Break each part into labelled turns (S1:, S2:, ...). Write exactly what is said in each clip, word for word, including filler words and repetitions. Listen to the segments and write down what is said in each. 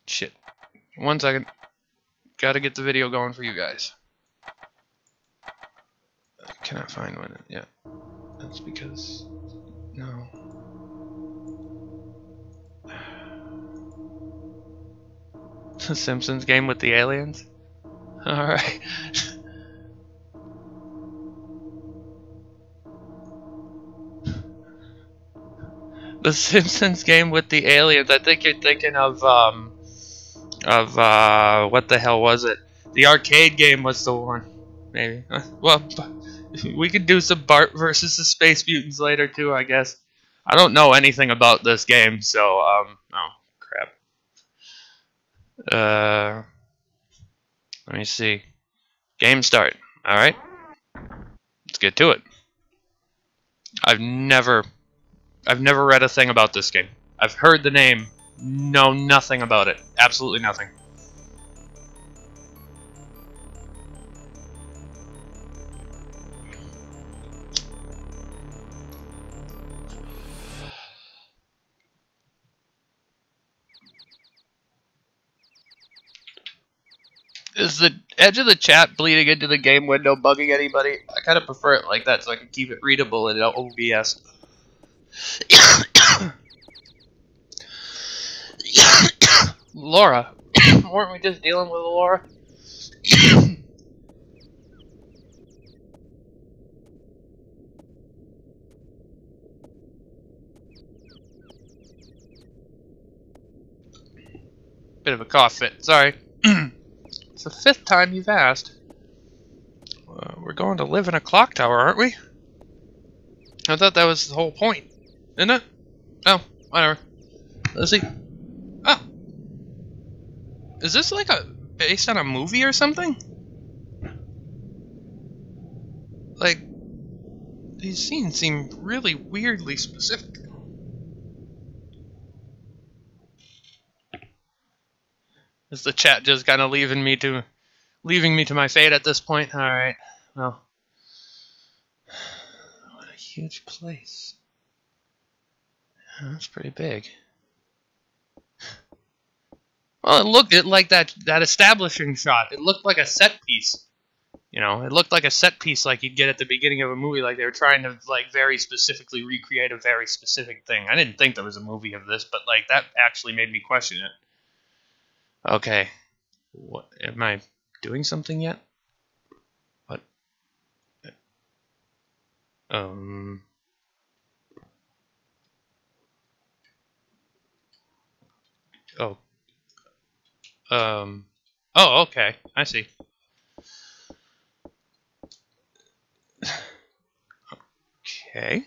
S1: Shit. One second. Gotta get the video going for you guys. I cannot find one. Yeah. That's because... No. The Simpsons game with the aliens? Alright. The Simpsons game with the aliens. I think you're thinking of, um... Of, uh... What the hell was it? The arcade game was the one. Maybe. Uh, well, we could do some Bart versus the Space Mutants later, too, I guess. I don't know anything about this game, so, um... Oh, crap. Uh... Let me see. Game start. Alright. Let's get to it. I've never... I've never read a thing about this game. I've heard the name. Know nothing about it. Absolutely nothing. Is the edge of the chat bleeding into the game window bugging anybody? I kind of prefer it like that so I can keep it readable in O B S. Laura. Weren't we just dealing with Laura? Bit of a cough fit, sorry. It's the fifth time you've asked. Uh, we're going to live in a clock tower, aren't we? I thought that was the whole point. Isn't it? Oh, whatever. Let's see. Oh. Is this like a based on a movie or something? Like, these scenes seem really weirdly specific. Is the chat just kind of leaving me to, leaving me to my fate at this point? All right. Well, what a huge place. That's pretty big. Well, it looked it like that that establishing shot. It looked like a set piece. You know, it looked like a set piece like you'd get at the beginning of a movie, like they were trying to like very specifically recreate a very specific thing. I didn't think there was a movie of this, but like that actually made me question it. Okay. What am I doing something yet? What? Um Oh. Um Oh, okay. I see. Okay.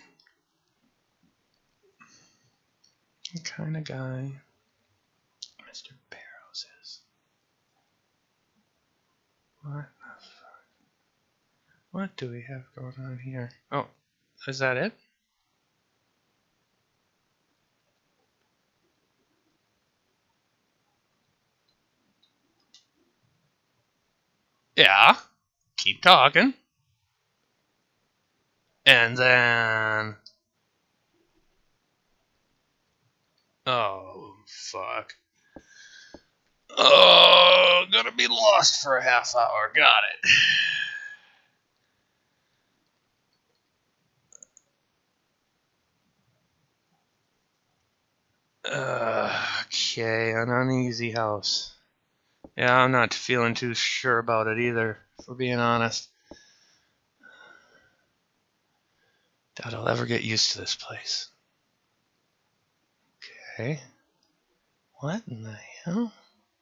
S1: What kind of guy Mister Barrows is? What the fuck? What do we have going on here? Oh, is that it? Yeah. Keep talking. And then... Oh, fuck. Oh, gonna be lost for a half hour. Got it. Uh, okay, an uneasy house. Yeah, I'm not feeling too sure about it either, if we're being honest. Doubt I'll ever get used to this place. Okay. What in the hell?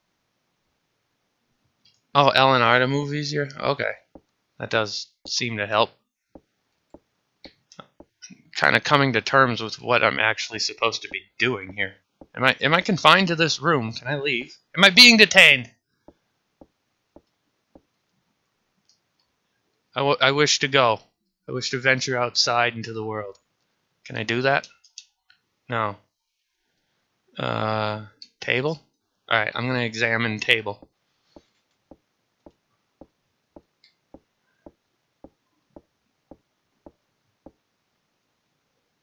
S1: Oh, Ellen Arda movies here? Okay. That does seem to help. Kind of coming to terms with what I'm actually supposed to be doing here. Am I am I confined to this room? Can I leave? Am I being detained? I, w I wish to go. I wish to venture outside into the world. Can I do that? No. Uh, table? Alright, I'm going to examine table.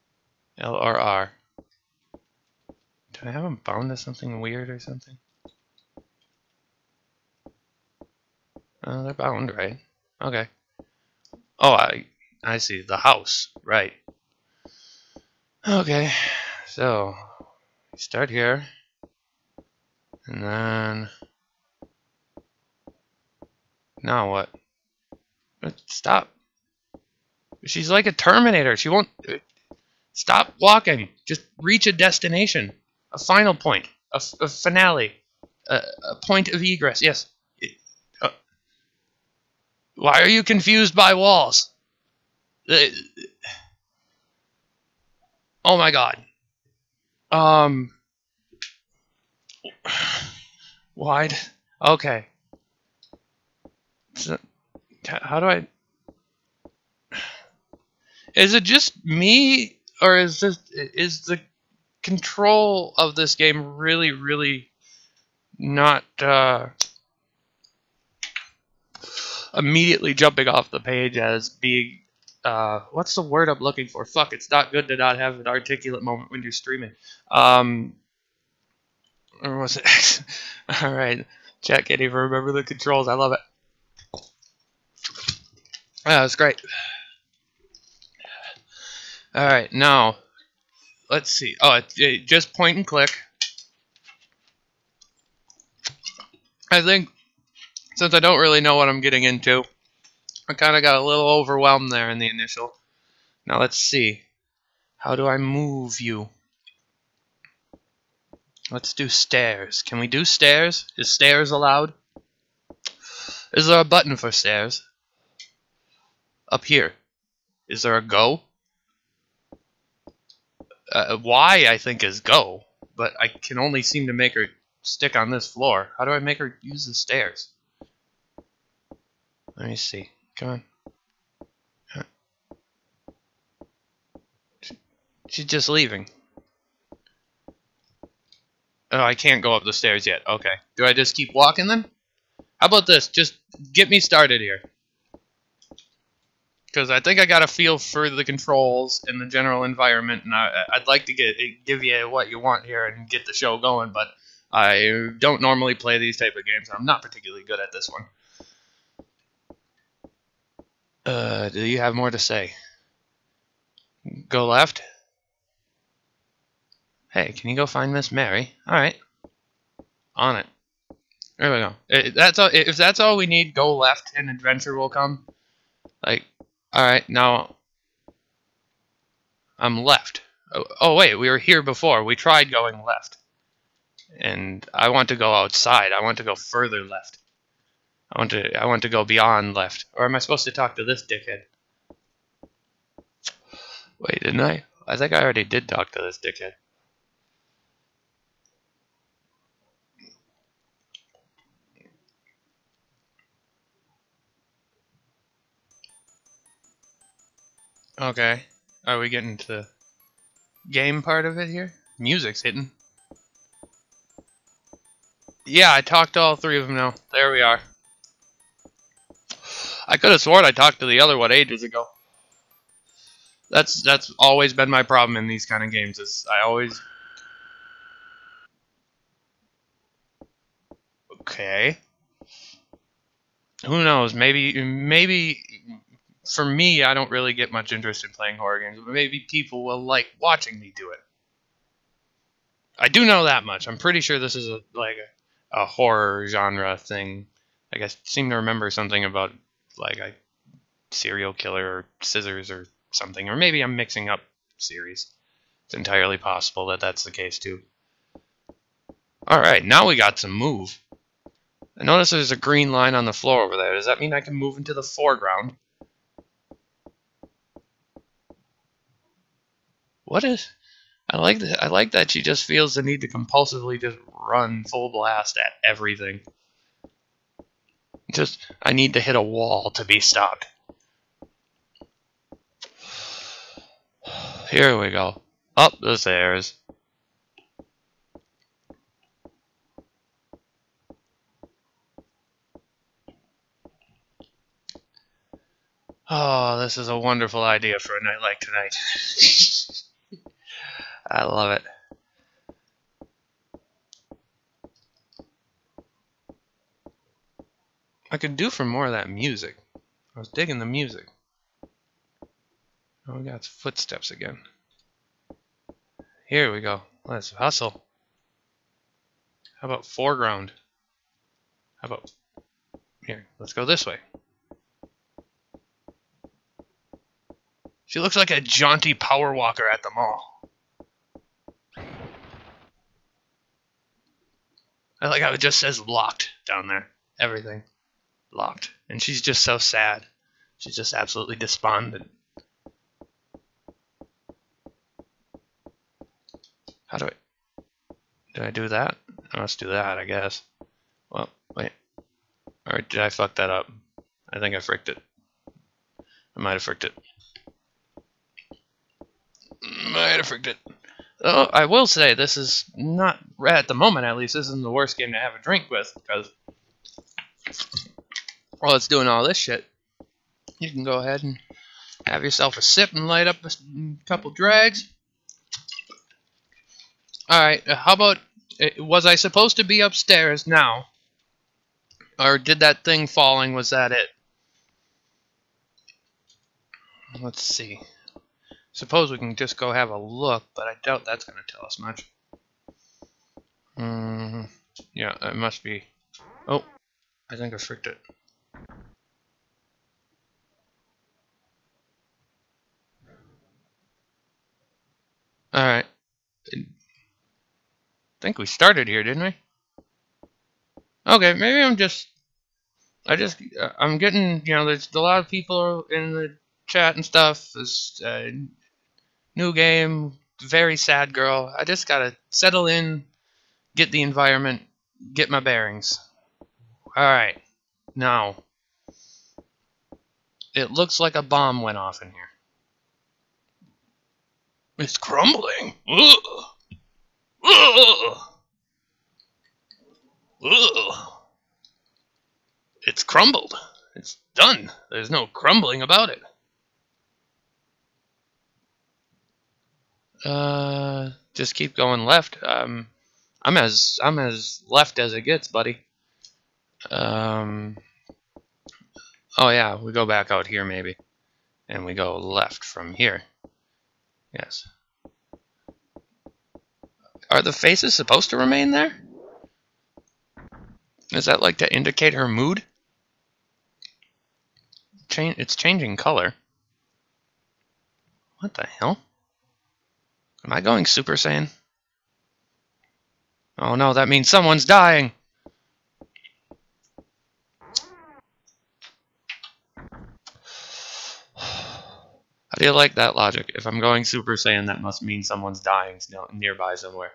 S1: L or R. Do I have him bound to something weird or something? Uh, they're bound, right? Okay. Oh, I I see. The house. Right. Okay. So, start here. And then... Now what? Stop. She's like a Terminator. She won't... Stop walking. Just reach a destination. A final point. A, a finale. A, a point of egress. Yes. Uh, why are you confused by walls? Uh, oh my god. Um... Wide. Okay. So, how do I... Is it just me, or is this is the control of this game really, really not uh, immediately jumping off the page as being uh, what's the word I'm looking for? Fuck, it's not good to not have an articulate moment when you're streaming. Um, or was it? All right, chat can't even remember the controls. I love it. Yeah, that's great. All right, now let's see. Oh, it, it, just point and click. I think since I don't really know what I'm getting into, I kind of got a little overwhelmed there in the initial. Now let's see. How do I move you? Let's do stairs. Can we do stairs? Is stairs allowed? Is there a button for stairs? Up here. Is there a go? Uh, y, I think, is go. But I can only seem to make her stick on this floor. How do I make her use the stairs? Let me see. Come on. She's just leaving. Oh, I can't go up the stairs yet. Okay. Do I just keep walking then? How about this? Just get me started here. Because I think I got a feel for the controls and the general environment, and I, I'd like to get give you what you want here and get the show going, but I don't normally play these type of games. I'm not particularly good at this one. Uh, do you have more to say? Go left? Hey, can you go find Miss Mary? Alright. On it. There we go. If that's all, if that's all we need, go left and adventure will come. Like, alright, now I'm left. Oh, oh, wait, we were here before. We tried going left. And I want to go outside. I want to go further left. I want to I want to go beyond left. Or am I supposed to talk to this dickhead? Wait, didn't I? I think I already did talk to this dickhead. Okay. Are we getting to the game part of it here? Music's hitting. Yeah, I talked to all three of them now. There we are. I could have sworn I talked to the other one ages ago. That's that's always been my problem in these kind of games. Is I always... Okay. Who knows? Maybe maybe for me, I don't really get much interest in playing horror games, but maybe people will like watching me do it. I do know that much. I'm pretty sure this is a like a, a horror genre thing. Like I seem to remember something about like a serial killer or scissors or something, or maybe I'm mixing up series. It's entirely possible that that's the case too. All right, now we got some move. I notice there's a green line on the floor over there. Does that mean I can move into the foreground? What is... I like that. I like that she just feels the need to compulsively just run full blast at everything. Just, I need to hit a wall to be stopped. Here we go. Up the stairs. Oh, this is a wonderful idea for a night like tonight. I love it. I could do for more of that music. I was digging the music. Oh, we got footsteps again. Here we go. Let's hustle. How about foreground? How about... Here, let's go this way. She looks like a jaunty power walker at the mall. I like how it just says locked down there. Everything. Locked. And she's just so sad. She's just absolutely despondent. How do I... Did I do that? I must do that, I guess. Well, wait. Or did I fuck that up? I think I fricked it. I might have fricked it. Might have fricked it. Oh, I will say this is not, at the moment at least, this isn't the worst game to have a drink with, because while it's doing all this shit, you can go ahead and have yourself a sip and light up a couple drags. Alright, how about, was I supposed to be upstairs now? Or did that thing falling, was that it? Let's see. Suppose we can just go have a look, but I doubt that's going to tell us much. Mm, yeah, it must be... Oh, I think I fricked it. Alright. I think we started here, didn't we? Okay, maybe I'm just... I just... I'm getting, you know, there's a lot of people in the chat and stuff. This uh, new game, very sad girl. I just gotta settle in, get the environment, get my bearings. Alright, now. It looks like a bomb went off in here. It's crumbling. Ugh. Ugh. Ugh. It's crumbled. It's done. There's no crumbling about it. Uh, just keep going left. Um, I'm as I'm as left as it gets, buddy. Um. Oh yeah, we go back out here maybe, and we go left from here. Yes. Are the faces supposed to remain there? Is that like to indicate her mood? Change. It's changing color. What the hell? Am I going Super Saiyan? Oh no, that means someone's dying! How do you like that logic? If I'm going Super Saiyan, that must mean someone's dying nearby somewhere.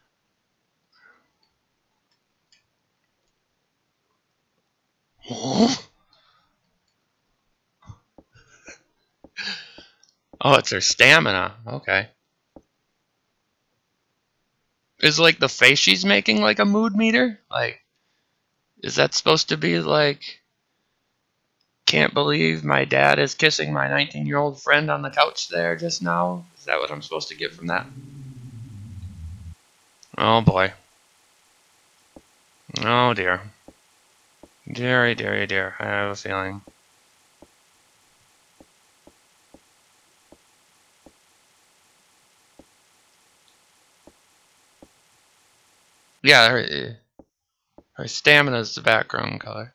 S1: Oh, it's her stamina. Okay. Is like the face she's making like a mood meter? Like, is that supposed to be like, can't believe my dad is kissing my nineteen-year-old friend on the couch there just now? Is that what I'm supposed to get from that? Oh boy. Oh dear. Deary, deary, dear. I have a feeling. Yeah, her, her stamina is the background color.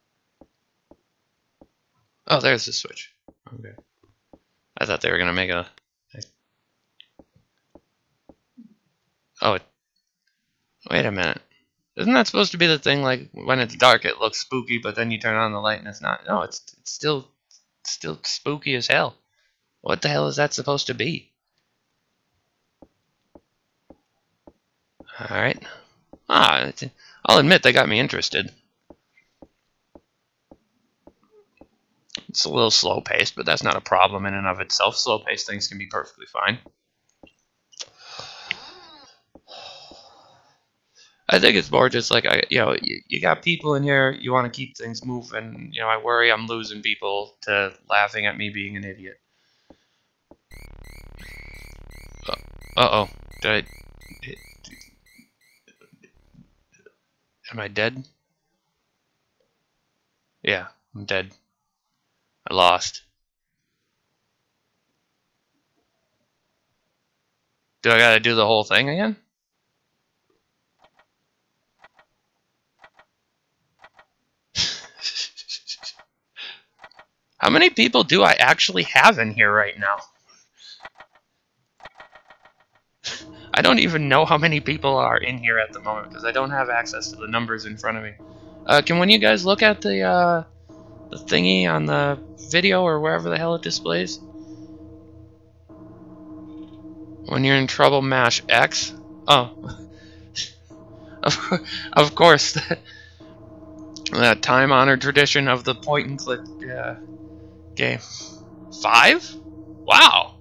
S1: Oh, there's the switch. Okay. I thought they were gonna make a... Oh, it... Wait a minute. Isn't that supposed to be the thing, like, when it's dark it looks spooky, but then you turn on the light and it's not? No, it's, it's still, still spooky as hell. What the hell is that supposed to be? Alright. Ah, I'll admit they got me interested. It's a little slow-paced, but that's not a problem in and of itself. Slow-paced things can be perfectly fine. I think it's more just like, I, you know, you, you got people in here, you want to keep things moving. You know, I worry I'm losing people to laughing at me being an idiot. Uh, uh-oh. Did I... Am I dead? Yeah, I'm dead. I lost. Do I gotta do the whole thing again? How many people do I actually have in here right now? I don't even know how many people are in here at the moment because I don't have access to the numbers in front of me. Uh, can one of you guys look at the, uh, the thingy on the video or wherever the hell it displays? When you're in trouble, mash X. Oh. Of course. That time-honored tradition of the point-and-click uh, game. Five? Wow.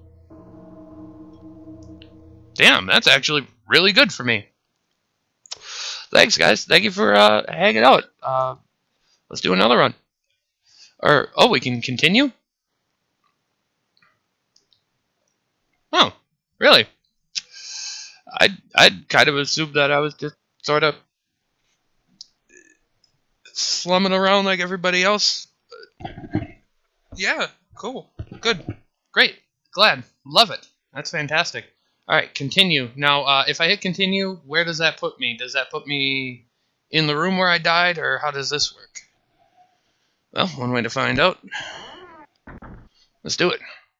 S1: Damn, that's actually really good for me. Thanks, guys. Thank you for uh, hanging out. Uh, let's do another run. Or, oh, we can continue? Oh, really? I'd, I'd kind of assumed that I was just sort of slumming around like everybody else. Yeah, cool. Good. Great. Glad. Love it. That's fantastic. Alright, continue. Now, uh, if I hit continue, where does that put me? Does that put me in the room where I died, or how does this work? Well, one way to find out. Let's do it.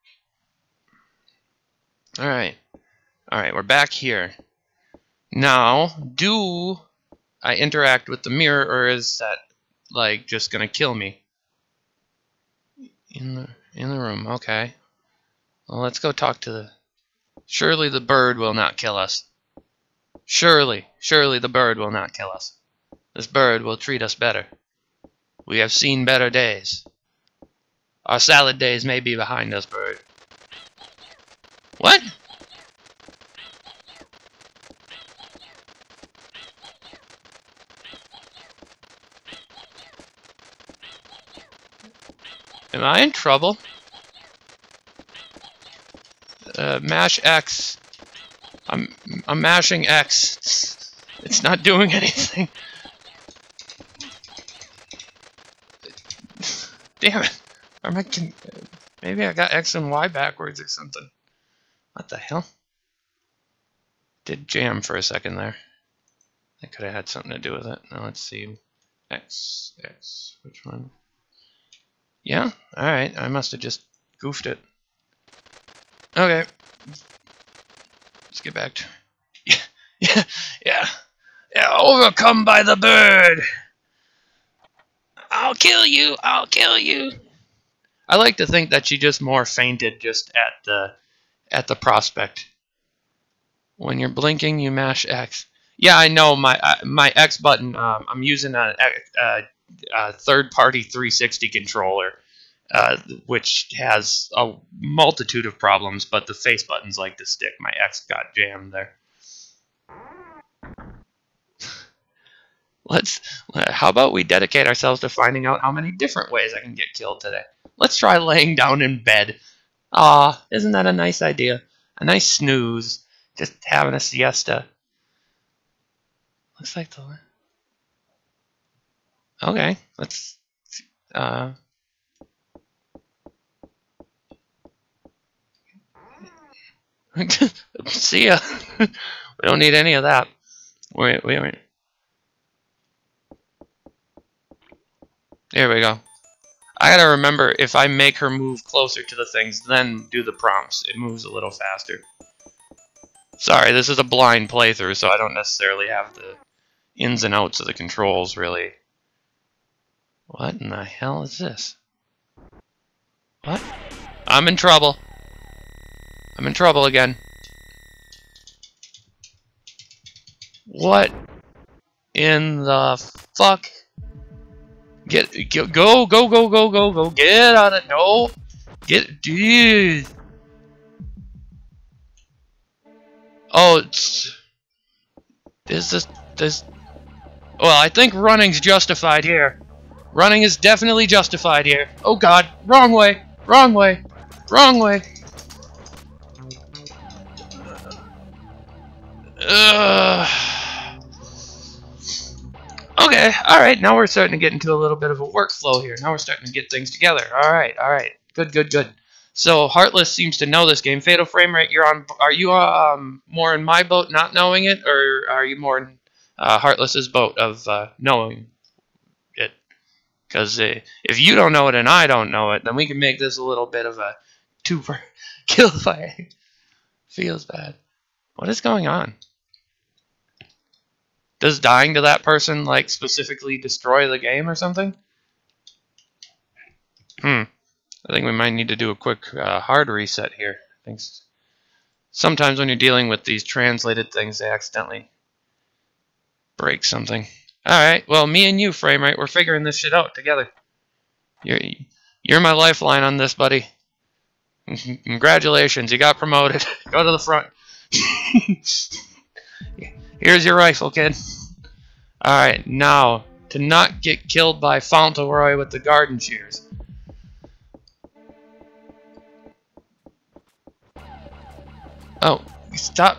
S1: Alright. Alright, we're back here. Now, do I interact with the mirror, or is that, like, just gonna kill me? In the, in the room, okay. Well, let's go talk to the... Surely the bird will not kill us. Surely, surely the bird will not kill us. This bird will treat us better. We have seen better days. Our salad days may be behind us, bird. What? Am I in trouble? Uh, mash X. I'm I'm mashing X. It's not doing anything. Damn it! Am I can, maybe I got X and Y backwards or something. What the hell? Did jam for a second there. That could have had something to do with it. Now let's see. X X. Which one? Yeah. All right. I must have just goofed it. Okay. Let's get back to... Yeah, yeah, yeah. Yeah, overcome by the bird. I'll kill you. I'll kill you. I like to think that she just more fainted just at the at the prospect. When you're blinking, you mash X. Yeah, I know my uh, my X button. Um, I'm using a, a, a third-party three sixty controller. Uh, which has a multitude of problems, but the face buttons like to stick. My X got jammed there. Let's. How about we dedicate ourselves to finding out how many different ways I can get killed today? Let's try laying down in bed. Ah, isn't that a nice idea? A nice snooze. Just having a siesta. Looks like the... Okay, let's... Uh... See ya. We don't need any of that. Wait, wait, wait. There we go. I gotta remember, if I make her move closer to the things, then do the prompts. It moves a little faster. Sorry, this is a blind playthrough, so I don't necessarily have the ins and outs of the controls, really. What in the hell is this? What? I'm in trouble. I'm in trouble again. What in the fuck? Get, get go go go go go go get on it. No. Get dude. Oh, it's this this this well, I think running's justified here. Running is definitely justified here. Oh god, wrong way. Wrong way. Wrong way. Ugh. Okay, alright, now we're starting to get into a little bit of a workflow here. Now we're starting to get things together. Alright, alright. Good, good, good. So, Heartless seems to know this game. Fatal Frame Rate, you're on... Are you um, more in my boat not knowing it, or are you more in uh, Heartless's boat of uh, knowing it? Because uh, if you don't know it and I don't know it, then we can make this a little bit of a two-per kill fight. Feels bad. What is going on? Does dying to that person, like, specifically destroy the game or something? Hmm. I think we might need to do a quick uh, hard reset here. Thanks. Sometimes when you're dealing with these translated things, they accidentally break something. Alright, well, me and you, Framerate, we're figuring this shit out together. You're, you're my lifeline on this, buddy. Congratulations, you got promoted. Go to the front. Here's your rifle, kid. Alright, now, to not get killed by Fauntleroy with the garden shears. Oh, stop.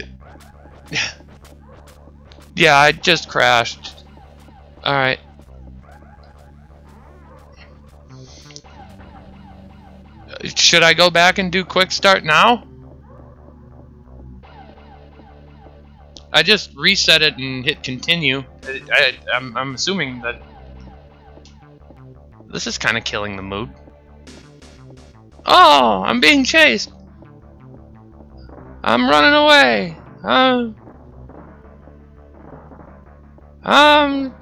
S1: Yeah, I just crashed. Alright. Should I go back and do quick start now? I just reset it and hit continue. I, I, I'm, I'm assuming that this is kind of killing the mood. Oh, I'm being chased. I'm running away. Um, um,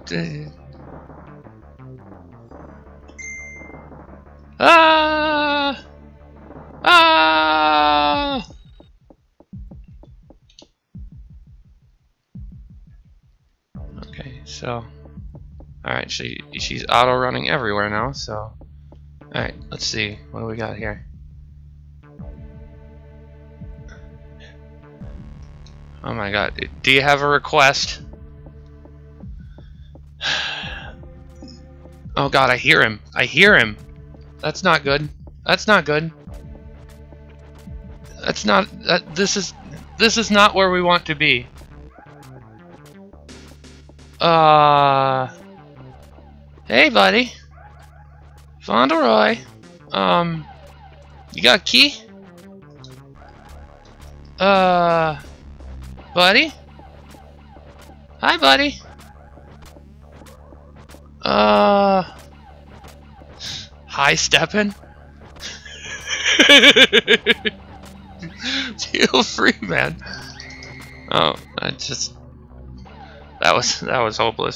S1: ah, ah. Okay, so, all right, she she's auto running everywhere now. So, all right, let's see what do we got here. Oh my god, do you have a request? Oh god, I hear him. I hear him. That's not good. That's not good. That's not that this is this is not where we want to be. Uh Hey buddy. Fauntleroy. Um you got a key? Uh Buddy? Hi, buddy. Uh... High steppin'? Feel free, man. Oh, I just... That was, that was hopeless.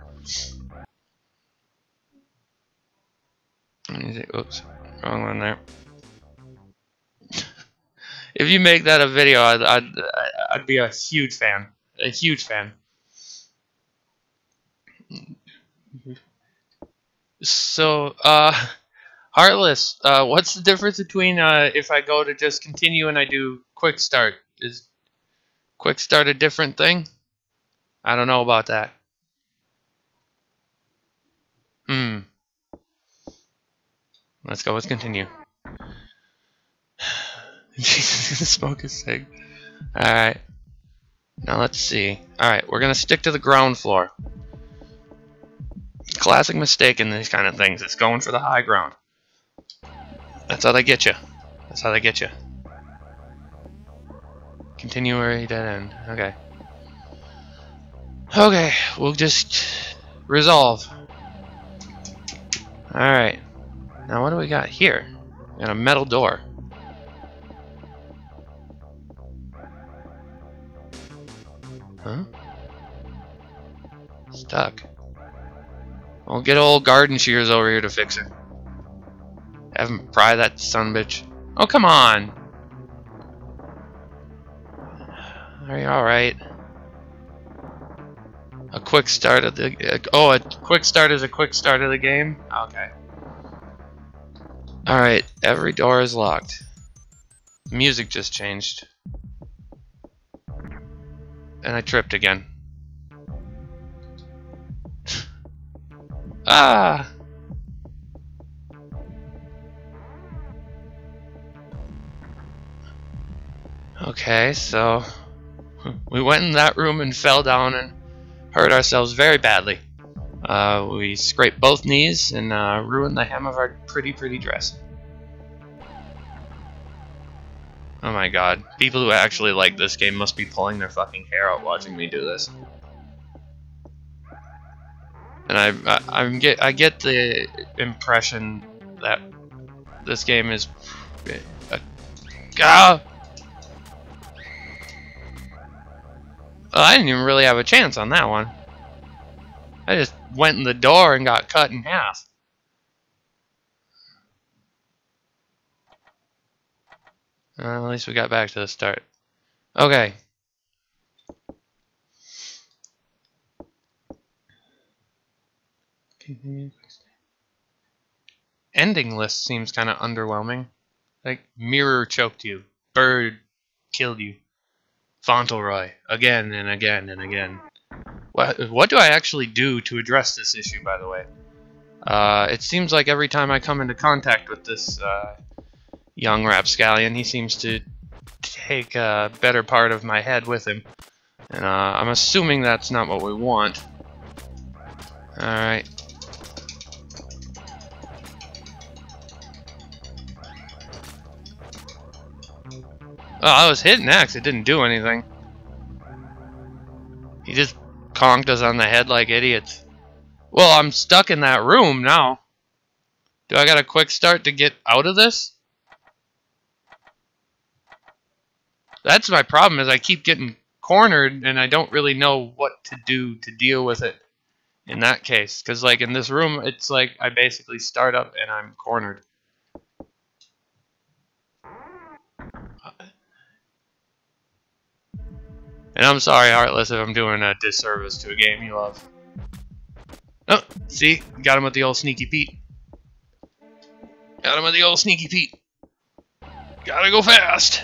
S1: Oops, wrong one there. If you make that a video, I'd, I'd, I'd be a huge fan. A huge fan. So, uh, Heartless, uh, what's the difference between uh, if I go to just continue and I do quick start? Is quick start a different thing? I don't know about that. Hmm. Let's go, let's continue. Jesus, gonna smoke a cig. Alright. Now let's see. Alright, we're gonna stick to the ground floor. Classic mistake in these kind of things. It's going for the high ground. That's how they get you. That's how they get you. Continue where he dead end. Okay. Okay, we'll just resolve. Alright. Now what do we got here? We got a metal door. Huh? Stuck. Well, get old garden shears over here to fix it. Have him pry that sunbitch. Oh, come on! Are you alright? A quick start of the... Oh, a quick start is a quick start of the game? Okay. Alright, every door is locked. Music just changed. And I tripped again. Ah! Okay, so we went in that room and fell down and hurt ourselves very badly. Uh, we scrape both knees and uh, ruin the hem of our pretty, pretty dress. Oh my god. People who actually like this game must be pulling their fucking hair out watching me do this. And I, I, I get, I get the impression that this game is... Uh, ah! Well, I didn't even really have a chance on that one. I just went in the door and got cut in half. Uh, at least we got back to the start. Okay. Ending list seems kind of underwhelming. Like, mirror choked you. Bird killed you. Fauntleroy. Again and again and again. What, what do I actually do to address this issue, by the way? Uh, it seems like every time I come into contact with this uh, young rapscallion, he seems to take a better part of my head with him. And uh, I'm assuming that's not what we want. Alright. Oh, I was hitting X, it didn't do anything. He just conked us on the head like idiots. Well, I'm stuck in that room now. Do I got a quick start to get out of this? That's my problem, is I keep getting cornered and I don't really know what to do to deal with it in that case. Because like in this room, it's like I basically start up and I'm cornered. And I'm sorry, Heartless, if I'm doing a disservice to a game you love. Oh, see? Got him with the old Sneaky Pete. Got him with the old Sneaky Pete. Gotta go fast.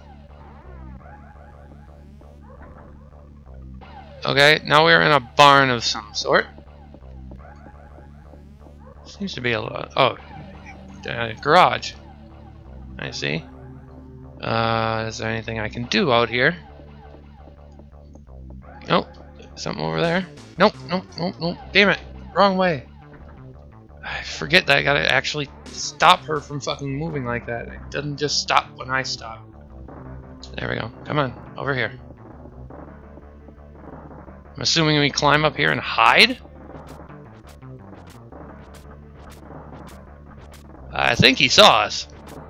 S1: Okay, now we're in a barn of some sort. Seems to be a lot. Oh, uh, garage. I see. Uh, is there anything I can do out here? Nope. Something over there. Nope, nope, nope, nope. Damn it. Wrong way. I forget that I gotta actually stop her from fucking moving like that. It doesn't just stop when I stop. There we go. Come on, over here. I'm assuming we climb up here and hide? I think he saw us.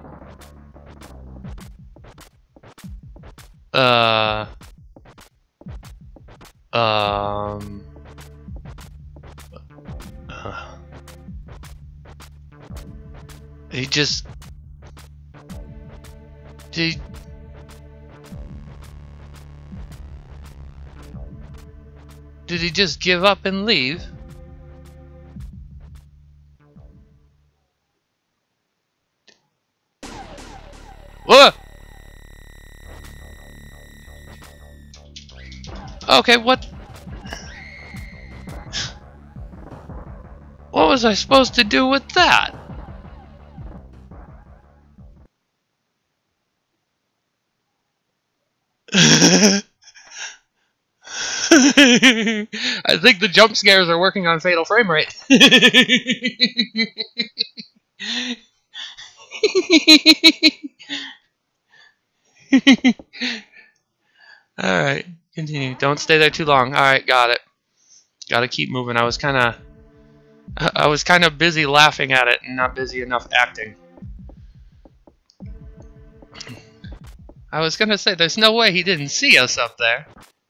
S1: Uh... Um... Uh, he just... Did he... Did he just give up and leave? Whoa! Okay, what? What was I supposed to do with that? I think the jump scares are working on Fatal Frame Rate. Alright, continue. Don't stay there too long. Alright, got it. Gotta keep moving. I was kinda I was kinda busy laughing at it and not busy enough acting. I was gonna say, there's no way he didn't see us up there.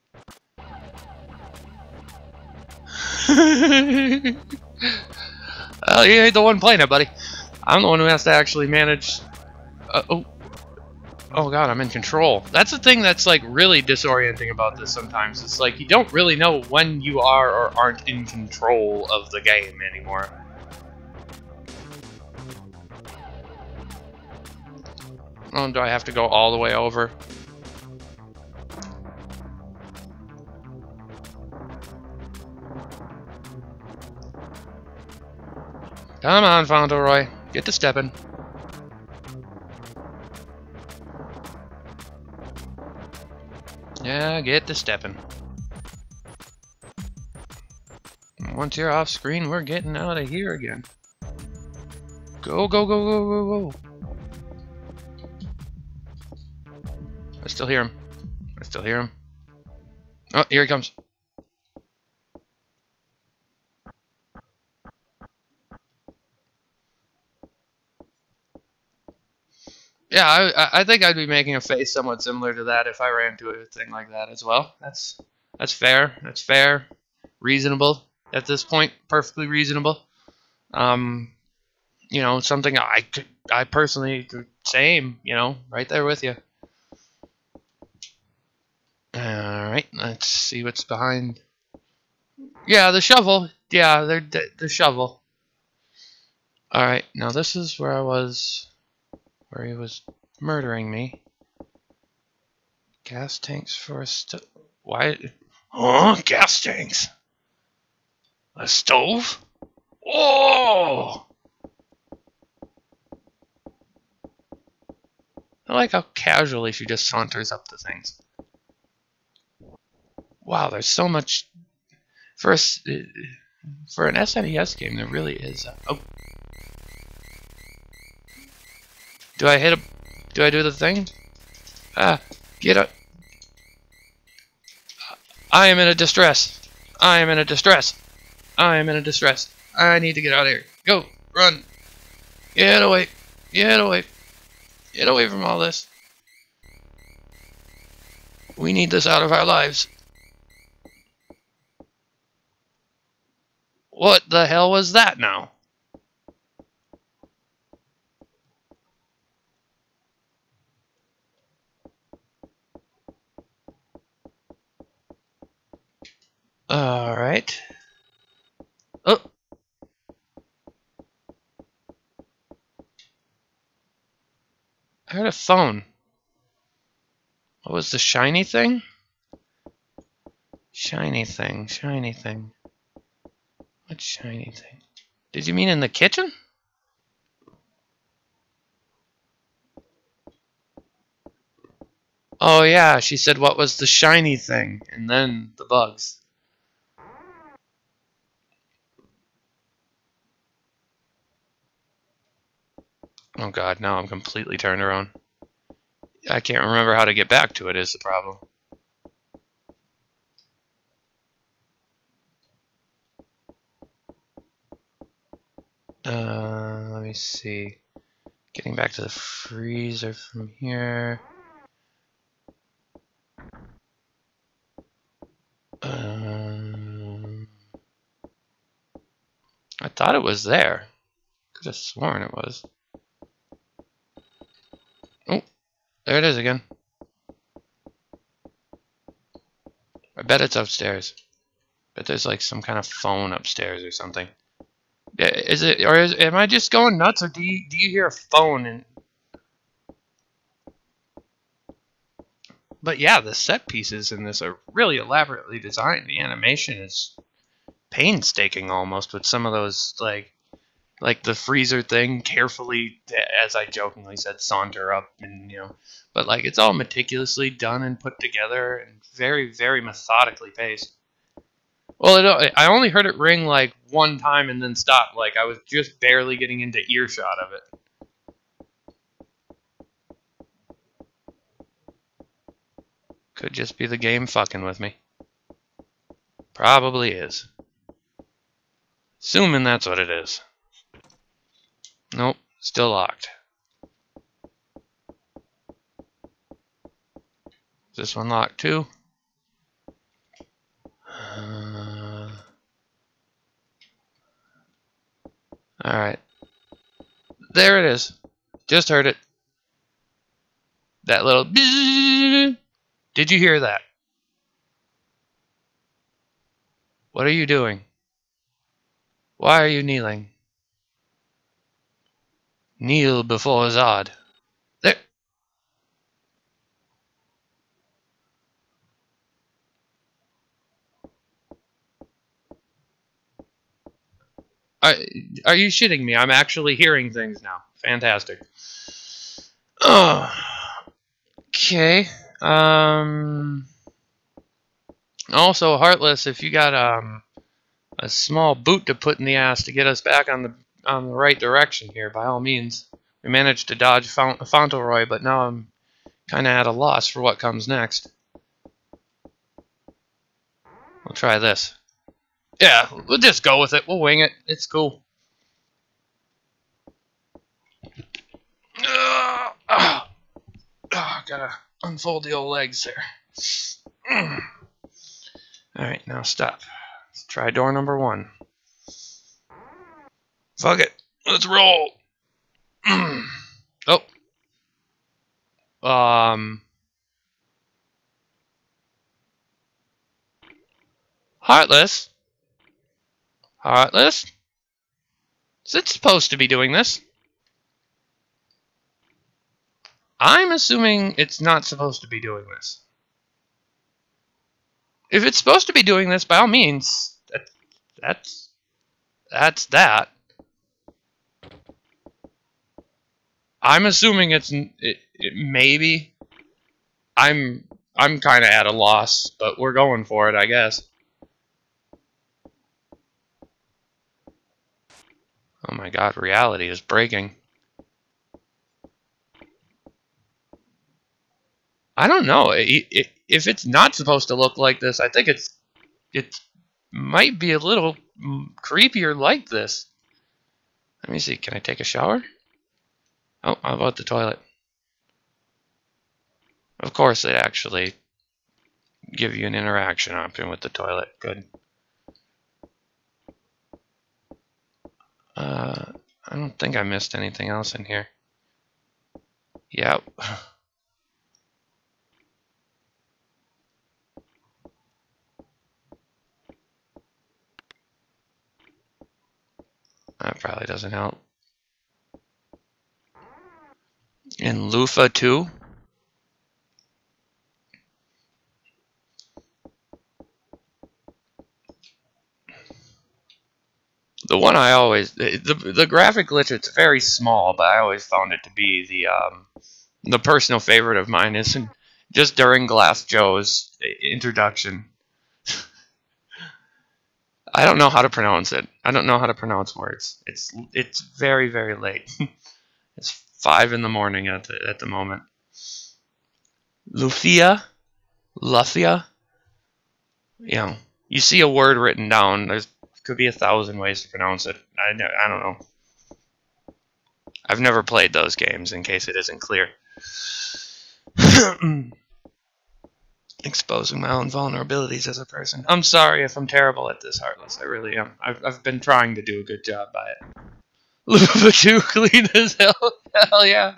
S1: Well, you ain't the one playing it, buddy. I'm the one who has to actually manage. Uh, oh, oh god, I'm in control. That's the thing that's like really disorienting about this. Sometimes it's like you don't really know when you are or aren't in control of the game anymore. Oh, do I have to go all the way over? Come on, Fauntleroy. Get to stepping. Yeah, get to stepping. Once you're off screen, we're getting out of here again. Go, go, go, go, go, go. I still hear him. I still hear him. Oh, here he comes. Yeah, I, I think I'd be making a face somewhat similar to that if I ran into a thing like that as well. That's that's fair. That's fair. Reasonable at this point. Perfectly reasonable. Um, you know, something I could, I personally, same. You know, right there with you. All right, let's see what's behind. Yeah, the shovel. Yeah, they're the, the shovel. All right, now this is where I was, where he was murdering me. Gas tanks for a sto- Why? Huh? Gas tanks? A stove? Oh! I like how casually she just saunters up to things. Wow, there's so much. For a, for an S N E S game, there really is. A, oh. Do I hit a... Do I do the thing? Ah, get up. I am in a distress. I am in a distress. I am in a distress. I need to get out of here. Go. Run. Get away. Get away. Get away from all this. We need this out of our lives. What the hell was that now? Alright. Oh. I heard a phone. What was the shiny thing? Shiny thing, shiny thing. What shiny thing? Did you mean in the kitchen? Oh yeah, she said what was the shiny thing, and then the bugs. Oh god, now I'm completely turned around. I can't remember how to get back to it is the problem. Uh, let me see. Getting back to the freezer from here. Um, I thought it was there. Could have sworn it was. Oh, there it is again. I bet it's upstairs. Bet there's like some kind of phone upstairs or something. Is it, or is, am I just going nuts, or do you do you hear a phone? And but yeah, the set pieces in this are really elaborately designed. The animation is painstaking almost, with some of those like like the freezer thing carefully, as I jokingly said, saunter up, and you know, but like it's all meticulously done and put together and very very methodically paced. Well, it, I only heard it ring like one time and then stop. Like I was just barely getting into earshot of it. Could just be the game fucking with me. Probably is. Assuming that's what it is. Nope, still locked. Is this one locked too? Uh, Alright. There it is. Just heard it. That little... Did you hear that? What are you doing? Why are you kneeling? Kneel before Zod. There. Are, are you shitting me? I'm actually hearing things now. Fantastic. Oh. Okay. Um. Also, Heartless, if you got um a small boot to put in the ass to get us back on the on the right direction here. By all means, we managed to dodge Faunt Fauntleroy, but now I'm kind of at a loss for what comes next. We'll try this. Yeah, we'll just go with it. We'll wing it. It's cool. Uh, oh, oh, gotta unfold the old legs there. Mm. Alright, now stop. Let's try door number one. Fuck it. Let's roll. Mm. Oh. Um. Heartless? Heartless? Is it supposed to be doing this? I'm assuming it's not supposed to be doing this. If it's supposed to be doing this, by all means, that, that's that's that. I'm assuming it's it, it maybe. I'm I'm kind of at a loss, but we're going for it, I guess. Oh my God, reality is breaking. I don't know. It, it, if it's not supposed to look like this, I think it's it might be a little creepier like this. Let me see. Can I take a shower? Oh, how about the toilet? Of course, they actually give you an interaction option with the toilet. Good. Uh, I don't think I missed anything else in here. Yep. That probably doesn't help. And loofah too? The one I always the the graphic glitch, it's very small, but I always found it to be the um the personal favorite of mine is just during Glass Joe's introduction. I don't know how to pronounce it. I don't know how to pronounce words. It's it's very very late. It's five in the morning at the at the moment. Lufia, Lufia. You know, you see a word written down. There's could be a thousand ways to pronounce it. I I don't know. I've never played those games, in case it isn't clear. Exposing my own vulnerabilities as a person. I'm sorry if I'm terrible at this, Heartless. I really am. I've, I've been trying to do a good job by it. Lupa two, clean as hell. Hell yeah.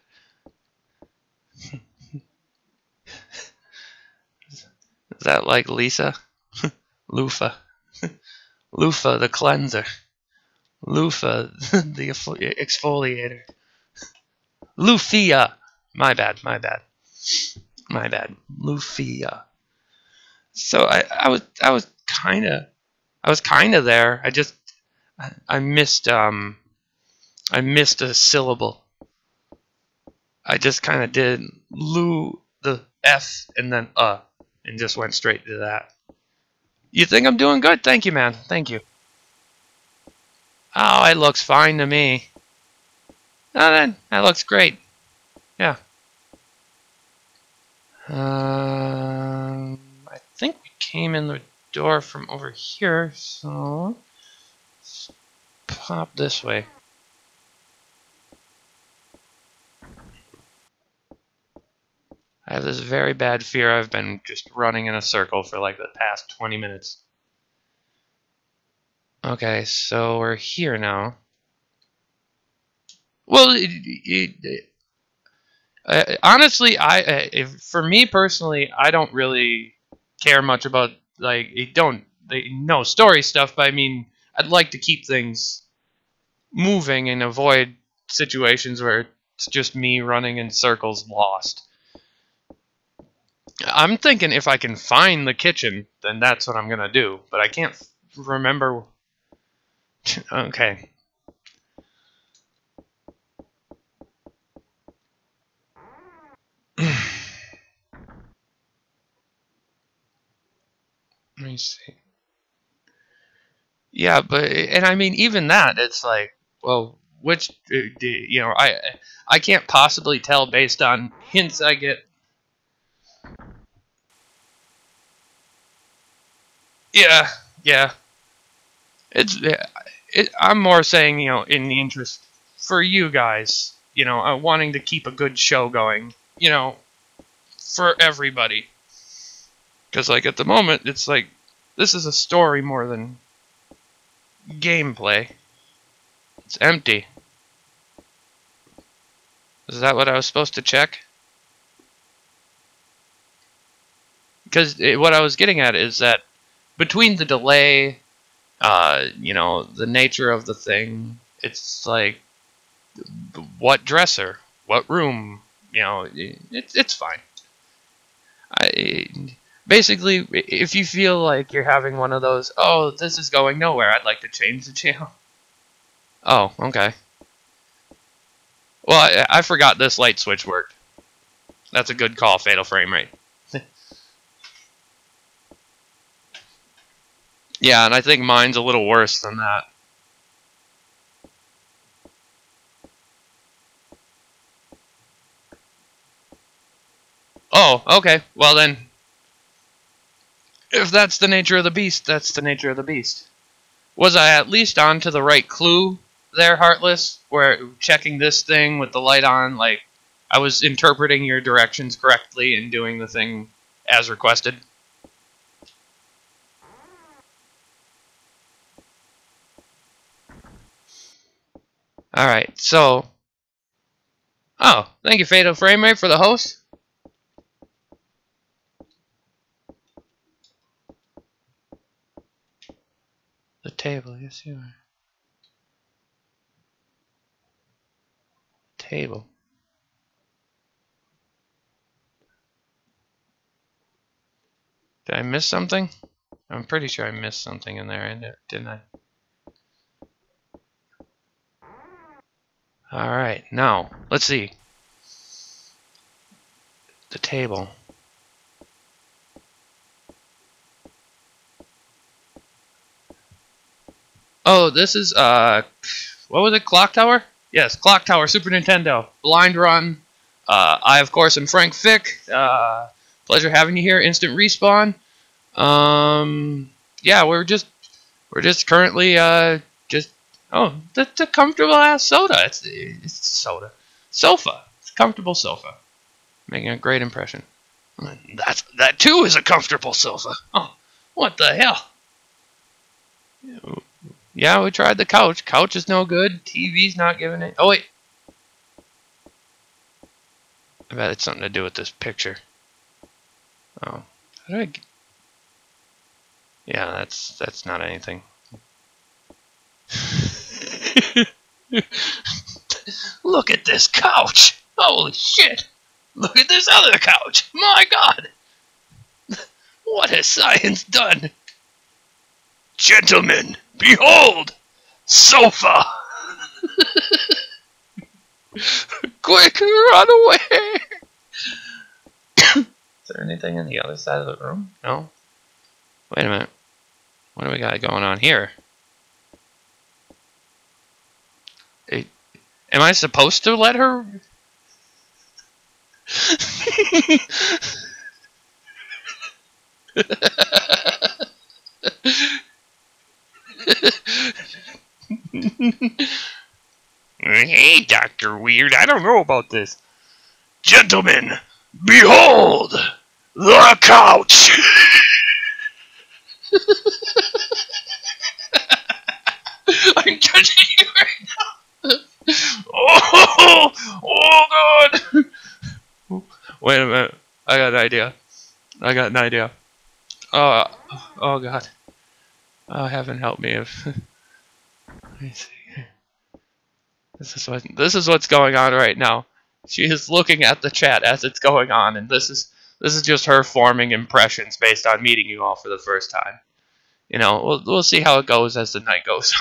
S1: Is that like Lisa? Lufa. Lufa, the cleanser. Lufa, the exfoliator. Lufia. My bad, my bad. My bad. Lufia. So I, I was I was kinda I was kinda there. I just I, I missed um I missed a syllable. I just kinda did Lu the F and then uh and just went straight to that. You think I'm doing good? Thank you, man. Thank you. Oh, it looks fine to me. Oh, then that looks great. Yeah. Um, I think we came in the door from over here, so let's pop this way. I have this very bad fear I've been just running in a circle for like the past twenty minutes. Okay, so we're here now. Well, it, it, it, uh, honestly, I uh, if, for me personally, I don't really care much about like it don't they, no story stuff. But I mean, I'd like to keep things moving and avoid situations where it's just me running in circles, lost. I'm thinking if I can find the kitchen, then that's what I'm gonna do. But I can't remember. Okay. Let me see. Yeah, but and I mean even that, it's like, well, which you know, I I can't possibly tell based on hints I get. Yeah, yeah. It's it, I'm more saying, you know, in the interest for you guys, you know, uh, wanting to keep a good show going, you know, for everybody. Because like at the moment, it's like this is a story more than gameplay. It's empty. Is that what I was supposed to check? Because what I was getting at is that between the delay, uh, you know, the nature of the thing, it's like, what dresser, what room, you know, it's it's fine. I basically, if you feel like you're having one of those, oh, this is going nowhere, I'd like to change the channel. Oh, okay. Well, I, I forgot this light switch worked. That's a good call, Fatal Frame Rate. Yeah, and I think mine's a little worse than that. Oh, okay. Well then, if that's the nature of the beast, that's the nature of the beast. Was I at least on to the right clue there, Heartless? Where checking this thing with the light on, like, I was interpreting your directions correctly and doing the thing as requested? Alright, so... Oh, thank you, Fatal Frame Rate, for the host. The table, yes you are. Table. Did I miss something? I'm pretty sure I missed something in there, didn't I? Alright, now, let's see. The table. Oh, this is, uh, what was it, Clock Tower? Yes, Clock Tower, Super Nintendo. Blind Run. Uh, I, of course, am Frank Fick. Uh, pleasure having you here. Instant Respawn. Um, yeah, we're just, we're just currently, uh, just, oh, that's a comfortable ass soda. It's, it's soda. Sofa. It's a comfortable sofa. Making a great impression. That's, that too is a comfortable sofa. Oh, what the hell? Yeah, we tried the couch. Couch is no good. T V's not giving it. Oh, wait. I bet it's something to do with this picture. Oh. How do I... Yeah, that's, that's not anything. Look at this couch! Holy shit! Look at this other couch! My god! What has science done? Gentlemen, behold! Sofa! Quick, run away! Is there anything on the other side of the room? No? Wait a minute. What do we got going on here? Hey, am I supposed to let her... Hey, Doctor Weird, I don't know about this. Gentlemen, behold the couch! I'm touching you right now. Oh, oh god! Wait a minute. I got an idea. I got an idea. Oh, oh god. Oh, heaven help me if. Let me see. This is what this is what's going on right now. She is looking at the chat as it's going on, and this is this is just her forming impressions based on meeting you all for the first time. You know, we'll we'll see how it goes as the night goes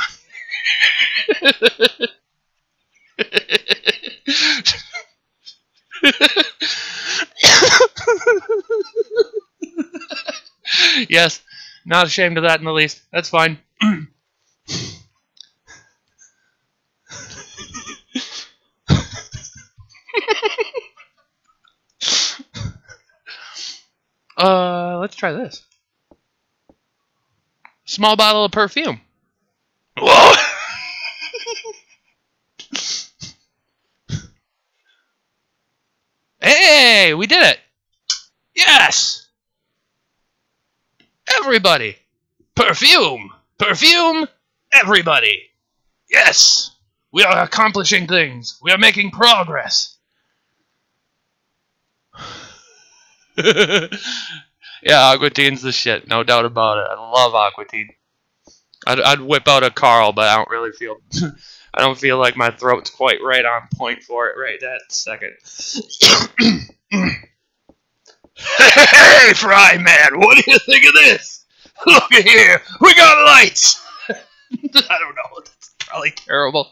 S1: on. Yes, not ashamed of that in the least. That's fine. let's try this. Small bottle of perfume. Whoa! Hey, we did it! Yes! Everybody! Perfume! Perfume! Everybody! Yes! We are accomplishing things. We are making progress. Yeah, Aquatine's the shit. No doubt about it. I love Aquatine. I'd, I'd whip out a Carl, but I don't really feel... I don't feel like my throat's quite right on point for it right that second. Hey, Fry Man, what do you think of this? Look at here, we got lights. I don't know, that's probably terrible.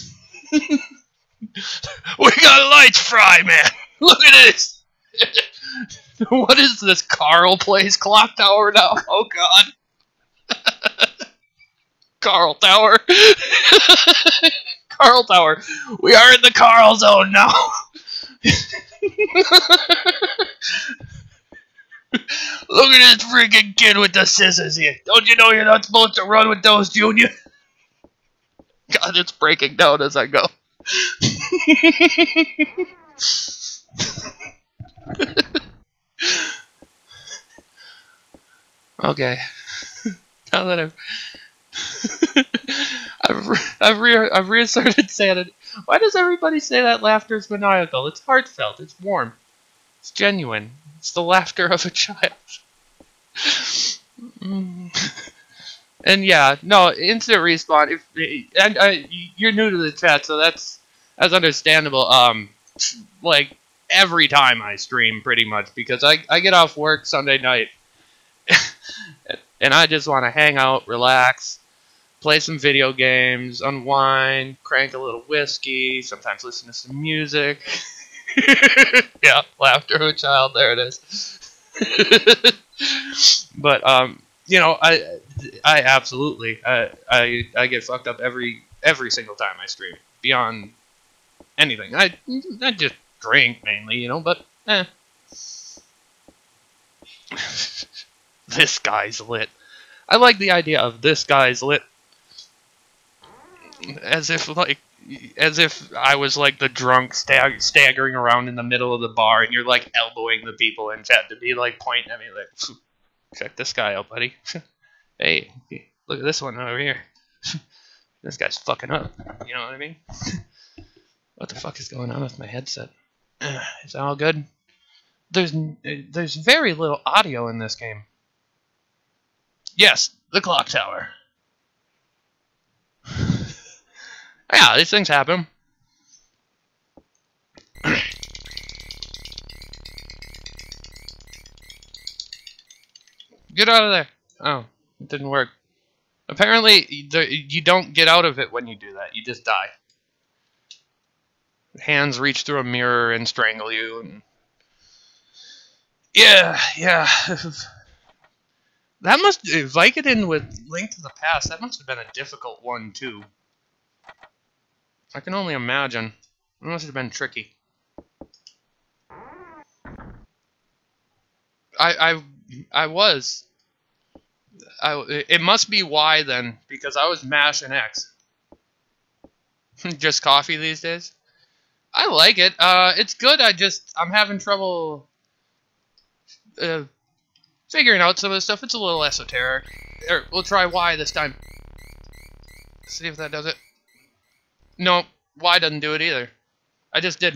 S1: We got lights, Fry Man. Look at this. What is this, Carl plays Clock Tower now? Oh God. Carl Tower. Carl Tower. We are in the Carl zone now. Look at this freaking kid with the scissors here. Don't you know you're not supposed to run with those, Junior? God, it's breaking down as I go. Okay. Now that I've I've re I've, re I've reasserted sanity. Why does everybody say that laughter is maniacal? It's heartfelt. It's warm. It's genuine. It's the laughter of a child. And yeah, no, instant respawn. If and uh, you're new to the chat, so that's that's understandable. Um, like every time I stream, pretty much, because I I get off work Sunday night, and I just want to hang out, relax, play some video games, unwind, crank a little whiskey, sometimes listen to some music. Yeah, laughter of a child. There it is. But um, you know, I I absolutely I I I get fucked up every every single time I stream. Beyond anything, I I just drink mainly, you know. But eh, this guy's lit. I like the idea of this guy's lit, as if like. As if I was like the drunk stag staggering around in the middle of the bar, and you're like elbowing the people in chat to be like pointing at me like, check this guy out, buddy. Hey, look at this one over here. This guy's fucking up. You know what I mean? What the fuck is going on with my headset? Is that all good? There's there's very little audio in this game. Yes, the clock tower. Yeah, these things happen. Get out of there. Oh, it didn't work. Apparently, you don't get out of it when you do that. You just die. Hands reach through a mirror and strangle you. And yeah, yeah. That must... Vicodin with Link to the Past, that must have been a difficult one, too. I can only imagine. It must have been tricky. I I I was. I it must be Y then, because I was mashing X. Just coffee these days. I like it. Uh, it's good. I just I'm having trouble uh, figuring out some of the stuff. It's a little esoteric. Here, we'll try Y this time. See if that does it. No, Y doesn't do it either. I just did.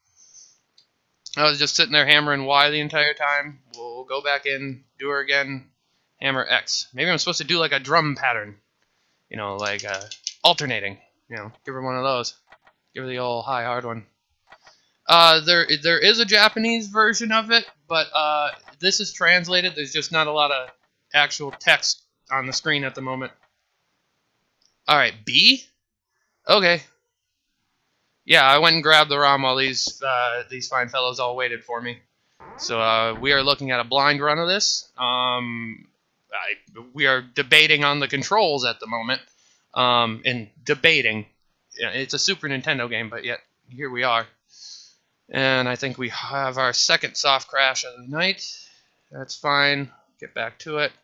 S1: I was just sitting there hammering Y the entire time. We'll go back in, do her again, hammer X. Maybe I'm supposed to do like a drum pattern. You know, like uh, alternating. You know, give her one of those. Give her the old high hard one. Uh, there, there is a Japanese version of it, but uh, this is translated. There's just not a lot of actual text on the screen at the moment. All right, B. Okay. Yeah, I went and grabbed the ROM while these uh, these fine fellows all waited for me. So uh, we are looking at a blind run of this. Um, I, we are debating on the controls at the moment. Um, and debating. Yeah, it's a Super Nintendo game, but yet here we are. And I think we have our second soft crash of the night. That's fine. Get back to it.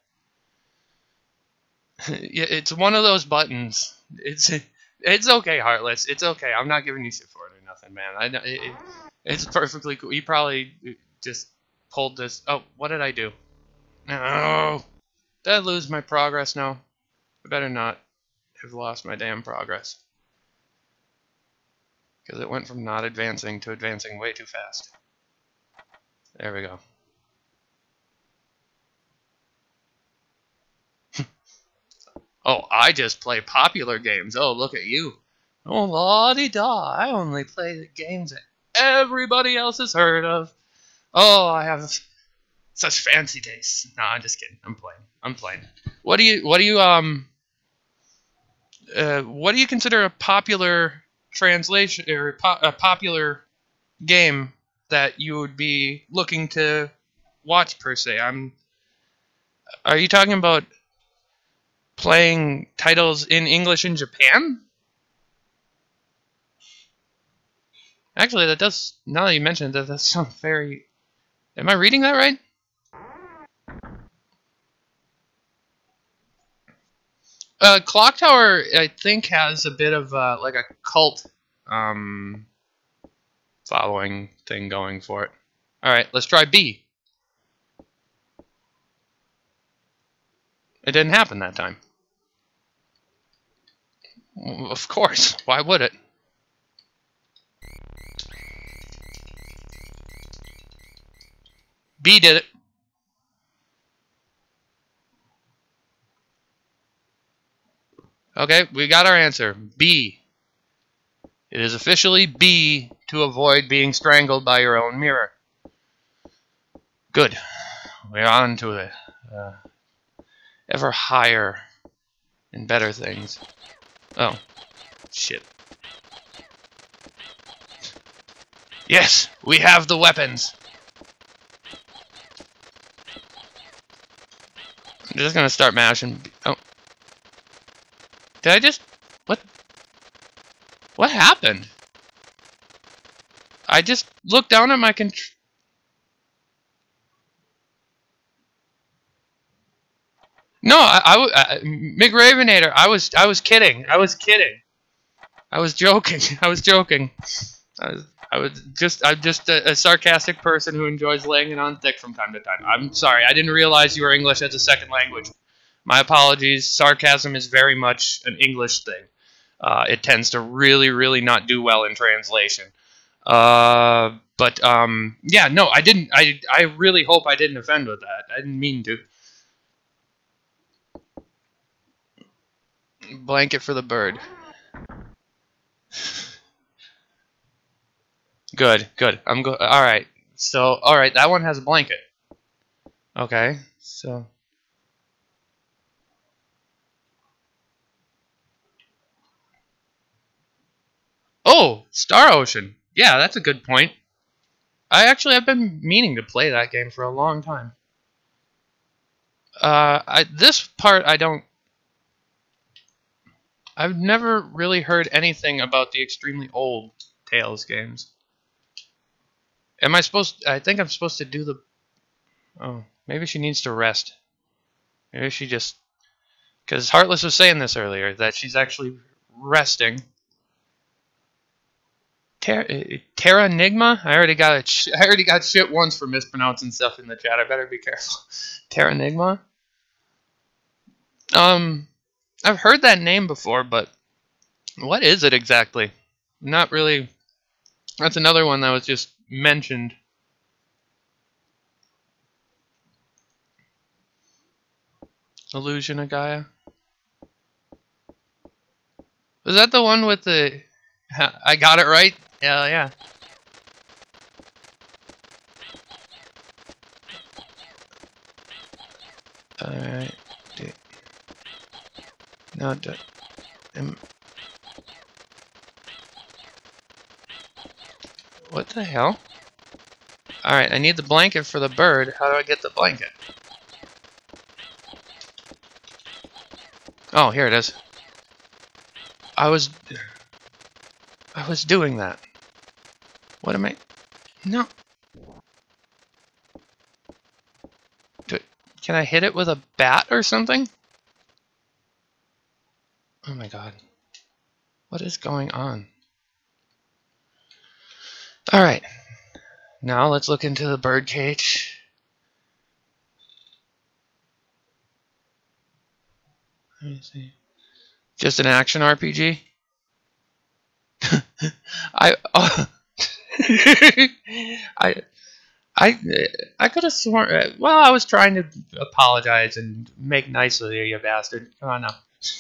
S1: Yeah, it's one of those buttons. It's it's okay, Heartless. It's okay. I'm not giving you shit for it or nothing, man. I know it, it, it's perfectly cool. You probably just pulled this. Oh, what did I do? No. Did I lose my progress now? I better not have lost my damn progress. Because it went from not advancing to advancing way too fast. There we go. Oh, I just play popular games. Oh, look at you. Oh, la-di-da. I only play the games that everybody else has heard of. Oh, I have such fancy tastes. No, I'm just kidding. I'm playing. I'm playing. What do you, what do you, um, uh, what do you consider a popular translation, or po a popular game that you would be looking to watch, per se? I'm, are you talking about playing titles in English in Japan? Actually, that does, now that you mention it, that does sound very... Am I reading that right? Uh, Clock Tower, I think, has a bit of uh, like a cult um, following thing going for it. Alright, let's try B. It didn't happen that time. Of course. Why would it? B did it. Okay, we got our answer. B. It is officially B to avoid being strangled by your own mirror. Good. We're on to the uh, ever higher and better things. Oh. Shit. Yes, we have the weapons. I'm just gonna start mashing. Oh. Did I just... What? What happened? I just looked down at my control... No, I, I, I McRavenator, I was, I was kidding. I was kidding. I was joking. I was joking. I was, I was just, I'm just a, a sarcastic person who enjoys laying it on thick from time to time. I'm sorry. I didn't realize you were English as a second language. My apologies. Sarcasm is very much an English thing. Uh, it tends to really, really not do well in translation. Uh, but um, yeah, no, I didn't. I, I really hope I didn't offend with that. I didn't mean to. Blanket for the bird. Good, good. I'm go. All right. So, all right, that one has a blanket. Okay. So. Oh, Star Ocean. Yeah, that's a good point. I actually have been meaning to play that game for a long time. Uh, I, this part I don't... I've never really heard anything about the extremely old Tales games. Am I supposed... I think I'm supposed to do the... Oh, maybe she needs to rest. Maybe she just... Because Heartless was saying this earlier, that she's actually resting. Ter Terra Enigma? I already got it. I already got shit once for mispronouncing stuff in the chat. I better be careful. Terra Enigma? Um, I've heard that name before, but what is it exactly? Not really. That's another one that was just mentioned. Illusion of Gaia. Was that the one with the... I got it right? Yeah, yeah. Alright. No, um, what the hell? Alright, I need the blanket for the bird. How do I get the blanket? Oh, here it is. I was... I was doing that. What am I... No. Can I hit it with a bat or something? Oh my god. What is going on? Alright. Now let's look into the bird cage. Let me see. Just an action R P G? I, uh, I, I, I could have sworn. Well, I was trying to apologize and make nice with you, you bastard. Come on now.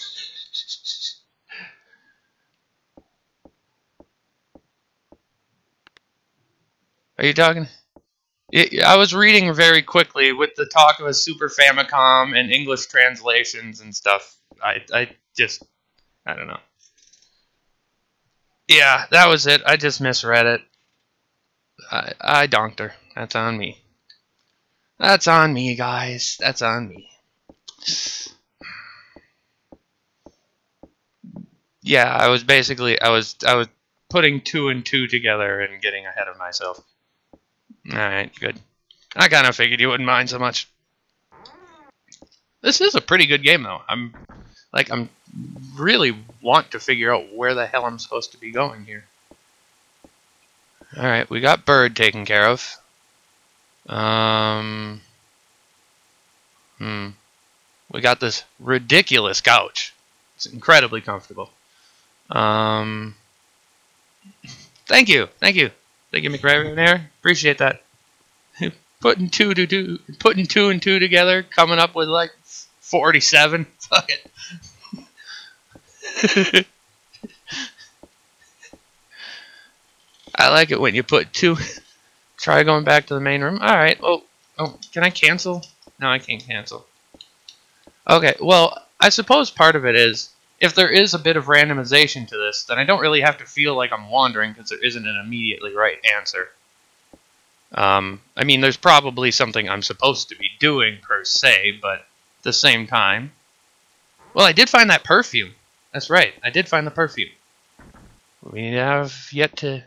S1: Are you talking? I was reading very quickly with the talk of a Super Famicom and English translations and stuff. I, I just, I don't know. Yeah, that was it. I just misread it. I, I donked her. That's on me. That's on me, guys. That's on me. Yeah, I was basically, I was, I was putting two and two together and getting ahead of myself. All right, good. I kind of figured you wouldn't mind so much. This is a pretty good game, though. I'm, like, I'm really want to figure out where the hell I'm supposed to be going here. All right, we got bird taken care of. Um, hmm. We got this ridiculous couch. It's incredibly comfortable. Um, thank you, thank you, thank you, McRaven. Appreciate that. Putting two to two, putting two and two together, coming up with like forty-seven. Fuck it. I like it when you put two. Try going back to the main room. All right. Oh, oh, can I cancel? No, I can't cancel. Okay. Well, I suppose part of it is if there is a bit of randomization to this, then I don't really have to feel like I'm wandering because there isn't an immediately right answer. Um, I mean, there's probably something I'm supposed to be doing per se, but at the same time, well, I did find that perfume. That's right. I did find the perfume. We have yet to.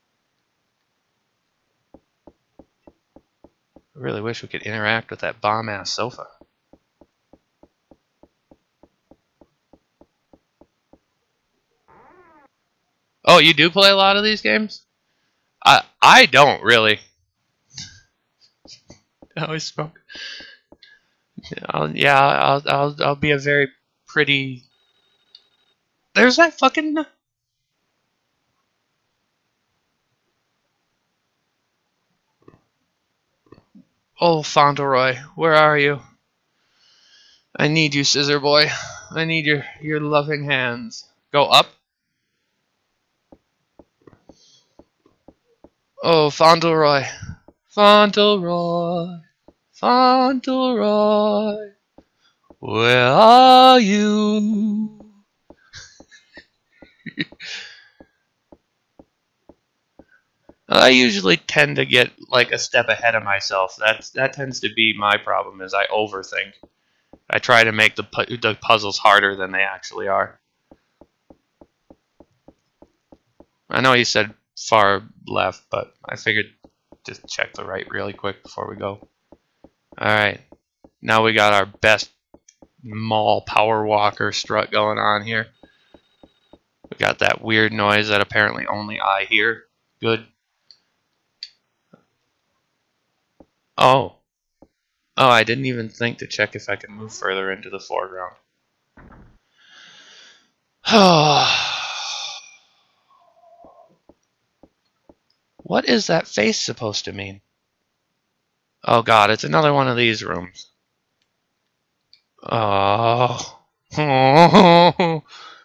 S1: I really wish we could interact with that bomb-ass sofa. Oh, you do play a lot of these games? I I don't really. I always smoke. I'll, yeah, I'll I'll I'll be a very pretty. There's that fucking. Oh, Fauntleroy, where are you? I need you, Scissor Boy. I need your your loving hands. Go up. Oh, Fauntleroy, Fauntleroy, Fauntleroy, where are you? I usually tend to get like a step ahead of myself. That's that tends to be my problem. Is I overthink. I try to make the pu the puzzles harder than they actually are. I know you said far left, but I figured just check the right really quick before we go. All right, now we got our best mall power walker strut going on here. We got that weird noise that apparently only I hear. Good. Oh. Oh, I didn't even think to check if I could move further into the foreground. What is that face supposed to mean? Oh god, it's another one of these rooms. Oh. Oh.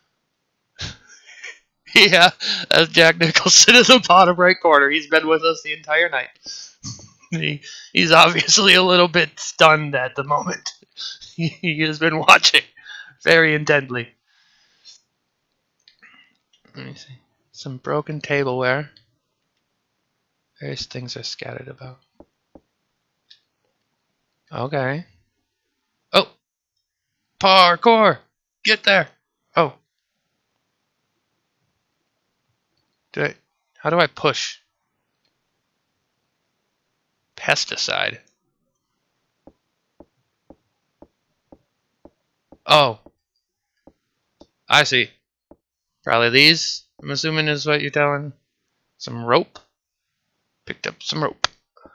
S1: Yeah, that's Jack Nicholson in the bottom right corner. He's been with us the entire night. He, he's obviously a little bit stunned at the moment. He, he has been watching very intently. Let me see. Some broken tableware. Various things are scattered about. Okay. Oh! Parkour! Get there! Oh. Do I... How do I push? Pesticide. Oh, I see. Probably these, I'm assuming, is what you're telling. Some rope. Picked up some rope.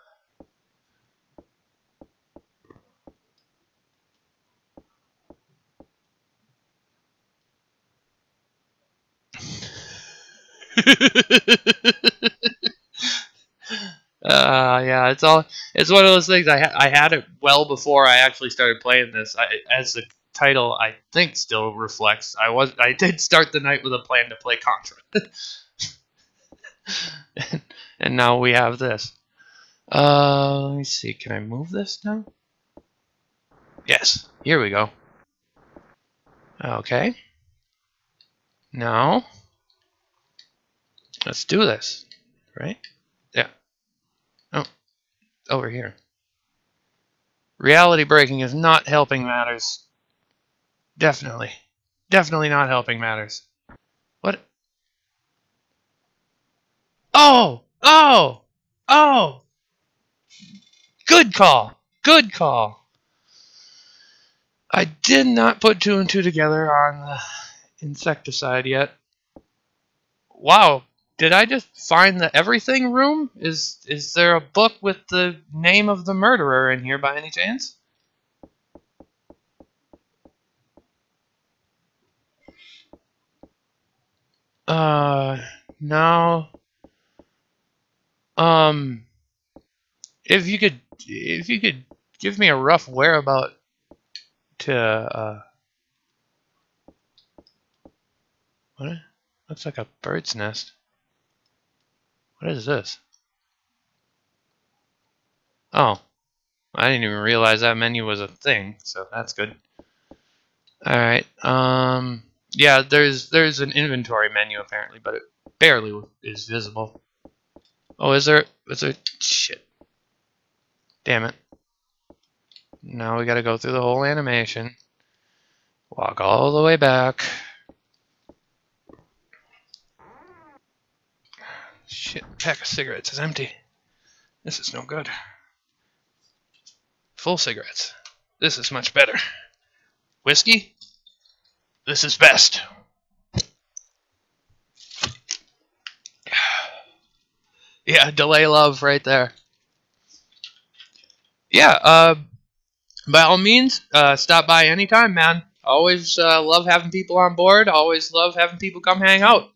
S1: Uh, yeah, it's all. It's one of those things. I ha I had it well before I actually started playing this. I, as the title, I think, still reflects. I was. I did start the night with a plan to play Contra, and, and now we have this. Uh, let me see. Can I move this now? Yes. Here we go. Okay. Now, let's do this. Right? Yeah. Oh, over here. Reality breaking is not helping matters. Definitely. Definitely not helping matters. What? Oh! Oh! Oh! Good call! Good call! I did not put two and two together on the insecticide yet. Wow. Did I just find the everything room? Is is there a book with the name of the murderer in here by any chance? Uh, no. Um, if you could, if you could give me a rough whereabout to, uh, what? Looks like a bird's nest. What is this? Oh, I didn't even realize that menu was a thing, so that's good. Alright, um, yeah, there's, there's an inventory menu apparently, but it barely is visible. Oh, is there, is there, shit. Damn it. Now we gotta go through the whole animation. Walk all the way back. Shit, pack of cigarettes is empty. This is no good. Full cigarettes. This is much better. Whiskey? This is best. Yeah, delay love right there. Yeah, uh, by all means, uh, stop by anytime, man. Always uh, love having people on board. Always love having people come hang out.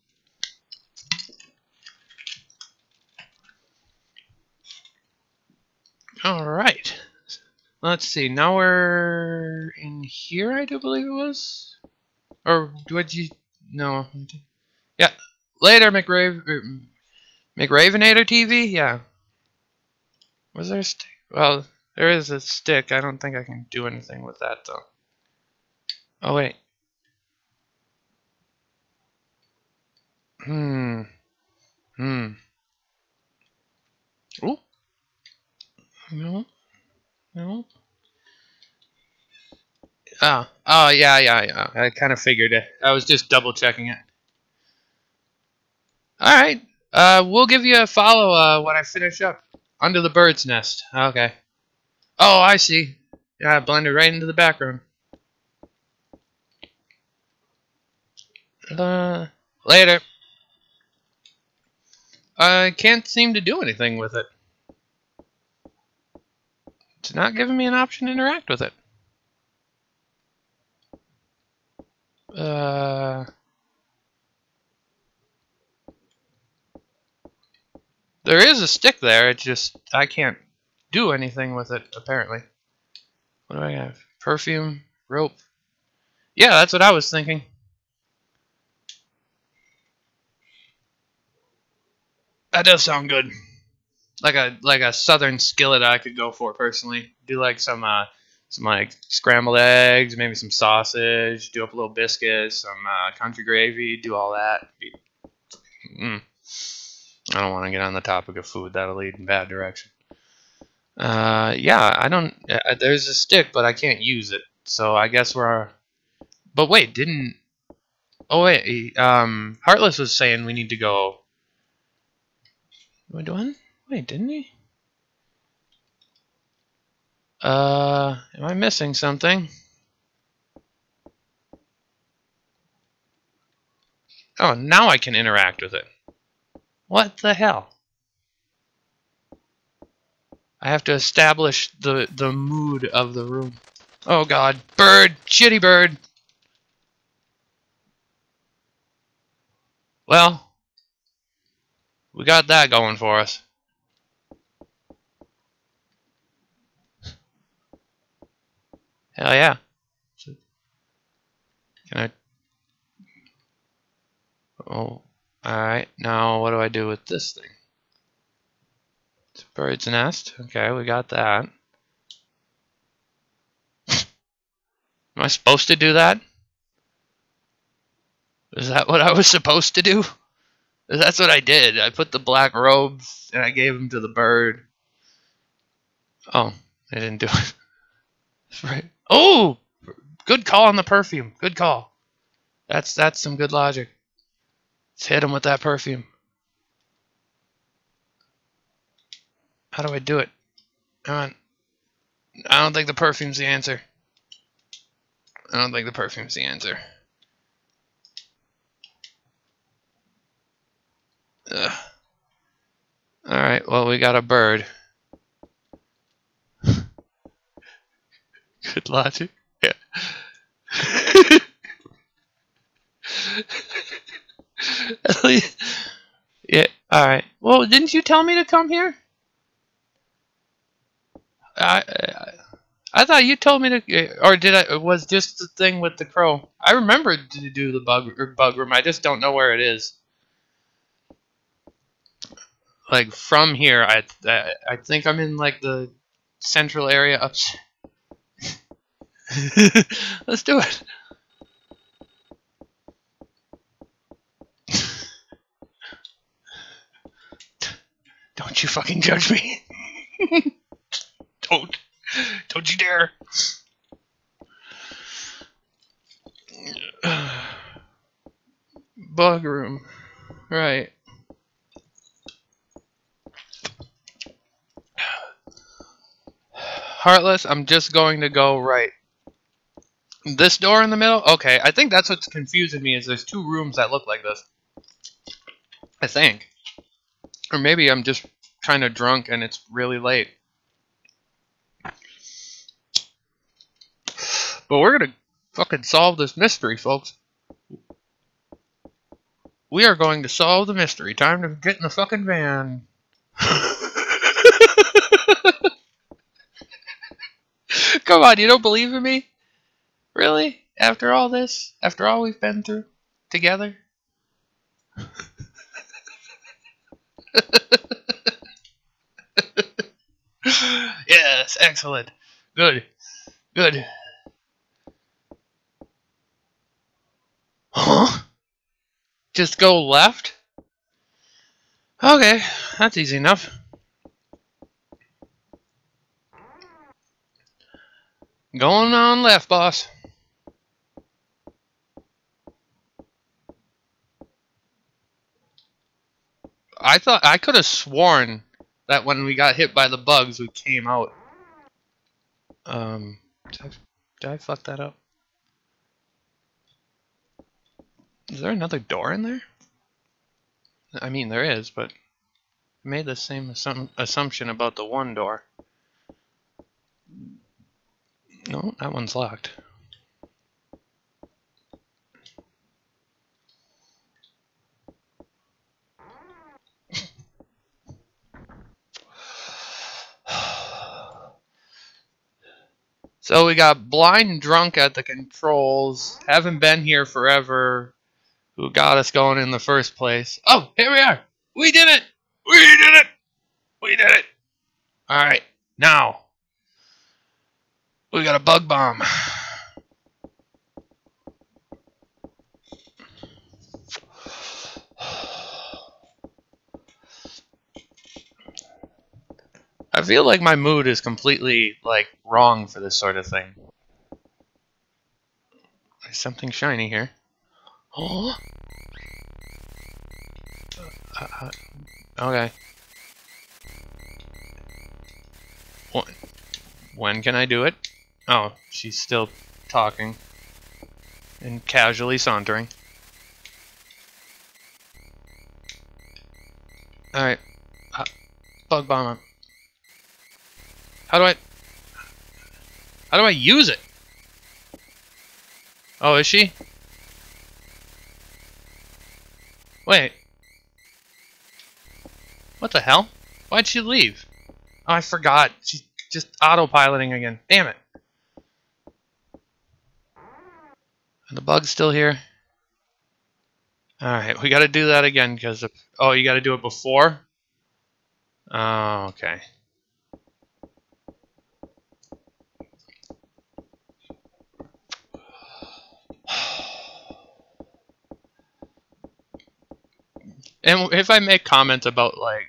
S1: All right. Let's see. Now we're in here, I do believe it was. Or would you? No. Yeah. Later, McRave. McRavenator T V? Yeah. Was there a stick? Well, there is a stick. I don't think I can do anything with that, though. Oh, wait. Hmm. Hmm. Oh. No. No. Oh. Oh, yeah, yeah, yeah. I kind of figured it. I was just double checking it. Alright. Uh, we'll give you a follow uh, when I finish up. Under the bird's nest. Okay. Oh, I see. Yeah, I blended right into the background. Uh, later. I can't seem to do anything with it. It's not giving me an option to interact with it. Uh, there is a stick there. It's just I can't do anything with it. Apparently. What do I have? Perfume, rope. Yeah, that's what I was thinking. That does sound good. Like a like a southern skillet I could go for personally. Do like some uh some like scrambled eggs, maybe some sausage. Do up a little biscuit, some uh, country gravy. Do all that. Mm. I don't want to get on the topic of food. That'll lead in bad direction. Uh, yeah, I don't. Uh, there's a stick, but I can't use it. So I guess we're. But wait, didn't? Oh wait, um, Heartless was saying we need to go. Am I doing? Wait, didn't he? Uh, am I missing something? Oh, now I can interact with it. What the hell? I have to establish the, the mood of the room. Oh god. Bird! Shitty bird! Well, we got that going for us. Hell yeah. Can I... Oh, alright. Now, what do I do with this thing? It's a bird's nest. Okay, we got that. Am I supposed to do that? Is that what I was supposed to do? That's what I did. I put the black robes and I gave them to the bird. Oh, I didn't do it. That's right. Oh! Good call on the perfume. Good call. That's that's some good logic. Let's hit him with that perfume. How do I do it? Come on. I don't think the perfume's the answer. I don't think the perfume's the answer. Ugh. Alright, well, we got a bird. Good logic. Yeah. At least, yeah, alright. Well, didn't you tell me to come here? I, I I thought you told me to, or did I? It was just the thing with the crow. I remembered to do the bug or bug room. I just don't know where it is. Like from here, I I, I think I'm in like the central area up. Let's do it. Don't you fucking judge me. Don't. Don't you dare. Bug room. Right. Heartless, I'm just going to go right. This door in the middle? Okay, I think that's what's confusing me is there's two rooms that look like this. I think. Or maybe I'm just kind of drunk and it's really late. But we're gonna fucking solve this mystery, folks. We are going to solve the mystery. Time to get in the fucking van. Come on, you don't believe in me? Really? After all this? After all we've been through? Together? Yes, excellent. Good. Good. Huh? Just go left? Okay, that's easy enough. Going on left, boss. I thought I could have sworn that when we got hit by the bugs, we came out. Um, did I, did I fuck that up? Is there another door in there? I mean, there is, but I made the same assum assumption about the one door. No, that one's locked. So we got blind drunk at the controls, haven't been here forever, who got us going in the first place. Oh, here we are! We did it! We did it! We did it! Alright, now. We got a bug bomb. I feel like my mood is completely, like, wrong for this sort of thing. There's something shiny here. Oh! Uh, uh, okay. When, when can I do it? Oh, she's still talking. And casually sauntering. Alright. Uh, bug bomb him. How do I... How do I use it? Oh, is she? Wait. What the hell? Why'd she leave? Oh, I forgot. She's just autopiloting again. Damn it. Are the bug's still here? Alright, we gotta do that again, because... Oh, you gotta do it before? Oh, okay. And if I make comments about, like...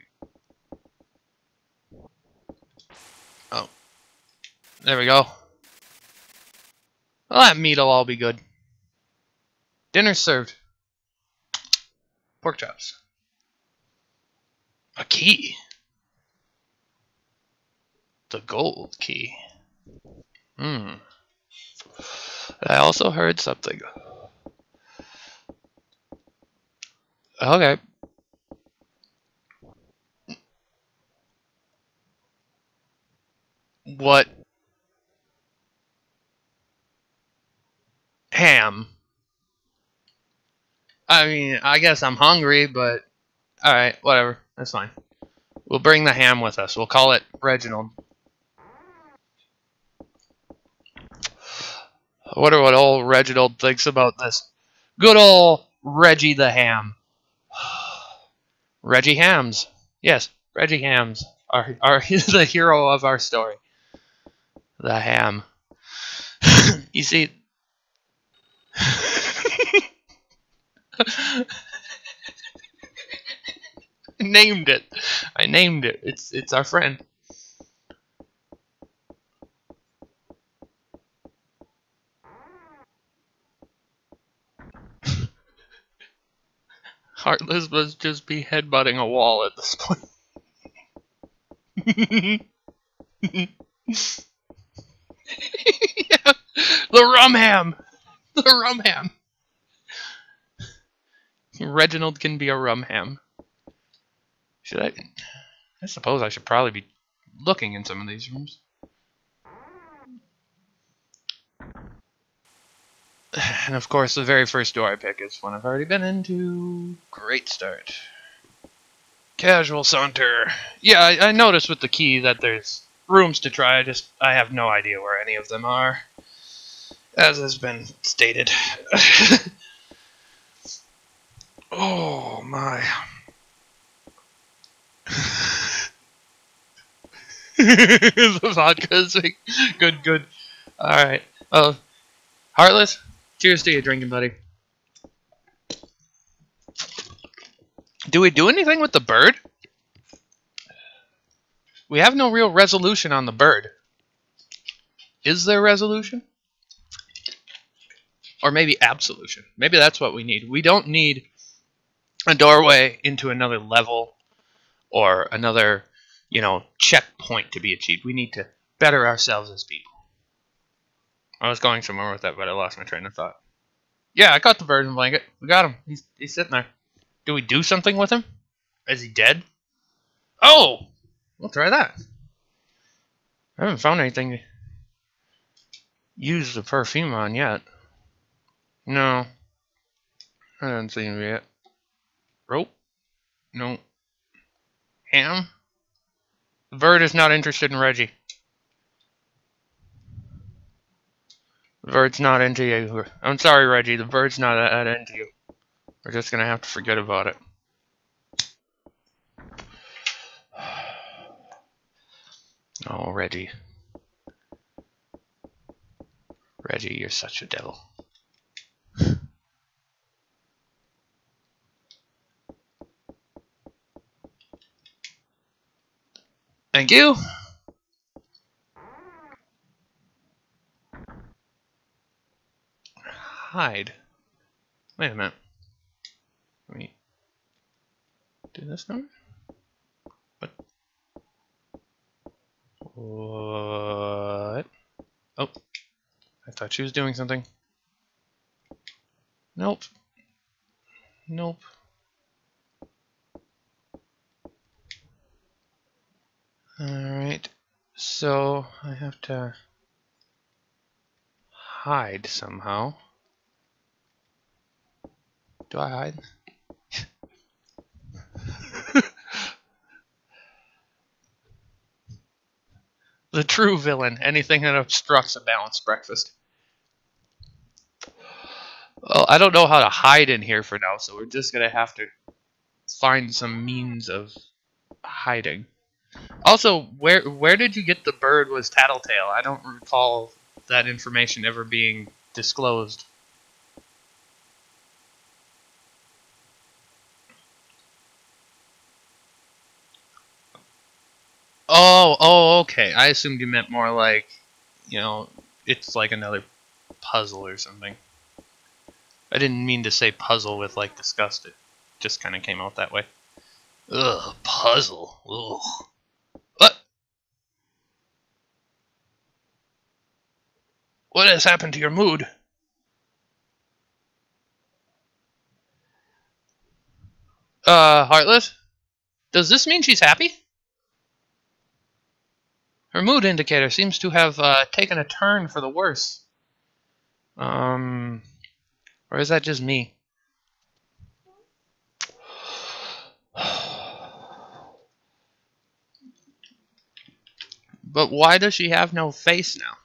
S1: Oh. There we go. Well, that meat'll all be good. Dinner's served. Pork chops. A key. The gold key. Hmm. I also heard something. Okay. What? Ham. I mean, I guess I'm hungry, but... Alright, whatever. That's fine. We'll bring the ham with us. We'll call it Reginald. I wonder what old Reginald thinks about this. Good old Reggie the Ham. Reggie Hams. Yes, Reggie Hams. Are, are the hero of our story. The ham. You see... I named it. I named it. It's it's our friend. Heartless must just be headbutting a wall at this point. Yeah. The rum ham. The rum ham. Reginald can be a rum ham. Should I? I suppose I should probably be looking in some of these rooms. And of course, the very first door I pick is one I've already been into. Great start. Casual saunter. Yeah, I, I noticed with the key that there's rooms to try. I just I have no idea where any of them are, as has been stated. Oh my. The vodka is like, good, good. Alright. Oh, Heartless, cheers to you drinking, buddy. Do we do anything with the bird? We have no real resolution on the bird. Is there resolution? Or maybe absolution. Maybe that's what we need. We don't need a doorway into another level or another, you know, checkpoint to be achieved. We need to better ourselves as people. I was going somewhere with that, but I lost my train of thought. Yeah, I got the bird and blanket. We got him. He's, he's sitting there. Do we do something with him? Is he dead? Oh! We'll try that. I haven't found anything to use the perfume on yet. No. I haven't seen it yet. Rope? No. Ham? The bird is not interested in Reggie. The bird's not into you. I'm sorry, Reggie. The bird's not that into you. We're just gonna have to forget about it. Oh, Reggie. Reggie, you're such a devil. Thank you. Hide. Wait a minute. Let me do this now. What? What? Oh. I thought she was doing something. Nope. Nope. Alright, so I have to hide somehow. Do I hide? The true villain, anything that obstructs a balanced breakfast. Well, I don't know how to hide in here for now, so we're just gonna have to find some means of hiding. Also, where where did you get the bird was Tattletale? I don't recall that information ever being disclosed. Oh, oh, okay. I assumed you meant more like, you know, it's like another puzzle or something. I didn't mean to say puzzle with like disgust. It just kind of came out that way. Ugh, puzzle. Ugh. What? What has happened to your mood? Uh, Heartless? Does this mean she's happy? Her mood indicator seems to have uh, taken a turn for the worse. Um, or is that just me? But why does she have no face now?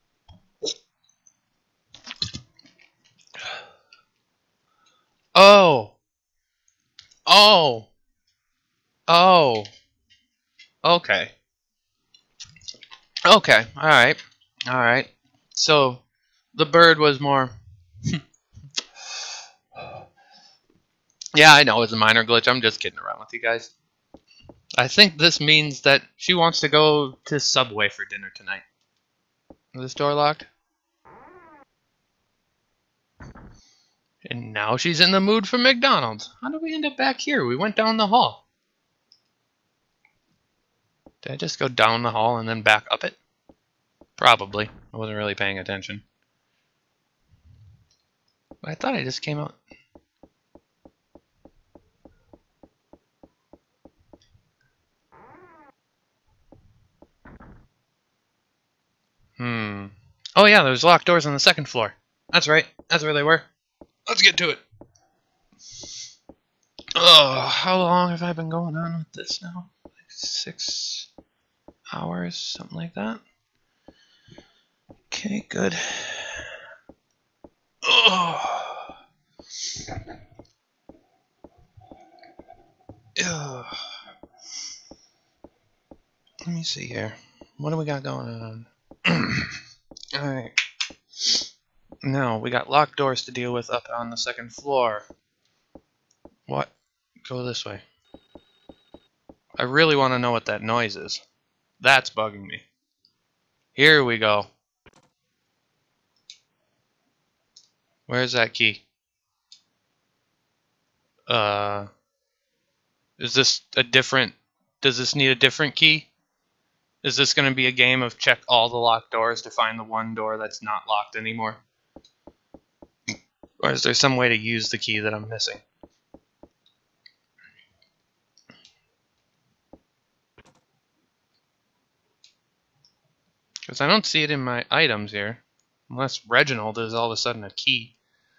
S1: Oh. Oh. Oh. Okay. Okay. Alright. Alright. So, the bird was more... Yeah, I know it's a minor glitch. I'm just kidding around with you guys. I think this means that she wants to go to Subway for dinner tonight. Is this door locked? And now she's in the mood for McDonald's. How did we end up back here? We went down the hall. Did I just go down the hall and then back up it? Probably. I wasn't really paying attention. But I thought I just came out. Hmm. Oh yeah, there's locked doors on the second floor. That's right. That's where they were. Let's get to it. Oh, how long have I been going on with this now? Like six hours, something like that. Okay, good. Oh. Ugh. Let me see here. What do we got going on? Alright. Now, we got locked doors to deal with up on the second floor. What? Go this way. I really want to know what that noise is. That's bugging me. Here we go. Where's that key? Uh... Is this a different... Does this need a different key? Is this going to be a game of check all the locked doors to find the one door that's not locked anymore? Or is there some way to use the key that I'm missing? Because I don't see it in my items here. Unless Reginald is all of a sudden a key.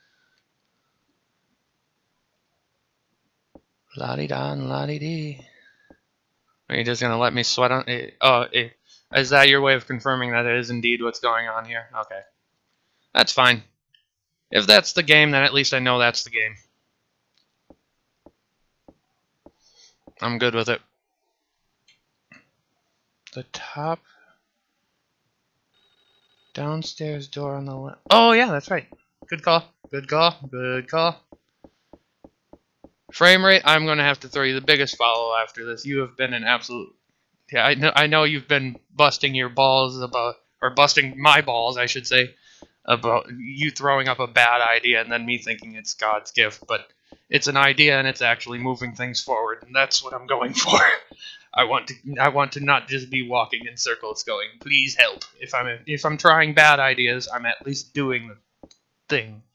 S1: La-di-da and la-di-dee. Are you just going to let me sweat on it? Oh, it, is that your way of confirming that it is indeed what's going on here? Okay. That's fine. If that's the game, then at least I know that's the game. I'm good with it. The top downstairs door on the left. Oh, yeah, that's right. Good call. Good call. Good call. Frame rate, I'm going to have to throw you the biggest follow after this. You have been an absolute... Yeah, I know, I know you've been busting your balls about... Or busting my balls, I should say, about you throwing up a bad idea and then me thinking it's God's gift. But it's an idea and it's actually moving things forward, and that's what I'm going for. I want to I want to not just be walking in circles going, please help. If I'm if I'm trying bad ideas, I'm at least doing the thing.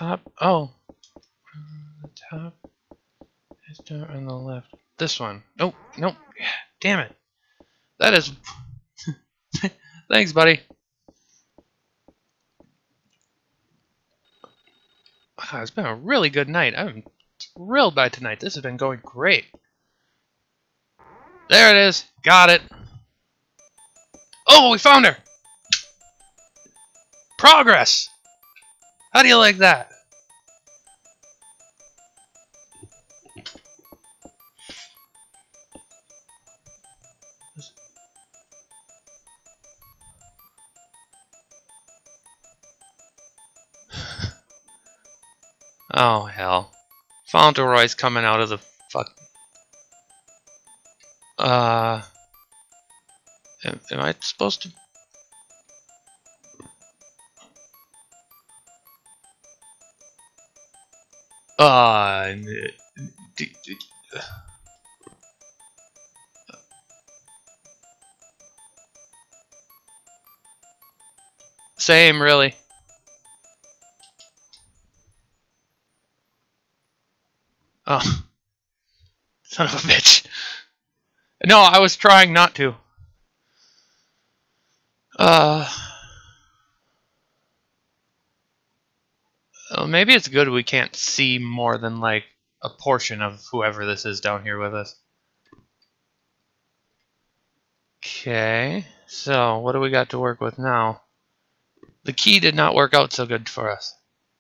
S1: top. Oh, the top is down on the left. This one. Oh, nope. Damn it. That is. Thanks, buddy. Wow, it's been a really good night. I'm thrilled by tonight. This has been going great. There it is. Got it. Oh, we found her. Progress. How do you like that? Oh, hell. Fauntleroy's coming out of the fuck. Uh. Am, am I supposed to? Uh. d- d- Same, really. Oh. Son of a bitch. No, I was trying not to. Uh. Well, maybe it's good we can't see more than, like, a portion of whoever this is down here with us. Okay. So, what do we got to work with now? The key did not work out so good for us.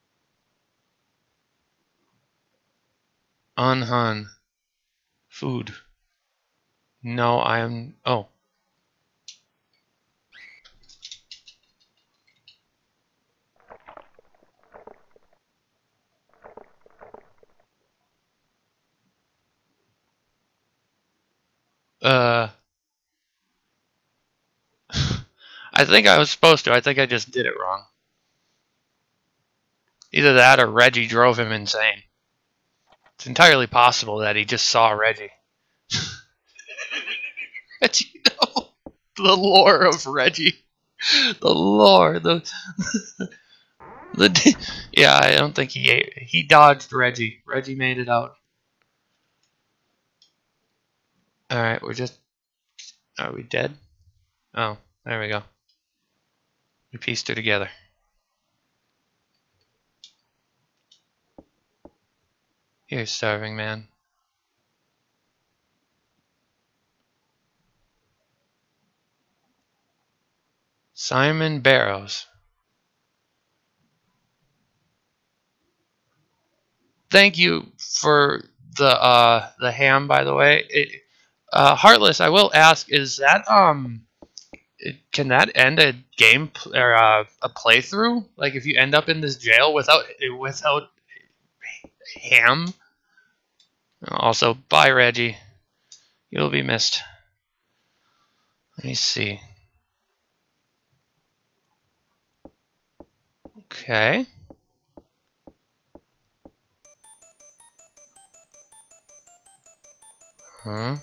S1: Unhun. Food. No, I am... Oh. Uh... I think I was supposed to. I think I just did it wrong. Either that or Reggie drove him insane. It's entirely possible that he just saw Reggie. Reggie, no. The lore of Reggie. The lore. The... the yeah, I don't think he ate. He dodged Reggie. Reggie made it out. Alright, we're just... Are we dead? Oh, there we go. We pieced her together. Here, starving man. Simon Barrows. Thank you for the uh the ham, by the way. It, uh, Heartless, I will ask: is that um, it, can that end a game pl- or uh, a playthrough? Like if you end up in this jail without without ham? Also, bye, Reggie. You'll be missed. Let me see. Okay. Huh?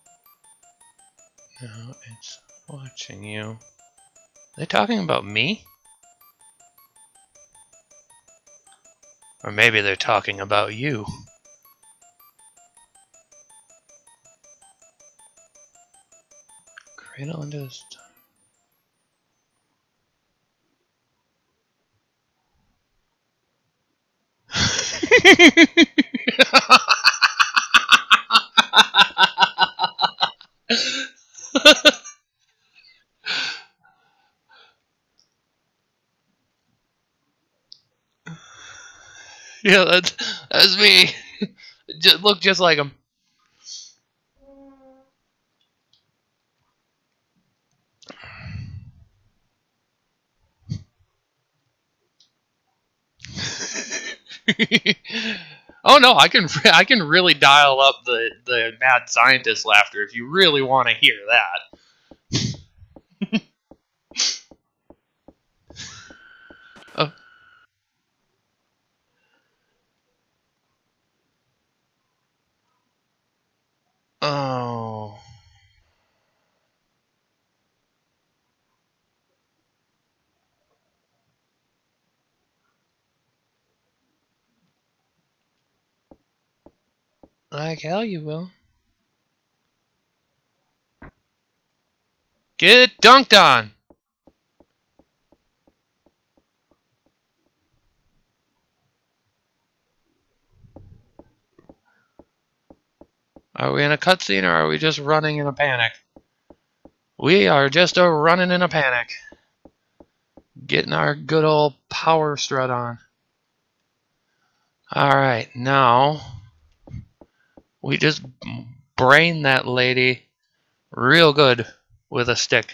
S1: No, it's watching you. Are they talking about me? Or maybe they're talking about you. Cradle into this. Yeah, that's that's me. Just look just like him. Oh no, I can I can really dial up the the mad scientist laughter if you really want to hear that. Oh. Oh. Like hell you will. Get dunked on! Are we in a cutscene or are we just running in a panic? We are just a running in a panic. Getting our good old power strut on. Alright, now we just brain that lady real good with a stick.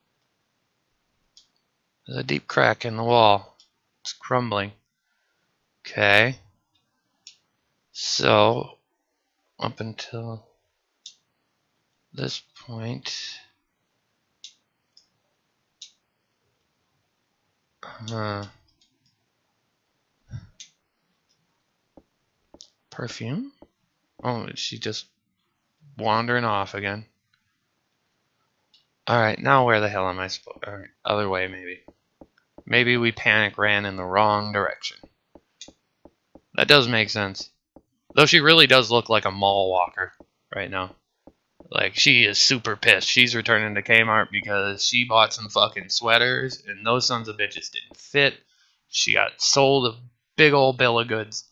S1: There's a deep crack in the wall. It's crumbling. Okay. So, up until this point... Huh. Perfume? Oh, is she just wandering off again? Alright, now where the hell am I supposed... Alright, other way maybe. Maybe we panic ran in the wrong direction. That does make sense. Though she really does look like a mall walker right now. Like, she is super pissed. She's returning to Kmart because she bought some fucking sweaters, and those sons of bitches didn't fit. She got sold a big old bill of goods.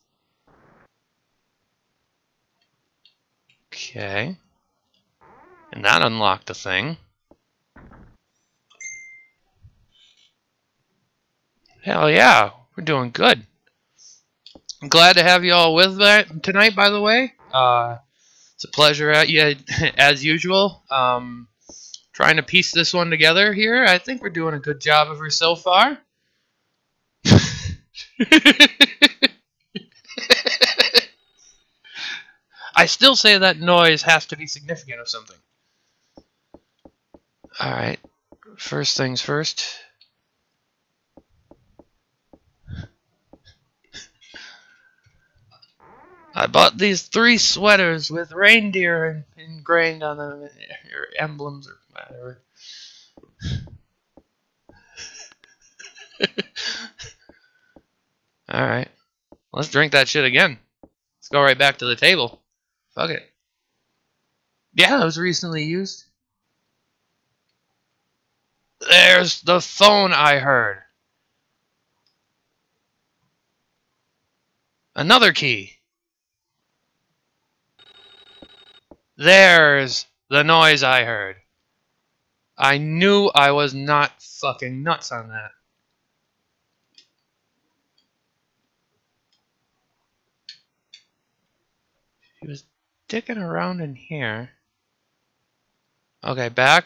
S1: Okay. And that unlocked the thing. Hell yeah, we're doing good. I'm glad to have you all with me tonight, by the way. Uh, it's a pleasure at you, as usual. Um, trying to piece this one together here. I think we're doing a good job of her so far. I still say that noise has to be significant of something. Alright, first things first. I bought these three sweaters with reindeer ingrained on them, or emblems or whatever. Alright, let's drink that shit again. Let's go right back to the table. Fuck it. Yeah, it was recently used. There's the phone I heard. Another key. There's the noise I heard. I knew I was not fucking nuts on that. He was dicking around in here. Okay, back.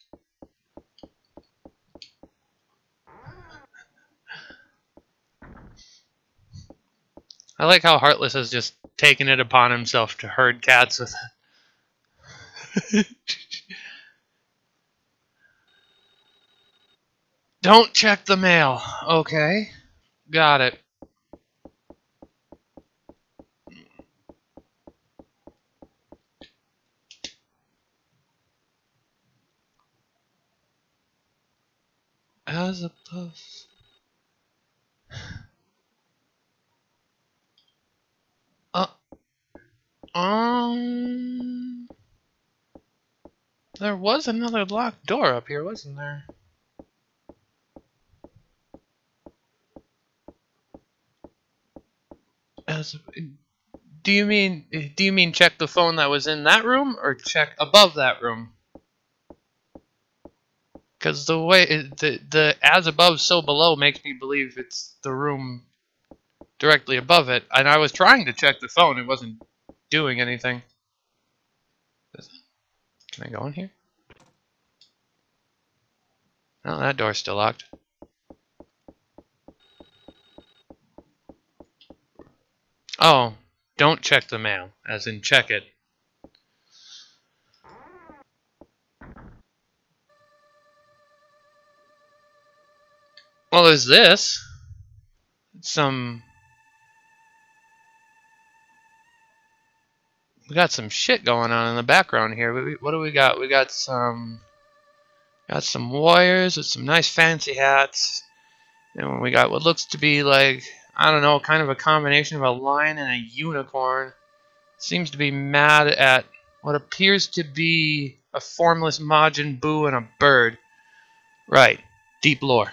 S1: I like how Heartless has just taken it upon himself to herd cats with it. Don't check the mail. Okay. Got it. As opposed... Uh... Um... There was another locked door up here, wasn't there? As... Do you mean... Do you mean check the phone that was in that room, or check above that room? Because the way... It, the, the as above, so below makes me believe it's the room directly above it. And I was trying to check the phone, it wasn't doing anything. Can I go in here? No, that door's still locked. Oh, don't check the mail, as in check it. Well, there's this. Some... We got some shit going on in the background here. We, what do we got? We got some... Got some warriors with some nice fancy hats. And we got what looks to be like, I don't know, kind of a combination of a lion and a unicorn. seems to be mad at what appears to be a formless Majin Buu and a bird. Right. Deep lore.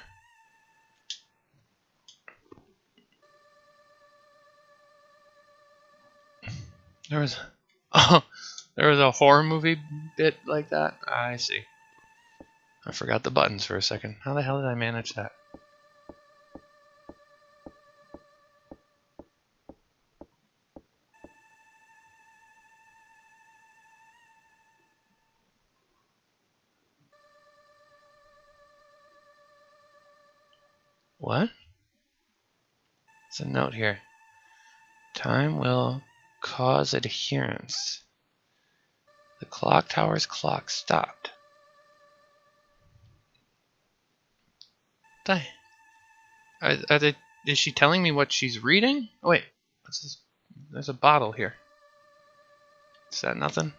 S1: There was, oh, there was a horror movie bit like that. I see. I forgot the buttons for a second. How the hell did I manage that? What? It's a note here. Time will cause adherence. The clock tower's clock stopped. Die. Are, are they, is she telling me what she's reading? Oh, wait. What's this? There's a bottle here. Is that nothing?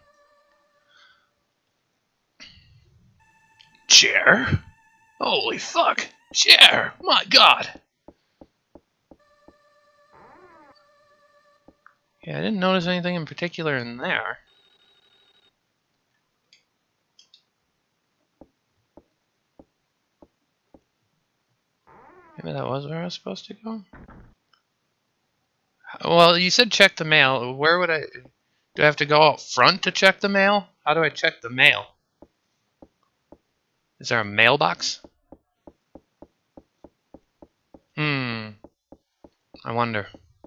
S1: Chair? Holy fuck! Chair! My god! Yeah, I didn't notice anything in particular in there. Maybe that was where I was supposed to go? Well, you said check the mail. Where would I... Do I have to go out front to check the mail? How do I check the mail? Is there a mailbox? Hmm. I wonder.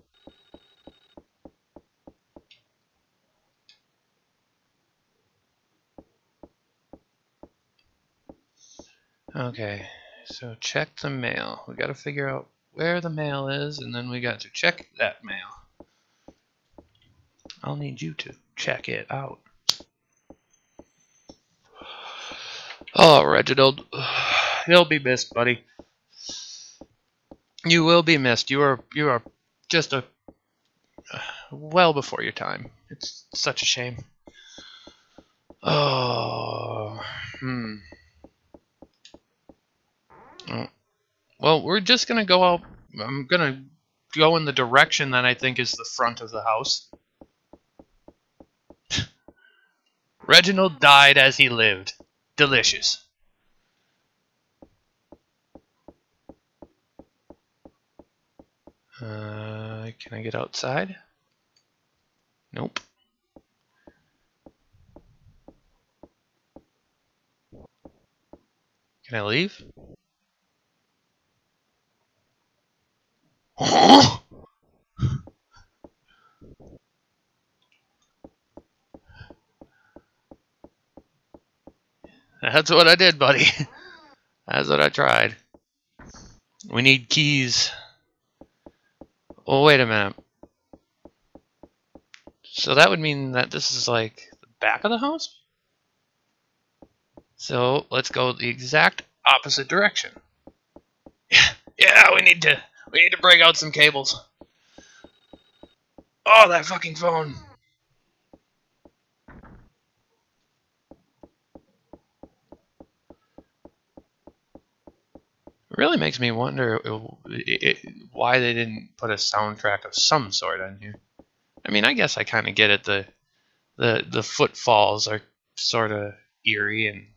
S1: Okay, so check the mail. We gotta figure out where the mail is, and then we got to check that mail. I'll need you to check it out. Oh, Reginald. You'll be missed, buddy. You will be missed. You are you are just a uh, well before your time. It's such a shame. Oh, hmm. Oh. Well, we're just gonna go out. I'm gonna go in the direction that I think is the front of the house. Reginald died as he lived. Delicious. Uh, can I get outside? Nope. Can I leave? That's what I did, buddy. That's what I tried. We need keys. Oh, wait a minute. So that would mean that this is like the back of the house? So let's go the exact opposite direction. Yeah, yeah, we need to we need to break out some cables. Oh, that fucking phone. It really makes me wonder it, it, why they didn't put a soundtrack of some sort on here. I mean, I guess I kind of get it. The the the footfalls are sort of eerie and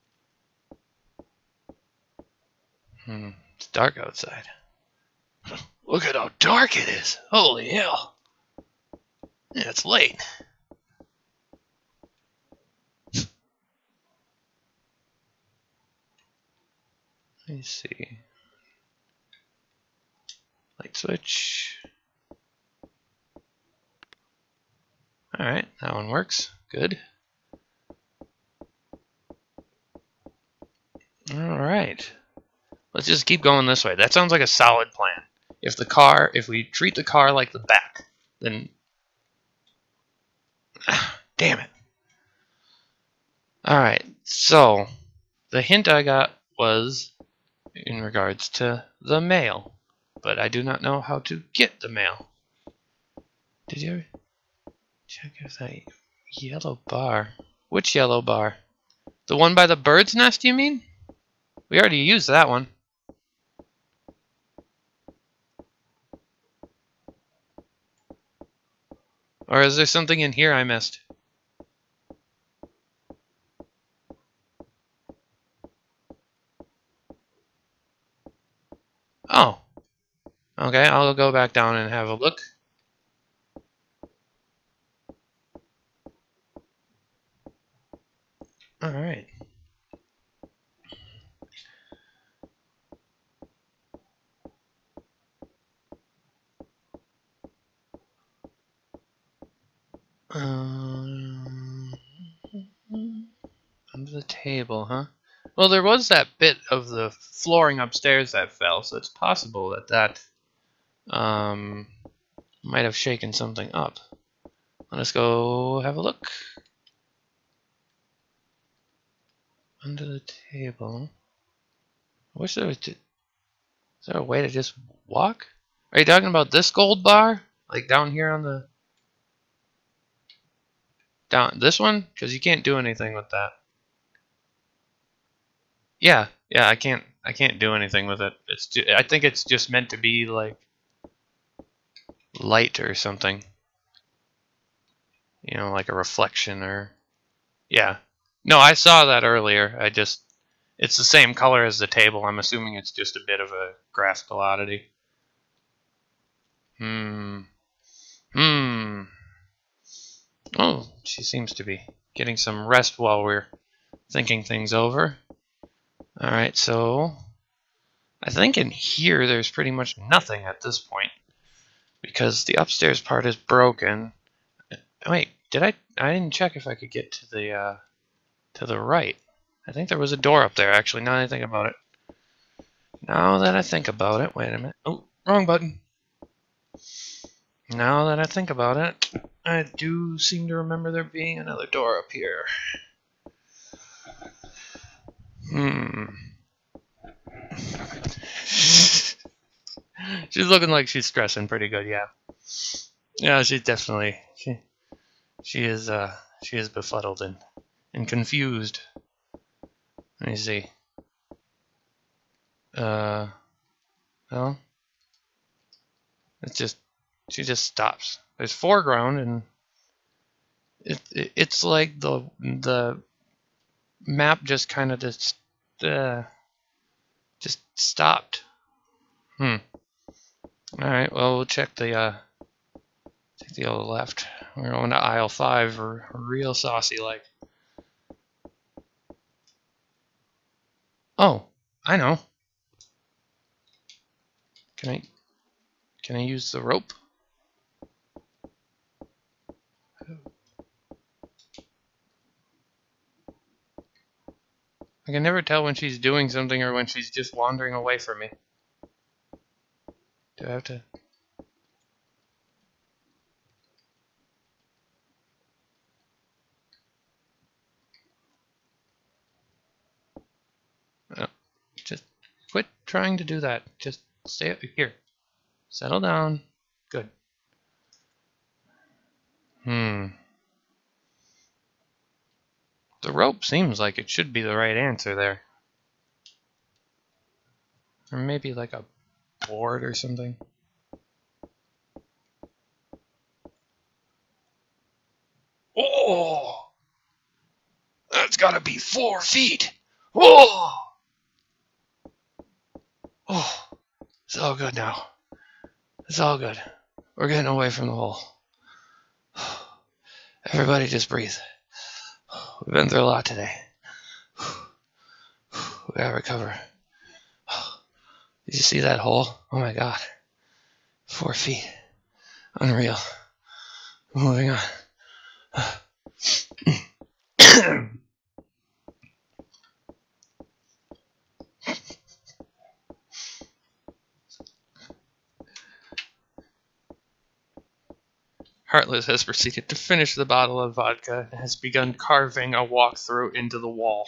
S1: hmm, it's dark outside. Look at how dark it is. Holy hell. Yeah, it's late. Let me see. Light switch. Alright, that one works. Good. Alright. Let's just keep going this way. That sounds like a solid plan. If the car, if we treat the car like the back, then... Damn it. Alright, so the hint I got was in regards to the mail, but I do not know how to get the mail. Did you ever check if that yellow bar? Which yellow bar? The one by the bird's nest, you mean? We already used that one. Or is there something in here I missed? Oh. Okay, I'll go back down and have a look. Alright. Um, under the table, huh? Well, there was that bit of the flooring upstairs that fell, so it's possible that that um, might have shaken something up. Let us go have a look. Under the table. I wish there was... Is there a way to just walk? Are you talking about this gold bar? Like down here on the... Down this one? Because you can't do anything with that. Yeah, yeah, I can't I can't do anything with it. It's ju I think it's just meant to be like light or something. You know, like a reflection or yeah. No, I saw that earlier. I just it's the same color as the table. I'm assuming it's just a bit of a graphical oddity. Hmm. Hmm. Oh, she seems to be getting some rest while we're thinking things over. Alright, so I think in here there's pretty much nothing at this point because the upstairs part is broken. Wait, did I? I didn't check if I could get to the uh, to the right. I think there was a door up there actually. Now that I think about it. Now that I think about it, wait a minute. Oh, wrong button. Now that I think about it, I do seem to remember there being another door up here. Hmm. She's looking like she's stressing pretty good, yeah. Yeah, she's definitely she she is uh she is befuddled and, and confused. Let me see. Uh well it's just she just stops. There's foreground and it, it it's like the the map just kinda just uh just stopped. Hmm. Alright, well we'll check the uh check the other left. We're going to aisle five or real saucy like. Oh, I know. Can I can I use the rope? I can never tell when she's doing something or when she's just wandering away from me. Do I have to? Oh, just quit trying to do that. Just stay up here. Settle down. Good. Hmm. The rope seems like it should be the right answer there. Or maybe like a board or something. Oh! That's gotta be four feet! Oh! Oh! It's all good now. It's all good. We're getting away from the hole. Everybody just breathe. We've been through a lot today. We gotta recover. Did you see that hole? Oh my god. Four feet. Unreal. Moving on. Heartless has proceeded to finish the bottle of vodka and has begun carving a walkthrough into the wall.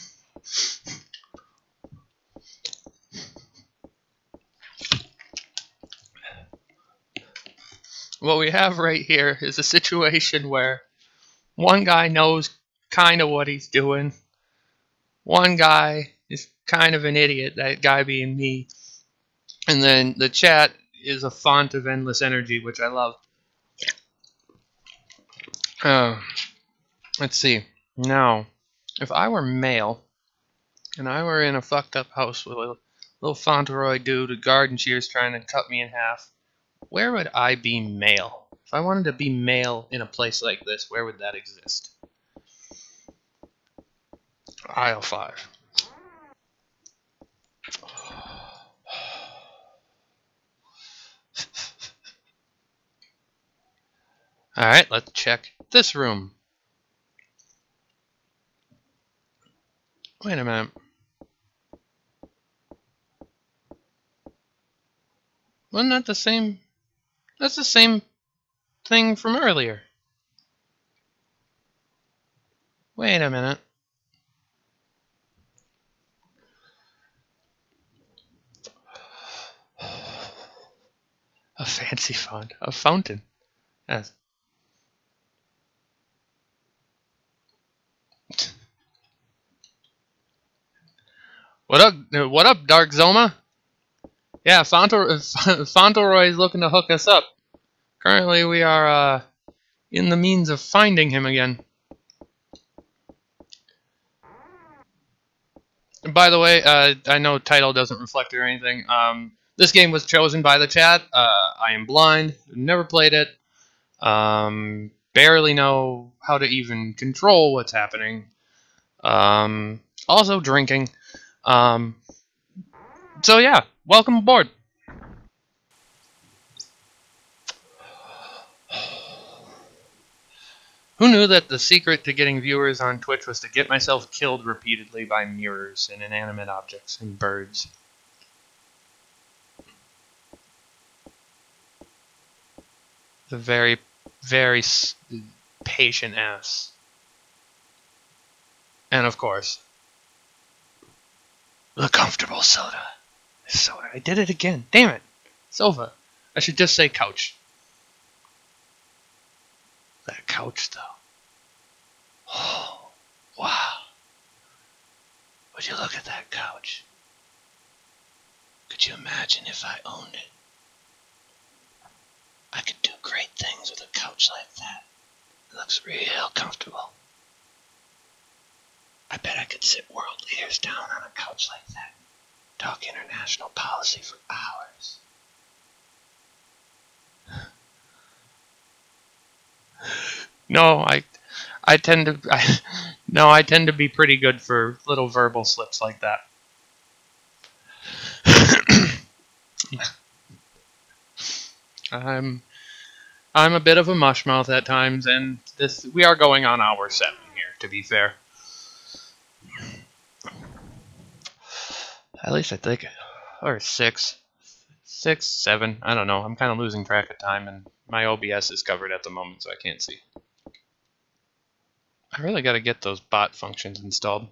S1: What we have right here is a situation where one guy knows kind of what he's doing. One guy is kind of an idiot, that guy being me. And then the chat is a font of endless energy, which I love. Uh, let's see. Now, if I were male, and I were in a fucked up house with a little Fauntleroy dude with garden shears trying to cut me in half, where would I be male? If I wanted to be male in a place like this, where would that exist? Aisle five. Alright, let's check this room. Wait a minute. Wasn't that the same? That's the same thing from earlier. Wait a minute. A fancy font. A fountain. Yes. What up? What up, Dark Zoma? Yeah, Fauntleroy is looking to hook us up. Currently, we are uh, in the means of finding him again. And by the way, uh, I know title doesn't reflect it or anything. Um, this game was chosen by the chat. Uh, I am blind. Never played it. Um, barely know how to even control what's happening. Um, also drinking. Um, so yeah, welcome aboard. Who knew that the secret to getting viewers on Twitch was to get myself killed repeatedly by mirrors and inanimate objects and birds? The very, very patient ass. And of course, the comfortable soda. Soda. I did it again. Damn it. Sofa. I should just say couch. That couch, though. Oh, wow. Would you look at that couch? Could you imagine if I owned it? I could do great things with a couch like that. It looks real comfortable. I bet I could sit world leaders down on a couch like that. Talk international policy for hours. No, I, I tend to, I, no, I tend to be pretty good for little verbal slips like that. I'm, I'm a bit of a mushmouth at times, and this we are going on hour seven here. To be fair, at least I think, or six, six, seven. I don't know. I'm kind of losing track of time, and my O B S is covered at the moment, so I can't see. I really got to get those bot functions installed.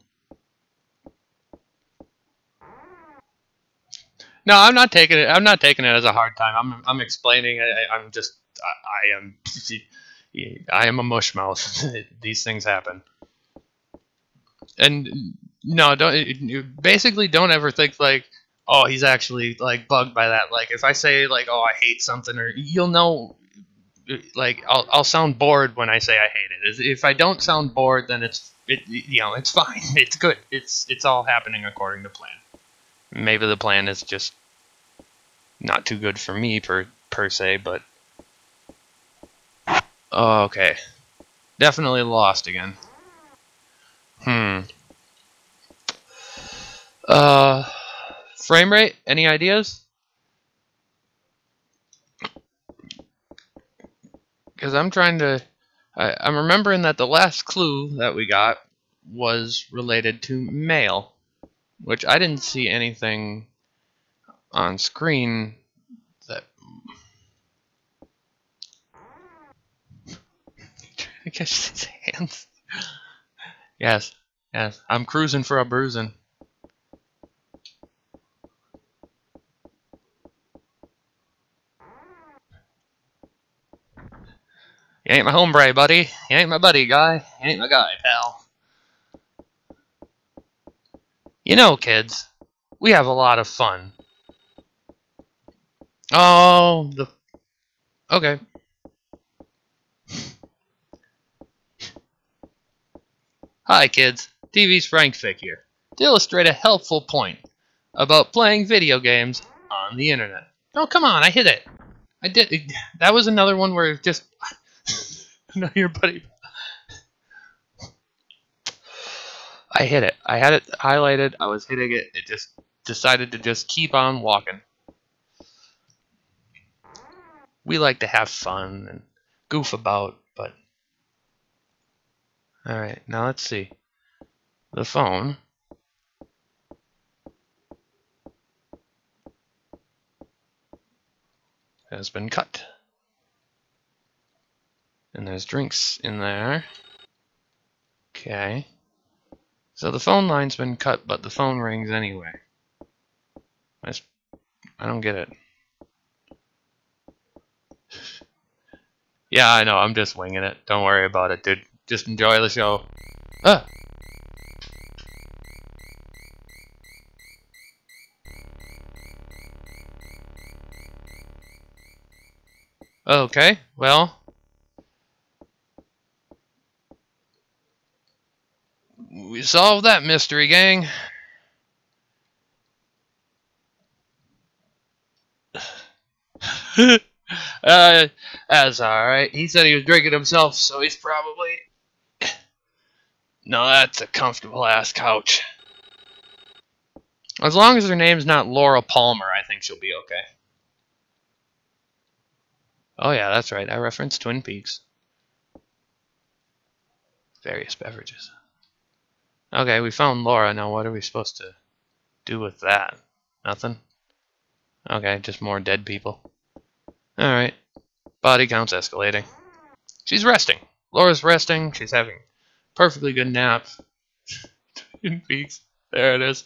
S1: No, I'm not taking it. I'm not taking it as a hard time. I'm I'm explaining. I, I'm just I, I am I am a mushmouth. These things happen. And no, don't basically don't ever think like, oh, he's actually like bugged by that. Like if I say like, oh, I hate something, or you'll know, like I'll I'll sound bored when I say I hate it. If I don't sound bored, then it's it you know it's fine. It's good. It's it's all happening according to plan. Maybe the plan is just not too good for me per per se, but oh, okay, definitely lost again. Hmm. Uh, frame rate? Any ideas? Because I'm trying to. I, I'm remembering that the last clue that we got was related to male, which I didn't see anything on screen that. I guess his hands. Yes, yes. I'm cruising for a bruising. You ain't my hombre, buddy. You ain't my buddy, guy. You ain't my guy, pal. You know, kids, we have a lot of fun. Oh, the... Okay. Hi kids, T V's Frank Fick here, to illustrate a helpful point about playing video games on the internet. Oh, come on, I hit it. I did. It, that was another one where it just... no, your buddy... I hit it. I had it highlighted. I was hitting it. It just decided to just keep on walking. We like to have fun and goof about, but... Alright, now let's see. The phone... has been cut. And there's drinks in there. Okay. So the phone line's been cut, but the phone rings anyway. I, just, I don't get it. Yeah, I know, I'm just winging it. Don't worry about it, dude. Just enjoy the show. Ah! Okay, well... we solved that mystery, gang. uh, that's alright. He said he was drinking himself, so he's probably... no, that's a comfortable-ass couch. As long as her name's not Laura Palmer, I think she'll be okay. Oh yeah, that's right. I referenced Twin Peaks. Various beverages. Okay, we found Laura. Now what are we supposed to do with that? Nothing? Okay, just more dead people. Alright. Body count's escalating. She's resting. Laura's resting. She's having a perfectly good nap. Twin Peaks. There it is.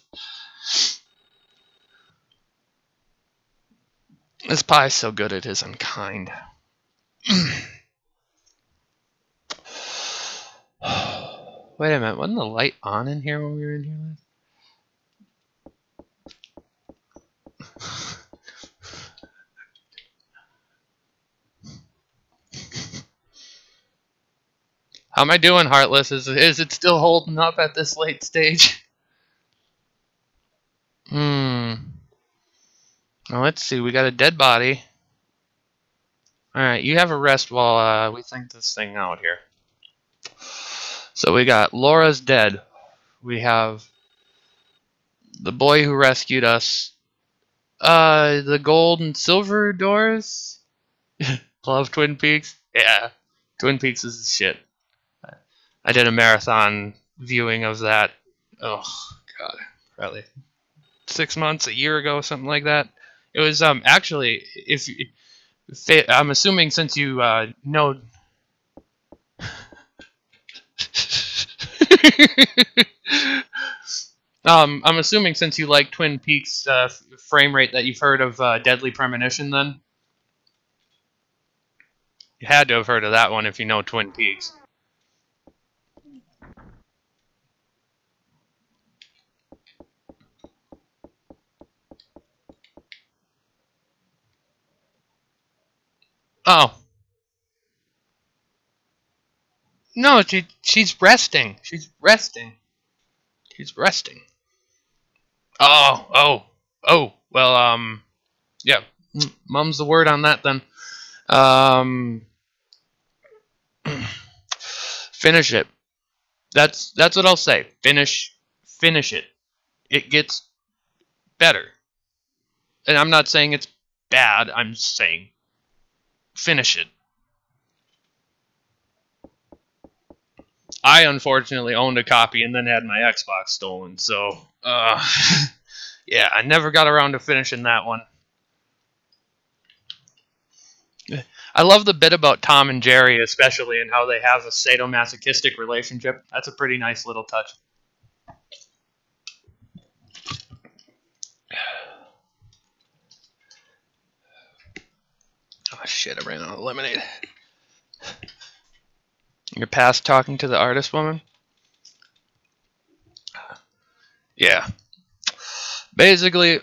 S1: This pie's so good it is unkind. Wait a minute, wasn't the light on in here when we were in here last? How am I doing, Heartless? Is, is it still holding up at this late stage? Hmm. Now let's see, we got a dead body. Alright, you have a rest while uh, we think this thing out here. So we got Laura's dead. We have the boy who rescued us. Uh, the gold and silver doors? Love Twin Peaks? Yeah, Twin Peaks is the shit. I did a marathon viewing of that. Oh, God. Probably six months, a year ago, something like that. It was, um, actually, if you... I'm assuming since you, uh, know... um, I'm assuming since you like Twin Peaks uh, frame rate that you've heard of uh, Deadly Premonition, then? You had to have heard of that one if you know Twin Peaks. Oh. No, she, she's resting. She's resting. She's resting. Oh, oh, oh. Well, um, yeah. Mum's the word on that, then. Um, finish it. That's that's what I'll say. Finish, finish it. It gets better. And I'm not saying it's bad. I'm saying finish it. I unfortunately owned a copy and then had my Xbox stolen, so uh, yeah, I never got around to finishing that one. I love the bit about Tom and Jerry, especially, and how they have a sadomasochistic relationship. That's a pretty nice little touch. Oh shit, I ran out of lemonade. You're past talking to the artist woman? Yeah. Basically,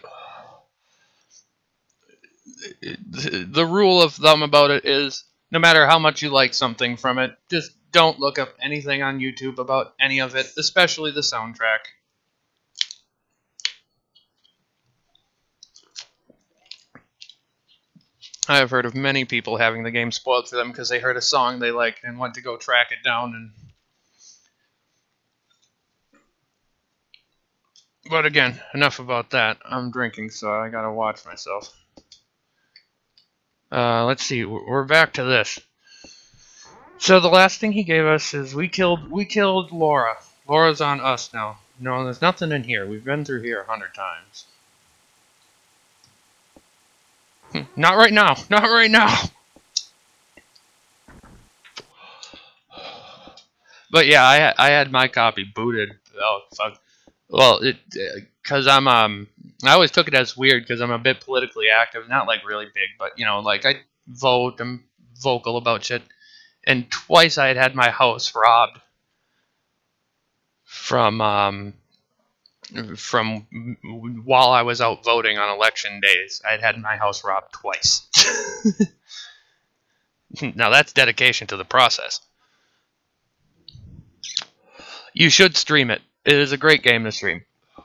S1: the rule of thumb about it is, no matter how much you like something from it, just don't look up anything on YouTube about any of it, especially the soundtrack. I have heard of many people having the game spoiled for them because they heard a song they liked and went to go track it down. And But again, enough about that. I'm drinking, so I gotta watch myself. Uh, let's see. We're back to this. So the last thing he gave us is we killed we killed Laura. Laura's on us now. No, there's nothing in here. We've been through here a hundred times. Not right now. Not right now. But yeah, I I had my copy booted. Oh fuck. Well, it because I'm um I always took it as weird because I'm a bit politically active, not like really big, but you know, like I vote, I'm vocal about shit. And twice I had had my house robbed from um from while I was out voting on election days. I'd had my house robbed twice. Now that's dedication to the process. You should stream it. It is a great game to stream.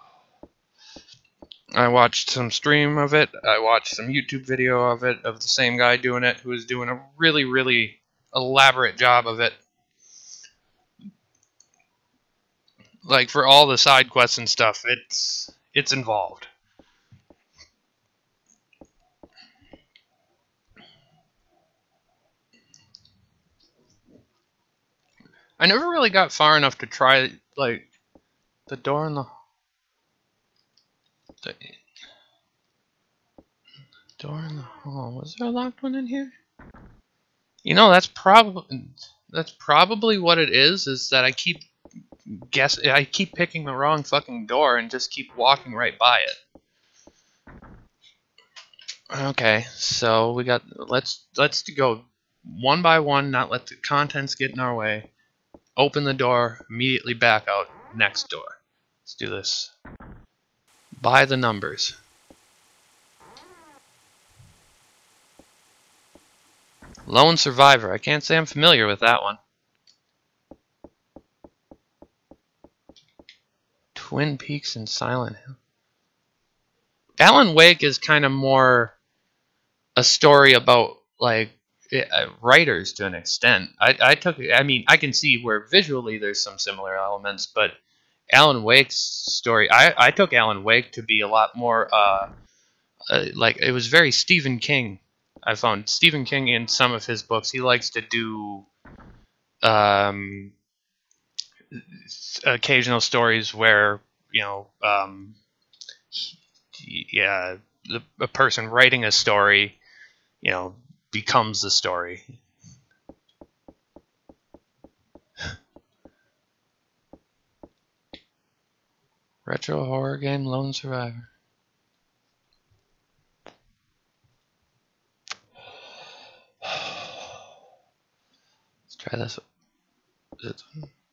S1: I watched some stream of it. I watched some YouTube video of it, of the same guy doing it, who was doing a really, really elaborate job of it. Like, for all the side quests and stuff, it's it's involved. I never really got far enough to try, like, the door in the... the door in the hall. Was there a locked one in here? You know, that's probably that's probably what it is. Is that I keep guess I keep picking the wrong fucking door and just keep walking right by it. Okay, so we got let's let's go one by one. Not let the contents get in our way. Open the door. Immediately back out. Next door. Let's do this. By the numbers. Lone Survivor. I can't say I'm familiar with that one. Twin Peaks and Silent Hill. Alan Wake is kind of more a story about, like, writers to an extent. I, I took, I mean, I can see where visually there's some similar elements, but Alan Wake's story, I, I took Alan Wake to be a lot more, uh, uh, like, it was very Stephen King. I found Stephen King in some of his books, he likes to do um, occasional stories where, you know, um, yeah, the, a person writing a story, you know, becomes the story. Retro horror game, Lone Survivor. Let's try this. Is it,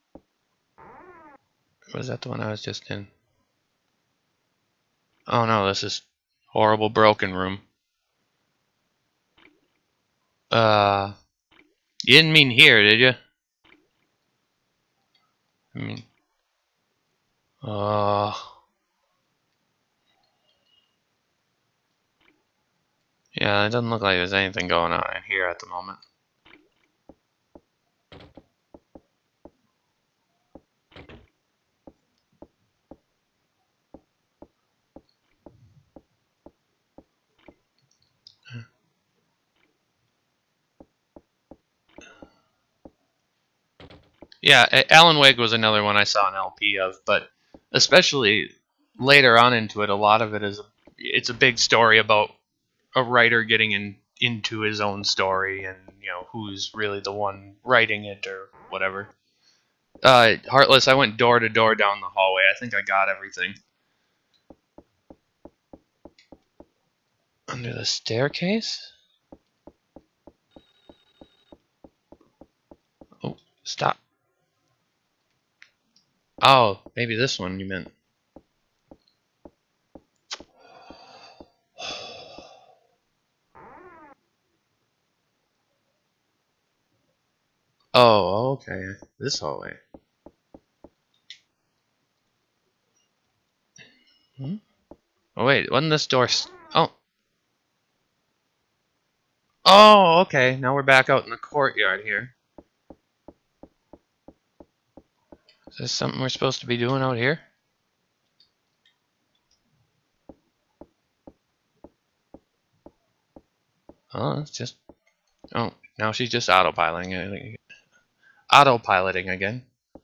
S1: was that the one I was just in? Oh no, this is horrible broken room. Uh, you didn't mean here, did you? I mean, uh, yeah, it doesn't look like there's anything going on in here at the moment. Yeah, Alan Wake was another one I saw an L P of, but especially later on into it, a lot of it is a, it's a big story about a writer getting in into his own story, and you know who's really the one writing it or whatever. Uh, Heartless, I went door to door down the hallway. I think I got everything. Under the staircase? Oh, stop. Oh, maybe this one you meant. Oh, Oh, okay. This hallway. Hmm? Oh, wait. Wasn't this door... St oh. Oh, okay. Now we're back out in the courtyard here. Is this something we're supposed to be doing out here? Oh, it's just... Oh, now she's just autopiloting. Autopiloting again.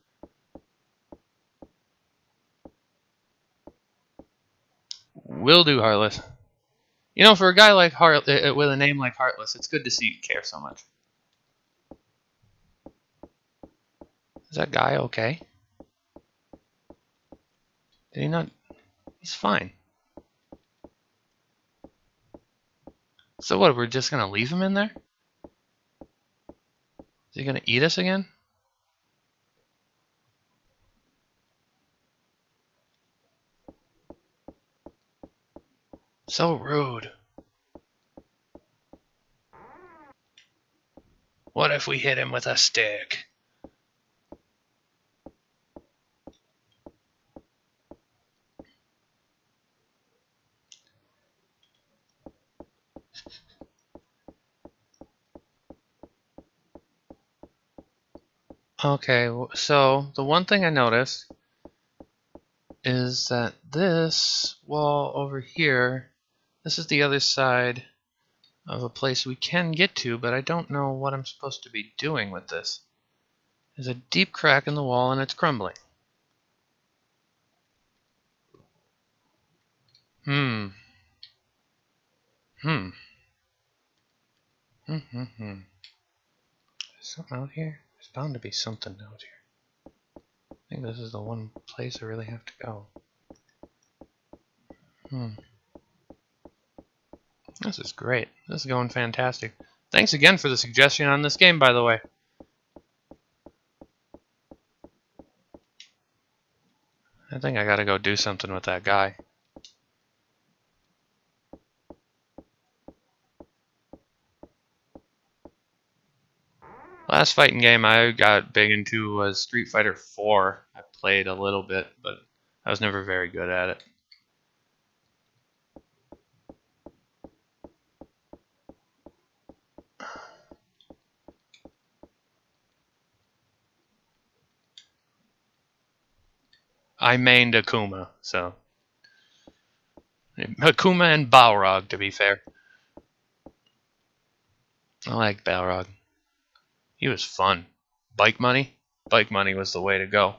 S1: Will do, Heartless. You know, for a guy like Heart uh, with a name like Heartless, it's good to see you care so much. Is that guy okay? Did he not? He's fine. So what, we're just gonna leave him in there? Is he gonna eat us again? So rude. What if we hit him with a stick? Okay, so the one thing I noticed is that this wall over here, this is the other side of a place we can get to, but I don't know what I'm supposed to be doing with this. There's a deep crack in the wall and it's crumbling. Hmm. Hmm. Hmm. Hmm. Hmm. Something out here? There's bound to be something out here. I think this is the one place I really have to go. Hmm. This is great. This is going fantastic. Thanks again for the suggestion on this game, by the way. I think I gotta go do something with that guy. Last fighting game I got big into was Street Fighter four. I played a little bit, but I was never very good at it. I mained Akuma, so... Akuma and Balrog, to be fair. I like Balrog. He was fun. Bike money? Bike money was the way to go.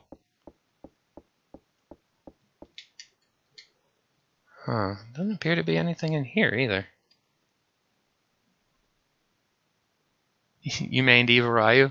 S1: Huh. Doesn't appear to be anything in here either. You mained Eva Ryu?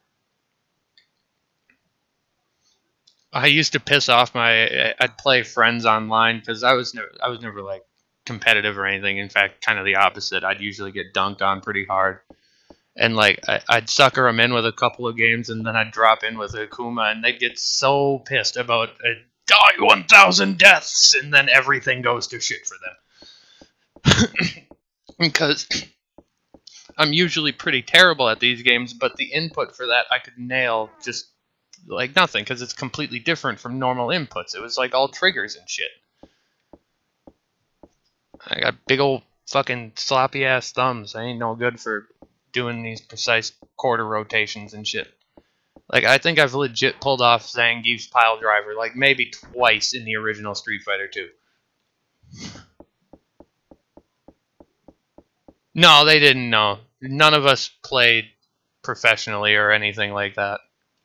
S1: I used to piss off my... I'd play friends online because I was never, I was never like competitive or anything. In fact, kind of the opposite. I'd usually get dunked on pretty hard. And like I, I'd sucker them in with a couple of games, and then I'd drop in with Akuma, and they'd get so pissed about uh, die one thousand deaths, and then everything goes to shit for them. Because I'm usually pretty terrible at these games, but the input for that I could nail just like nothing, because it's completely different from normal inputs. It was like all triggers and shit. I got big old fucking sloppy ass thumbs. I ain't no good for doing these precise quarter rotations and shit. Like, I think I've legit pulled off Zangief's pile driver like maybe twice in the original Street Fighter two. No, they didn't know. None of us played professionally or anything like that.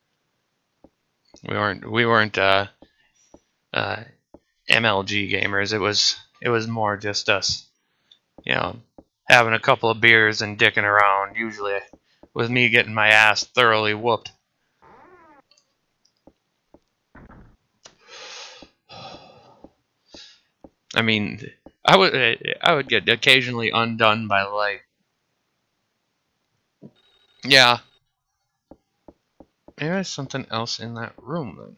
S1: We weren't we weren't uh, uh, M L G gamers. It was it was more just us, you know, having a couple of beers and dicking around. Usually, with me getting my ass thoroughly whooped. I mean, I would I would get occasionally undone by like, yeah. Maybe there's something else in that room then.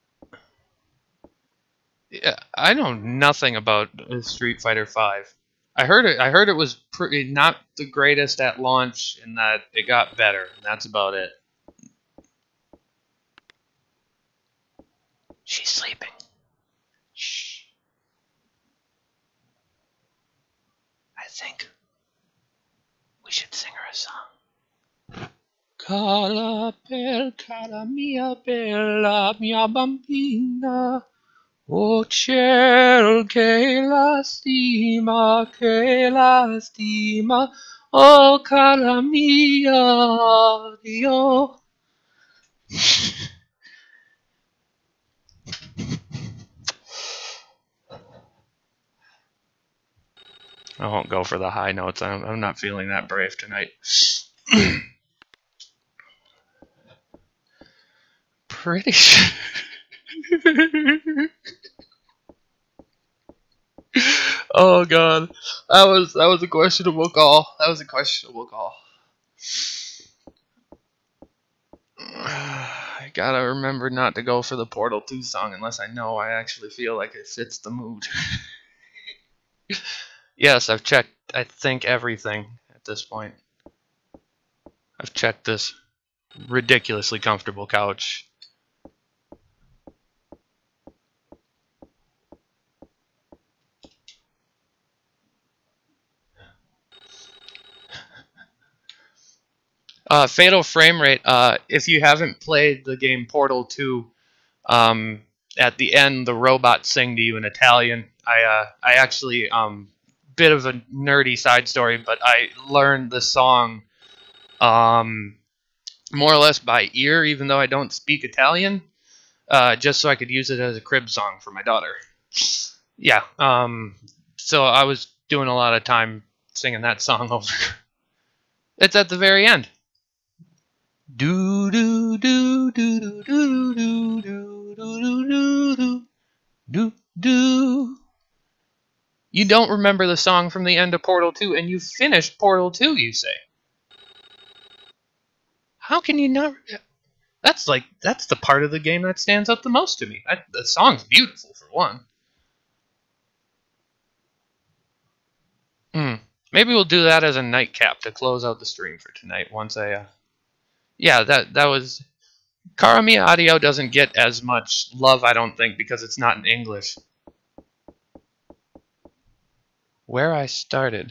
S1: Yeah, I know nothing about Street Fighter five. I heard it. I heard it was pretty not the greatest at launch, and that it got better. And that's about it. She's sleeping. Shh. I think we should sing her a song. Cara per cara mia bella mia bambina, oh ciel che la stima, che la stima, oh cara mia, Dio. I won't go for the high notes. I'm, I'm not feeling that brave tonight. Pretty sure. Oh god, that was that was a questionable call. That was a questionable call. I gotta remember not to go for the Portal two song unless I know I actually feel like it fits the mood. Yes, I've checked, I think, everything at this point. I've checked this ridiculously comfortable couch. Uh, Fatal Frame Rate, uh, if you haven't played the game Portal two, um, at the end the robots sing to you in Italian. I, uh, I actually, um, bit of a nerdy side story, but I learned the song um, more or less by ear, even though I don't speak Italian, uh, just so I could use it as a crib song for my daughter. Yeah, um, so I was doing a lot of time singing that song over. It's at the very end. Do do do do do do do do do do do do do. You don't remember the song from the end of Portal two, and you finished Portal two, you say? How can you not? That's like that's the part of the game that stands out the most to me. I, the song's beautiful for one. Hmm. Maybe we'll do that as a nightcap to close out the stream for tonight. Once I, uh, yeah, that that was. Cara Mia Audio doesn't get as much love, I don't think, because it's not in English. Where I started.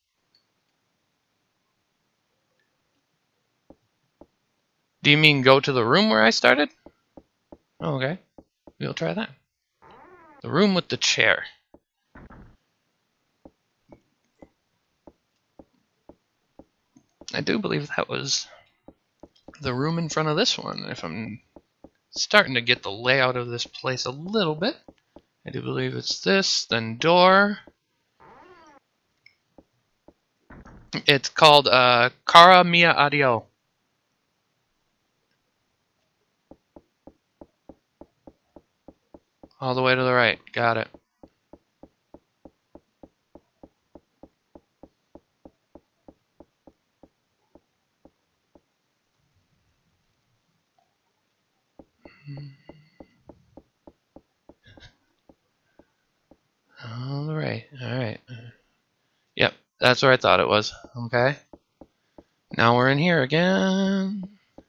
S1: Do you mean go to the room where I started? Oh, okay. We'll try that. The room with the chair. I do believe that was the room in front of this one, if I'm starting to get the layout of this place a little bit. I do believe it's this, then door. It's called uh, Cara Mia Audio. All the way to the right. Got it. All right. All right. Yep. That's where I thought it was. Okay. Now we're in here again.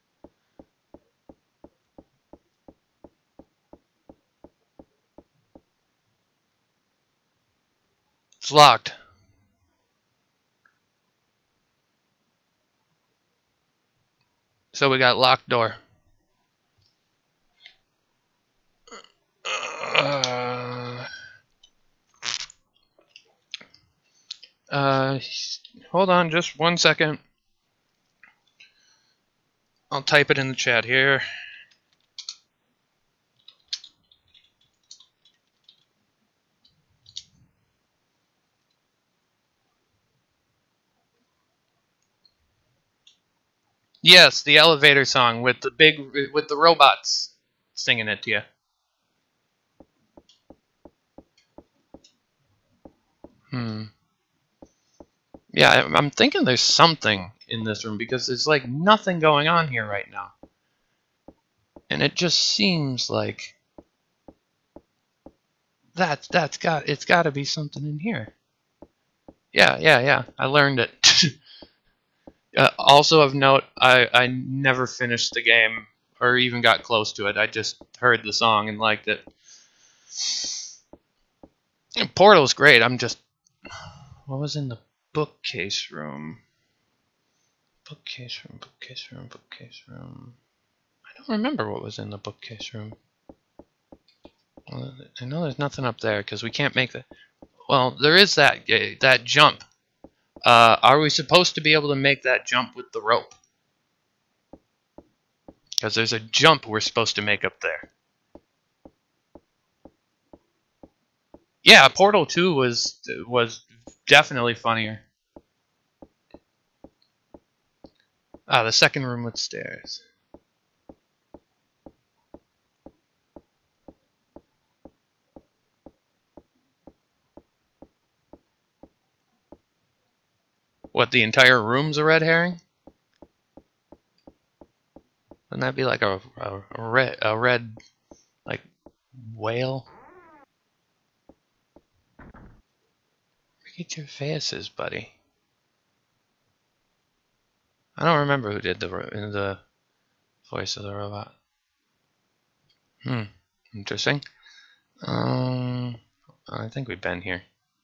S1: It's locked. So we got locked door. Uh, uh, hold on just one second. I'll type it in the chat here. Yes, the elevator song with the big with the robots singing it to you. Hmm. Yeah, I'm thinking there's something in this room because there's like nothing going on here right now. And it just seems like that that's got it's got to be something in here. Yeah, yeah, yeah. I learned it. uh, also of note, I I never finished the game or even got close to it. I just heard the song and liked it. And Portal's great. I'm just what was in the bookcase room? Bookcase room, bookcase room, bookcase room. I don't remember what was in the bookcase room. Well, I know there's nothing up there because we can't make the. Well, there is that that jump. Uh, are we supposed to be able to make that jump with the rope? Because there's a jump we're supposed to make up there. Yeah, Portal two was was definitely funnier. Ah, the second room with stairs. What, the entire room's a red herring? Wouldn't that be like a, a, a red, a red, like, whale? Get your faces, buddy. I don't remember who did the the voice of the robot. Hmm, interesting. Um, I think we've been here.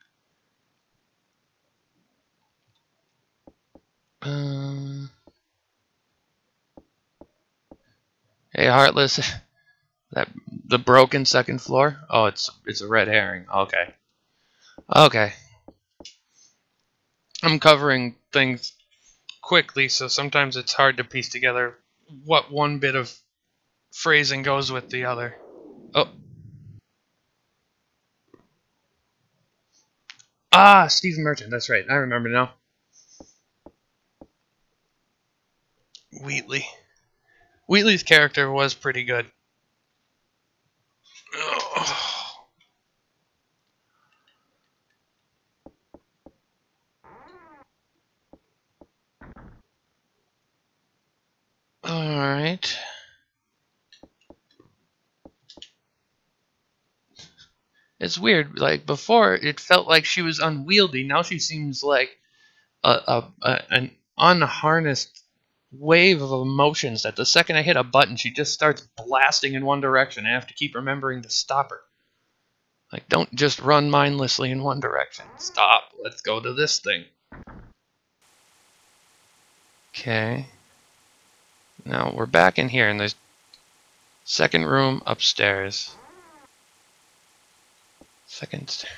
S1: Um, hey, Heartless. That the broken second floor? Oh, it's it's a red herring. Okay. Okay. I'm covering things quickly, so sometimes it's hard to piece together what one bit of phrasing goes with the other. Oh. Ah, Stephen Merchant. That's right. I remember now. Wheatley. Wheatley's character was pretty good. Oh. Alright. It's weird. Like, before, it felt like she was unwieldy. Now she seems like a, a, a an unharnessed wave of emotions that the second I hit a button, she just starts blasting in one direction. I have to keep remembering to stop her. Like, don't just run mindlessly in one direction. Stop. Let's go to this thing. Okay. Now, we're back in here, and there's second room upstairs. Second stair.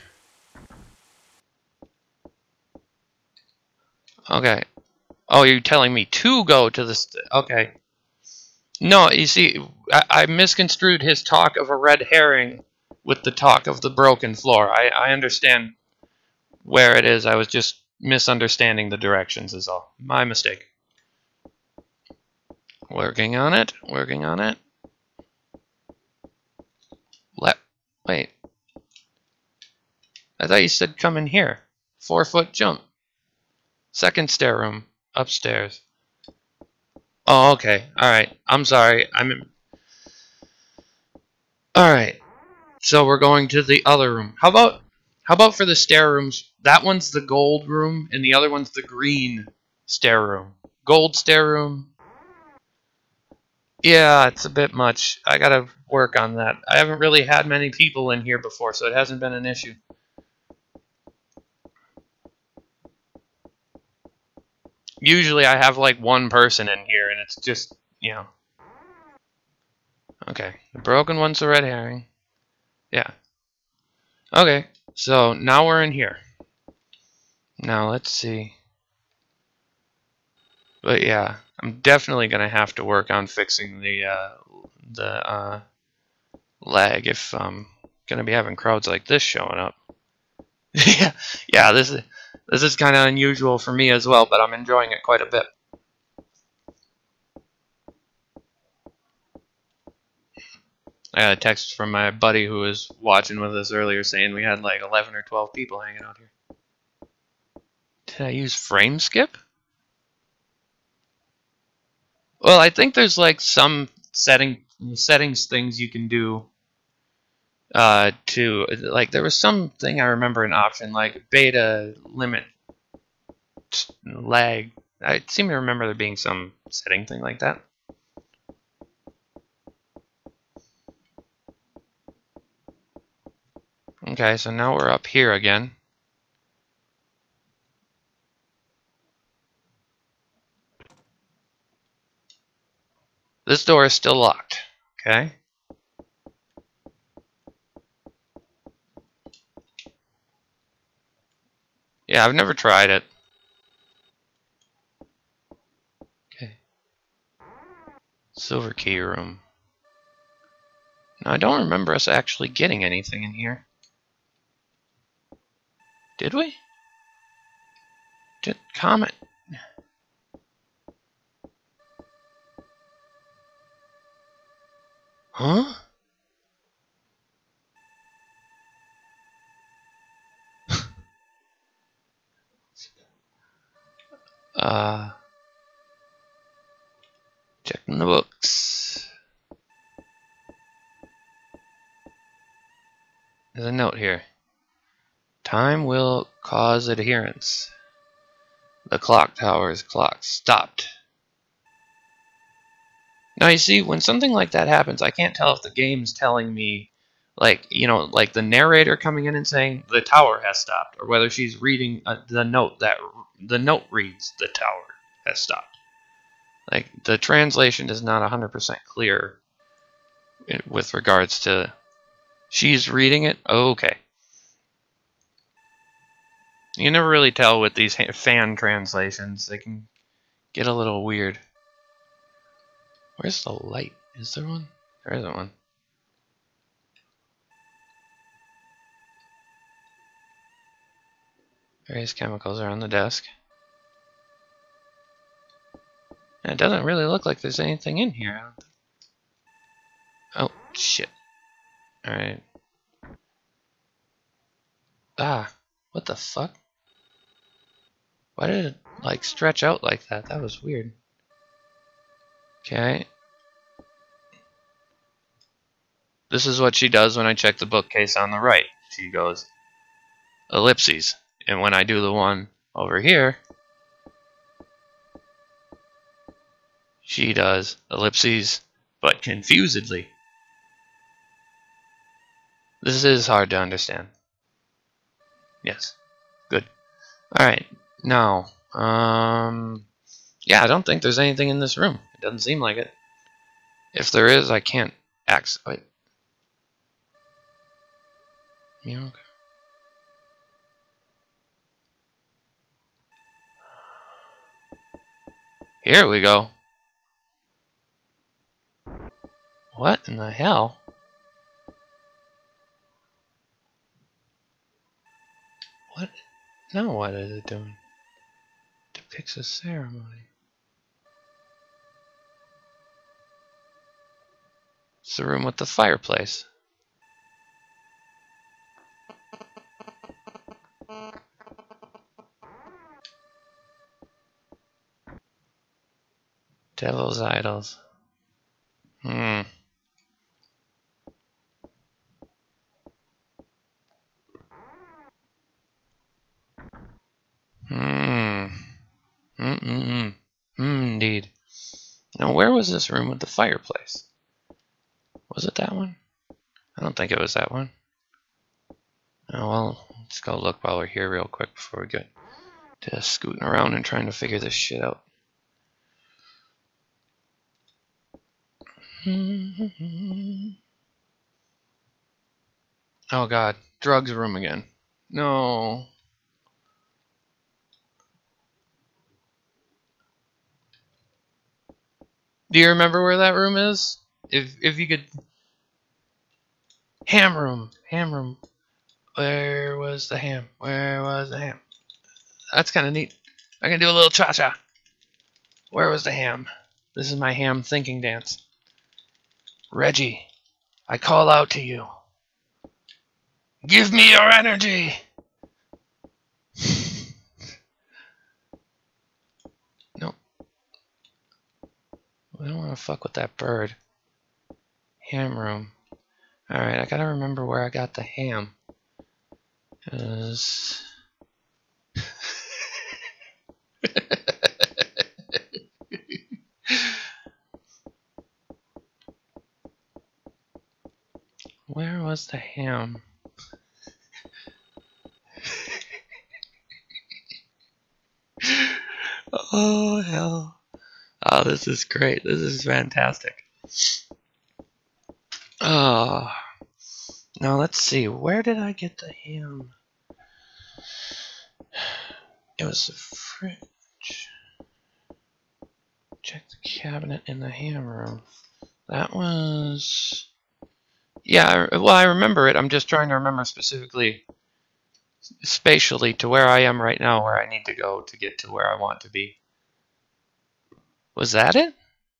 S1: Okay. Oh, you're telling me to go to this. Okay. No, you see, I, I misconstrued his talk of a red herring with the talk of the broken floor. I, I understand where it is. I was just misunderstanding the directions is all. My mistake. Working on it. Working on it. Let. Wait. I thought you said come in here. Four foot jump. Second stair room. Upstairs. Oh, okay. Alright. I'm sorry. I'm in... Alright. So we're going to the other room. How about how about for the stair rooms? That one's the gold room and the other one's the green stair room. Gold stair room. Yeah, it's a bit much. I gotta work on that. I haven't really had many people in here before, so it hasn't been an issue. Usually I have like one person in here and it's just, you know. Okay. The broken one's the red herring. Yeah. Okay. So now we're in here. Now let's see. But yeah, I'm definitely gonna have to work on fixing the uh, the uh, lag if I'm gonna be having crowds like this showing up. yeah, yeah, this is this is kind of unusual for me as well, but I'm enjoying it quite a bit. I got a text from my buddy who was watching with us earlier saying we had like eleven or twelve people hanging out here. Did I use frame skip? Well, I think there's like some setting settings things you can do uh, to like there was something I remember an option like beta limit lag. I seem to remember there being some setting thing like that. Okay, so now we're up here again. This door is still locked. Okay. Yeah, I've never tried it. Okay. Silver key room. Now, I don't remember us actually getting anything in here. Did we? Did comment? Huh? uh, checking the books. There's a note here. Time will cause adherence. The clock tower's clock stopped. Now you see, when something like that happens, I can't tell if the game's telling me, like, you know, like the narrator coming in and saying the tower has stopped, or whether she's reading uh, the note that the note reads the tower has stopped. Like, the translation is not one hundred percent clear with regards to she's reading it. Oh, okay. You never really tell with these fan translations. They can get a little weird. Where's the light? Is there one? There isn't one. Various chemicals are on the desk. And it doesn't really look like there's anything in here. Oh, shit. Alright. Ah, what the fuck? Why did it, like, stretch out like that? That was weird. Okay. This is what she does when I check the bookcase on the right. She goes, ellipses. And when I do the one over here, she does ellipses, but confusedly. This is hard to understand. Yes. Good. Alright. Now, um... yeah, I don't think there's anything in this room. It doesn't seem like it. If there is, I can't access... Wait. Yeah, okay. Here we go. What in the hell? What? Now what is it doing? Depicts a ceremony. It's the room with the fireplace. Devil's idols. Hmm. Hmm. Mm-mm-mm. Hmm, indeed. Now, where was this room with the fireplace? Was it that one? I don't think it was that one. Oh, well, let's go look while we're here real quick before we get to scooting around and trying to figure this shit out. Oh, God. Drugs room again. No. Do you remember where that room is? If if you could... Ham room. Ham room. Where was the ham? Where was the ham? That's kind of neat. I can do a little cha-cha. Where was the ham? This is my ham thinking dance. Reggie, I call out to you. Give me your energy! Nope. I don't want to fuck with that bird. Ham room. Alright, I gotta remember where I got the ham. Cause... Where was the ham? Oh, hell. Oh, this is great. This is fantastic. Oh. Now, let's see. Where did I get the ham? It was the fridge. Check the cabinet in the ham room. That was... Yeah, well, I remember it. I'm just trying to remember specifically, spatially, to where I am right now, where I need to go to get to where I want to be. Was that it?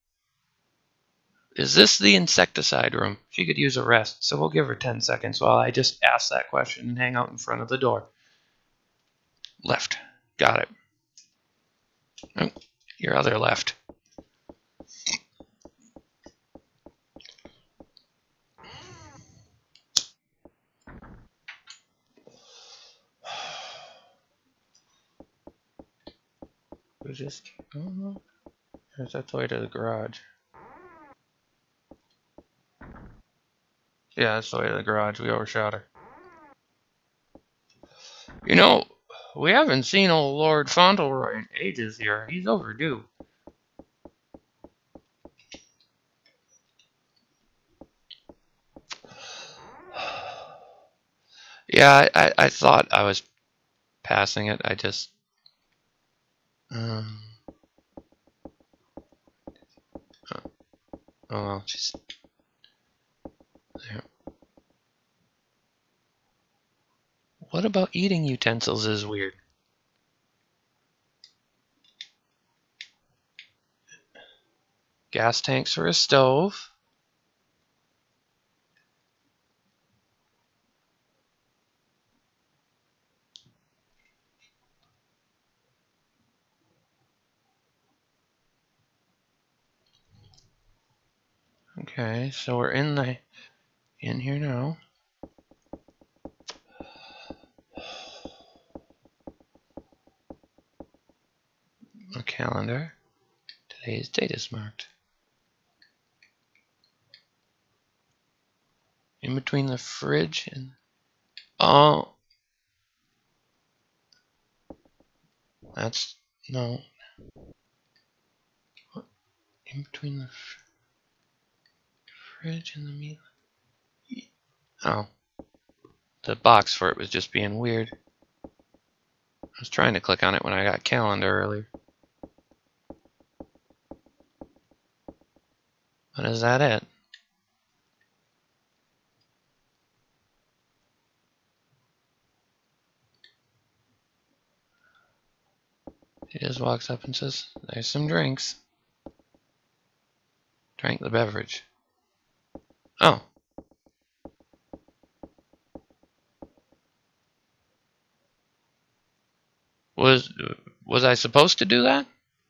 S1: Is this the insecticide room? She could use a rest, so we'll give her ten seconds while I just ask that question and hang out in front of the door. Left. Got it. Oh, your other left. Was this? Oh, there's that the way to the garage. Yeah, that's the way to the garage. We overshot her. You know, we haven't seen old Lord Fauntleroy in ages here. He's overdue. Yeah, I, I, I thought I was passing it. I just... Um, oh, oh well, she's... There. What about eating utensils is weird? Gas tanks for a stove. Okay, so we're in the in here now. A calendar. Today's date is marked. In between the fridge and... Oh. That's... No. What? In between the fridge and the meat... Oh. The box for it was just being weird. I was trying to click on it when I got calendar earlier. But is that it? He just walks up and says, there's some drinks. Drank the beverage. Oh. Was was I supposed to do that?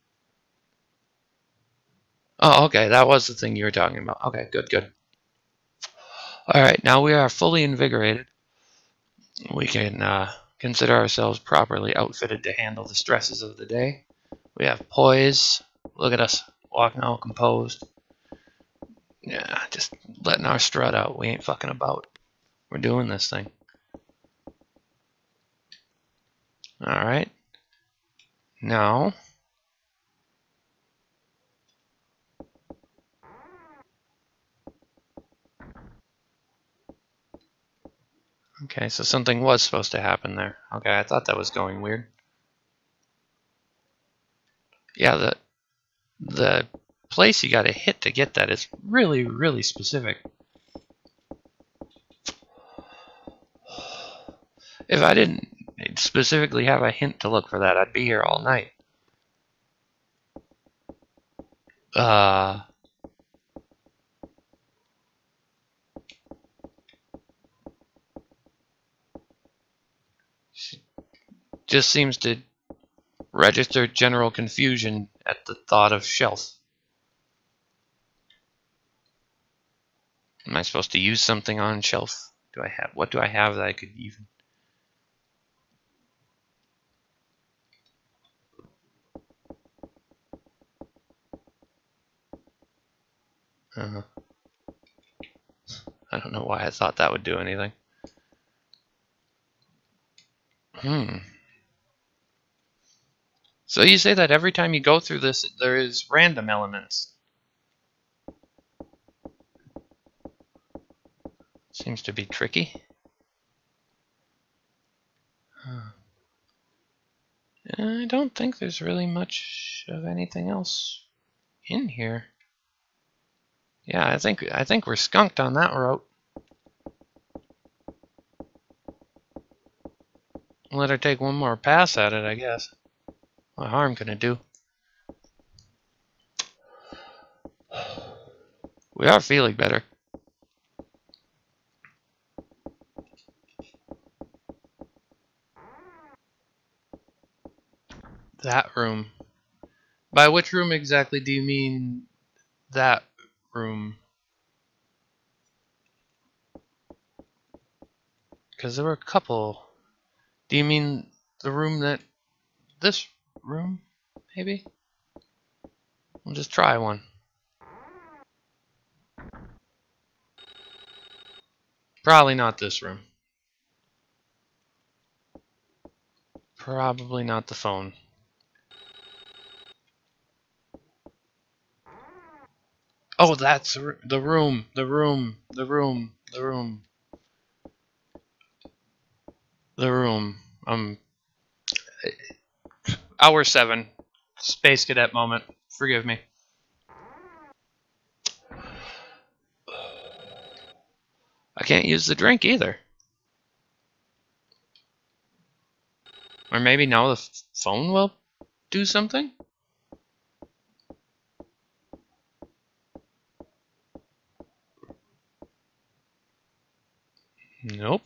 S1: Oh, okay. That was the thing you were talking about. Okay, good, good. Alright, now we are fully invigorated. We can uh, consider ourselves properly outfitted to handle the stresses of the day. We have poise. Look at us, walking all composed. Yeah, just letting our strut out. We ain't fucking about. We're doing this thing. Alright. Now... Okay, so something was supposed to happen there. Okay, I thought that was going weird. Yeah, the the place you gotta hit to get that is really, really specific. If I didn't specifically have a hint to look for that, I'd be here all night. Uh... She just seems to register general confusion at the thought of shelf. Am I supposed to use something on shelf? Do I have... What do I have that I could even... Uh, I don't know why I thought that would do anything. Hmm. So you say that every time you go through this, there is random elements. Seems to be tricky. Huh. I don't think there's really much of anything else in here. Yeah, I think I think we're skunked on that route. Let her take one more pass at it, I guess. What harm can it do? We are feeling better. That room. By which room exactly do you mean that room? Because there were a couple. Do you mean the room that... this room, maybe? We'll just try one. Probably not this room. Probably not the phone. Oh, that's the room, the room, the room, the room, the room. Um, hour seven, Space Cadet moment. Forgive me. I can't use the drink either. Or maybe now the phone will do something? Nope.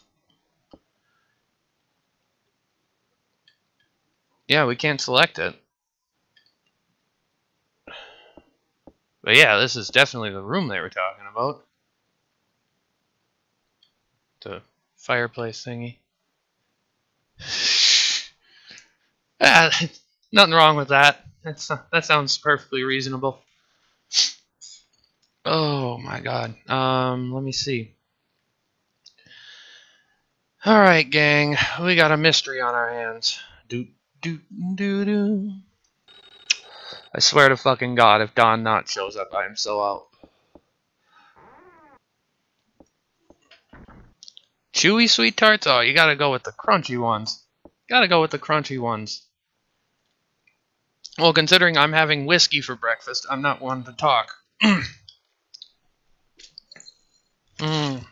S1: Yeah, we can't select it. But yeah, this is definitely the room they were talking about. The fireplace thingy. Ah, nothing wrong with that. That's, that sounds perfectly reasonable. Oh my god. Um, let me see. Alright, gang. We got a mystery on our hands. Do do do do. I swear to fucking god, if Don Knotts shows up, I am so out. Chewy sweet tarts? Oh, you gotta go with the crunchy ones. Gotta go with the crunchy ones. Well, considering I'm having whiskey for breakfast, I'm not one to talk. mm.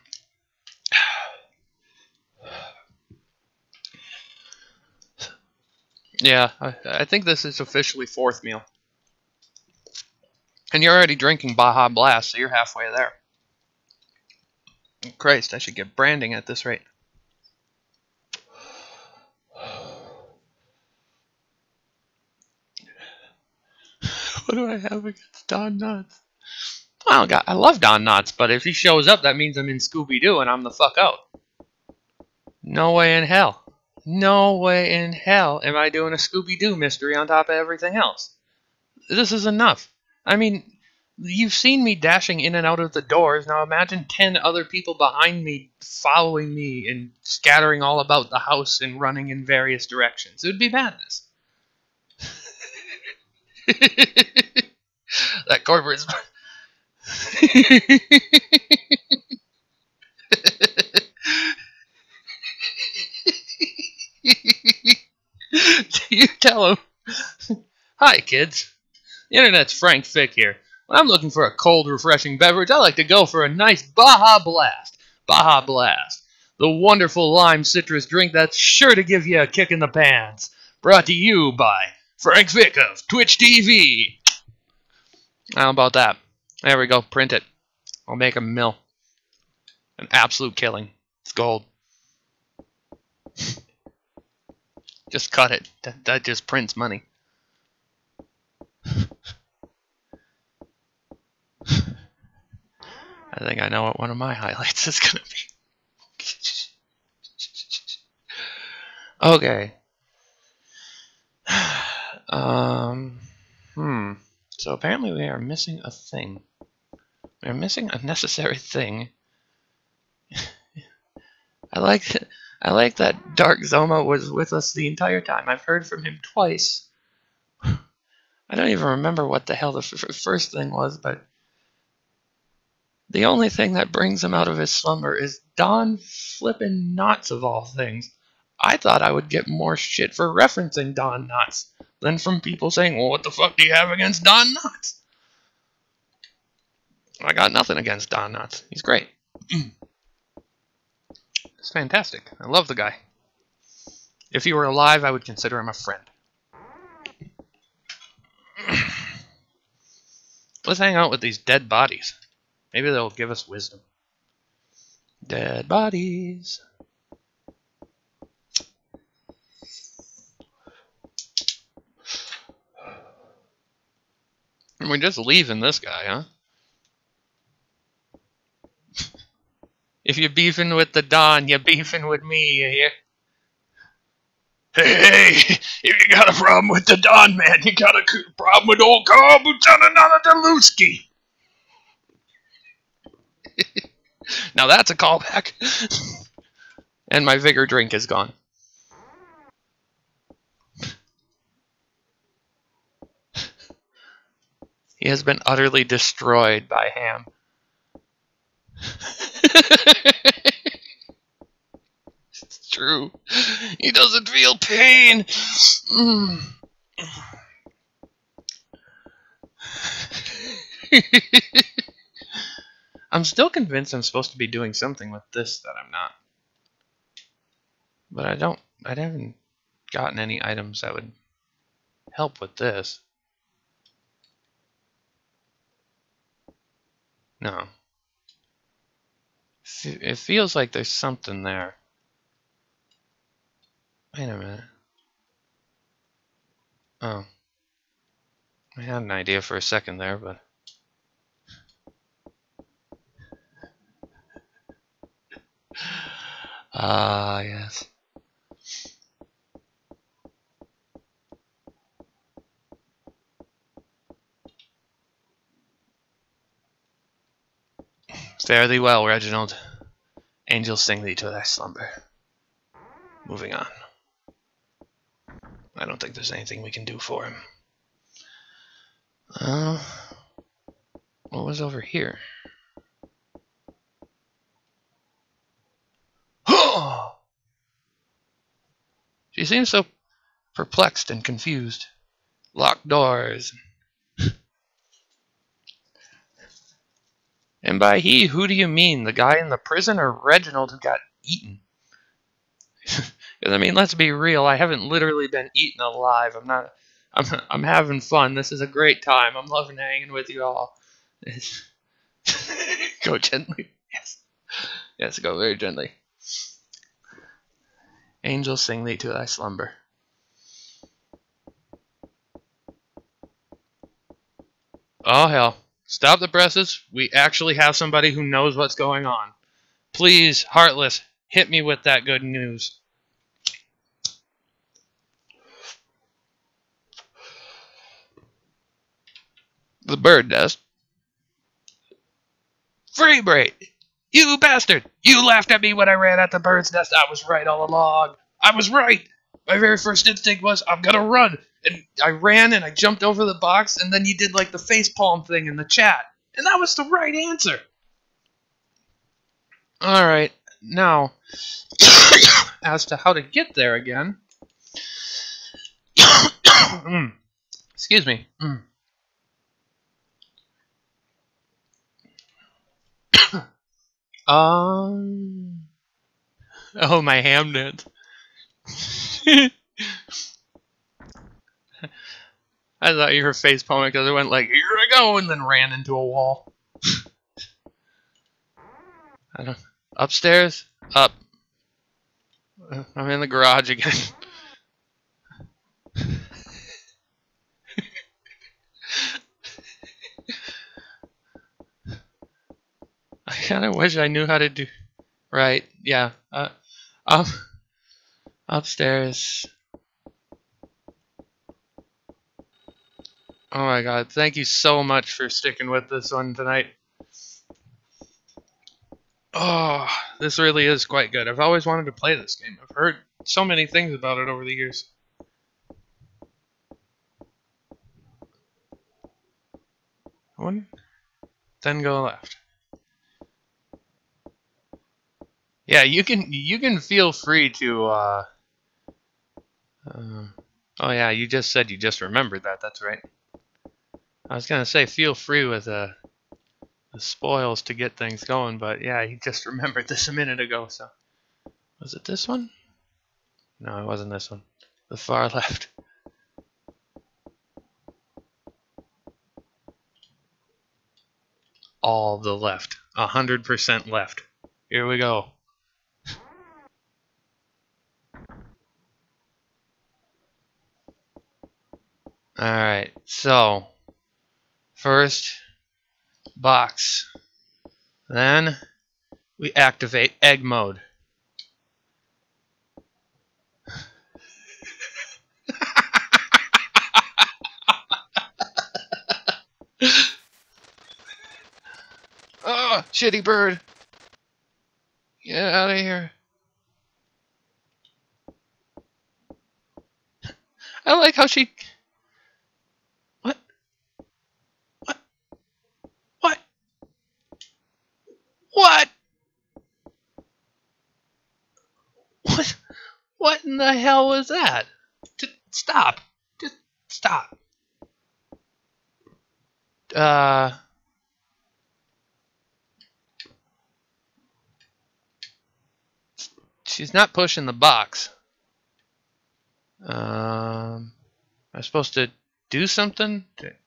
S1: Yeah, I, I think this is officially fourth meal. And you're already drinking Baja Blast, so you're halfway there. Christ, I should get branding at this rate. What do I have against Don Knotts? Well, God, I love Don Knotts, but if he shows up, that means I'm in Scooby-Doo and I'm the fuck out. No way in hell. No way in hell am I doing a Scooby-Doo mystery on top of everything else. This is enough. I mean, you've seen me dashing in and out of the doors. Now imagine ten other people behind me following me and scattering all about the house and running in various directions. It would be madness. That corporate... You tell him. Hi, kids. The internet's Frank Fick here. When I'm looking for a cold, refreshing beverage, I like to go for a nice Baja Blast. Baja Blast. The wonderful lime citrus drink that's sure to give you a kick in the pants. Brought to you by Frank Fick of Twitch T V. How about that? There we go. Print it. I'll make a mill. An absolute killing. It's gold. Just cut it. That, that just prints money. I think I know what one of my highlights is going to be. Okay. Um, hmm. So apparently we are missing a thing. We're missing a necessary thing. I like I like that Dark Zoma was with us the entire time. I've heard from him twice. I don't even remember what the hell the f first thing was, but the only thing that brings him out of his slumber is Don flippin' Knotts of all things. I thought I would get more shit for referencing Don Knotts than from people saying, well, what the fuck do you have against Don Knotts? I got nothing against Don Knotts. He's great. It's fantastic. I love the guy. If he were alive, I would consider him a friend. Let's hang out with these dead bodies. Maybe they'll give us wisdom. Dead bodies. And we're just leaving this guy, huh? If you're beefing with the Don, you're beefing with me, you hear? Hey, hey, if you got a problem with the Don, man, you got a problem with old Carl Lieutenant Deluski. Now that's a callback. And my vigor drink is gone. He has been utterly destroyed by Ham. It's true. He doesn't feel pain. Mm. I'm still convinced I'm supposed to be doing something with this that I'm not. But I don't, I haven't gotten any items that would help with this. No. It feels like there's something there. Wait a minute. Oh. I had an idea for a second there, but... Ah, uh, yes. Fare thee well, Reginald. Angels sing thee to thy slumber. Moving on. I don't think there's anything we can do for him. Uh, what was over here? She seems so perplexed and confused. Locked doors. And by he, who do you mean? The guy in the prison or Reginald who got eaten? Because, I mean, let's be real. I haven't literally been eaten alive. I'm not... I'm, I'm having fun. This is a great time. I'm loving hanging with you all. Go gently. Yes. Yes, go very gently. Angels sing thee to thy slumber. Oh, hell. Stop the presses. We actually have somebody who knows what's going on. Please, Heartless, hit me with that good news. The bird does. Free Braid! You bastard! You laughed at me when I ran at the bird's nest. I was right all along. I was right! My very first instinct was, I'm gonna run. And I ran and I jumped over the box, and then you did like the facepalm thing in the chat. And that was the right answer. Alright, now, as to how to get there again. mm. Excuse me. Mm. um. Oh, my ham dance. I thought you were facepalming because it went like, here I go, and then ran into a wall. I don't. Upstairs? Up. I'm in the garage again. I kind of wish I knew how to do... Right, yeah. Uh, up, upstairs. Oh my god, thank you so much for sticking with this one tonight. Oh, this really is quite good. I've always wanted to play this game. I've heard so many things about it over the years. One, then go left. Yeah, you can you can feel free to. Uh, uh, oh yeah, you just said you just remembered that. That's right. I was gonna say feel free with uh, the spoils to get things going, but yeah, you just remembered this a minute ago. So was it this one? No, it wasn't this one. The far left. All the left. A hundred percent left. Here we go. Alright, so first box. Then we activate egg mode. Oh, shitty bird. Get out of here. I like how she... What? What? What? What? What? What in the hell was that? Just stop. Just stop. Uh... She's not pushing the box. Um... Am I supposed to do something?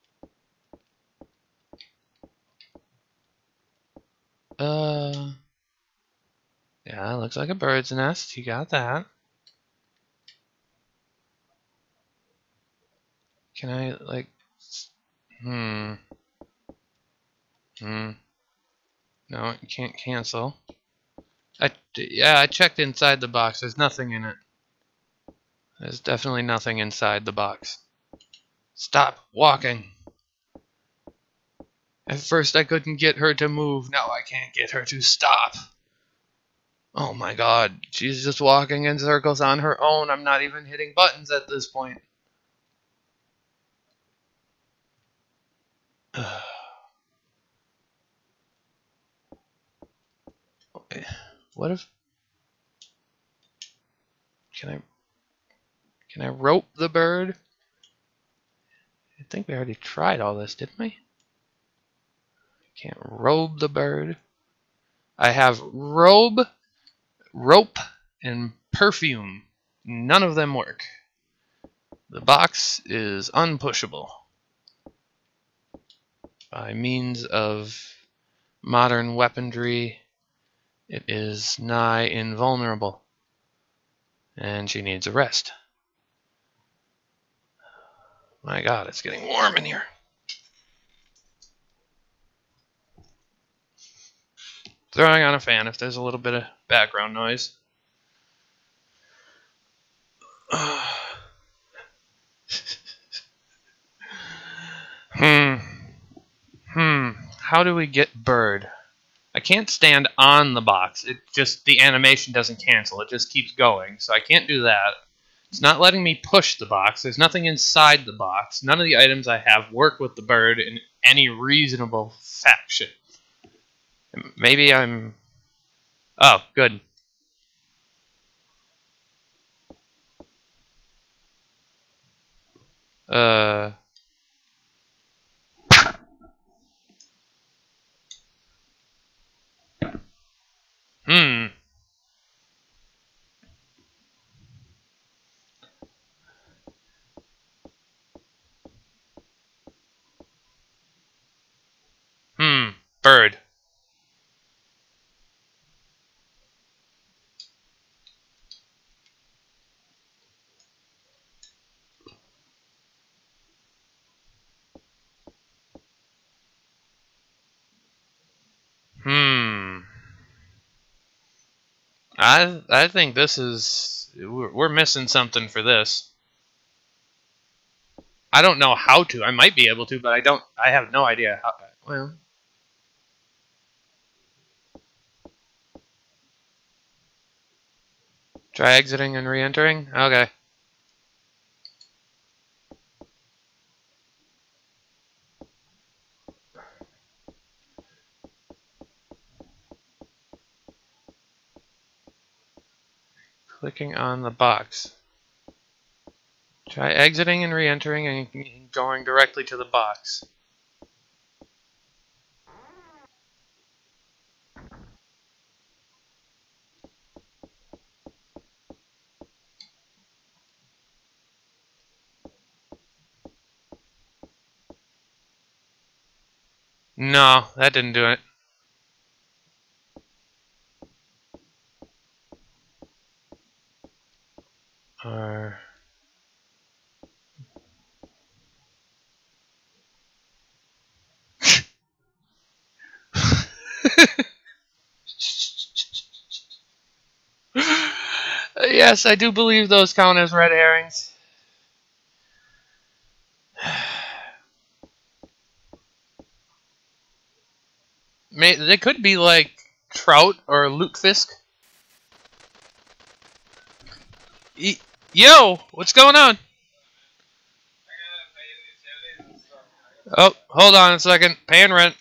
S1: Uh... Yeah, looks like a bird's nest. You got that. Can I, like... Hmm... Hmm... No, you can't cancel. I, yeah, I checked inside the box. There's nothing in it. There's definitely nothing inside the box. Stop walking. At first I couldn't get her to move. Now I can't get her to stop. Oh my god. She's just walking in circles on her own. I'm not even hitting buttons at this point. What if... Can I... Can I rope the bird? I think we already tried all this, didn't we? Can't robe the bird. I have robe, rope, and perfume. None of them work. The box is unpushable by means of modern weaponry. It is nigh invulnerable, and she needs a rest. My god, it's getting warm in here. Throwing on a fan if there's a little bit of background noise. hmm. Hmm. How do we get bird? I can't stand on the box. It just, the animation doesn't cancel. It just keeps going. So I can't do that. It's not letting me push the box. There's nothing inside the box. None of the items I have work with the bird in any reasonable fashion. Maybe I'm... Oh, good. Uh... Hmm. Hmm. Bird. Hmm. I I think this is... We're, we're missing something for this. I don't know how to. I might be able to, but I don't... I have no idea how... Well... Try exiting and re-entering? Okay. Clicking on the box. Try exiting and re-entering and going directly to the box. No, that didn't do it. Or... Yes, I do believe those count as red herrings. May they could be like trout or lutefisk. E Yo, what's going on? Oh, hold on a second. Paying rent.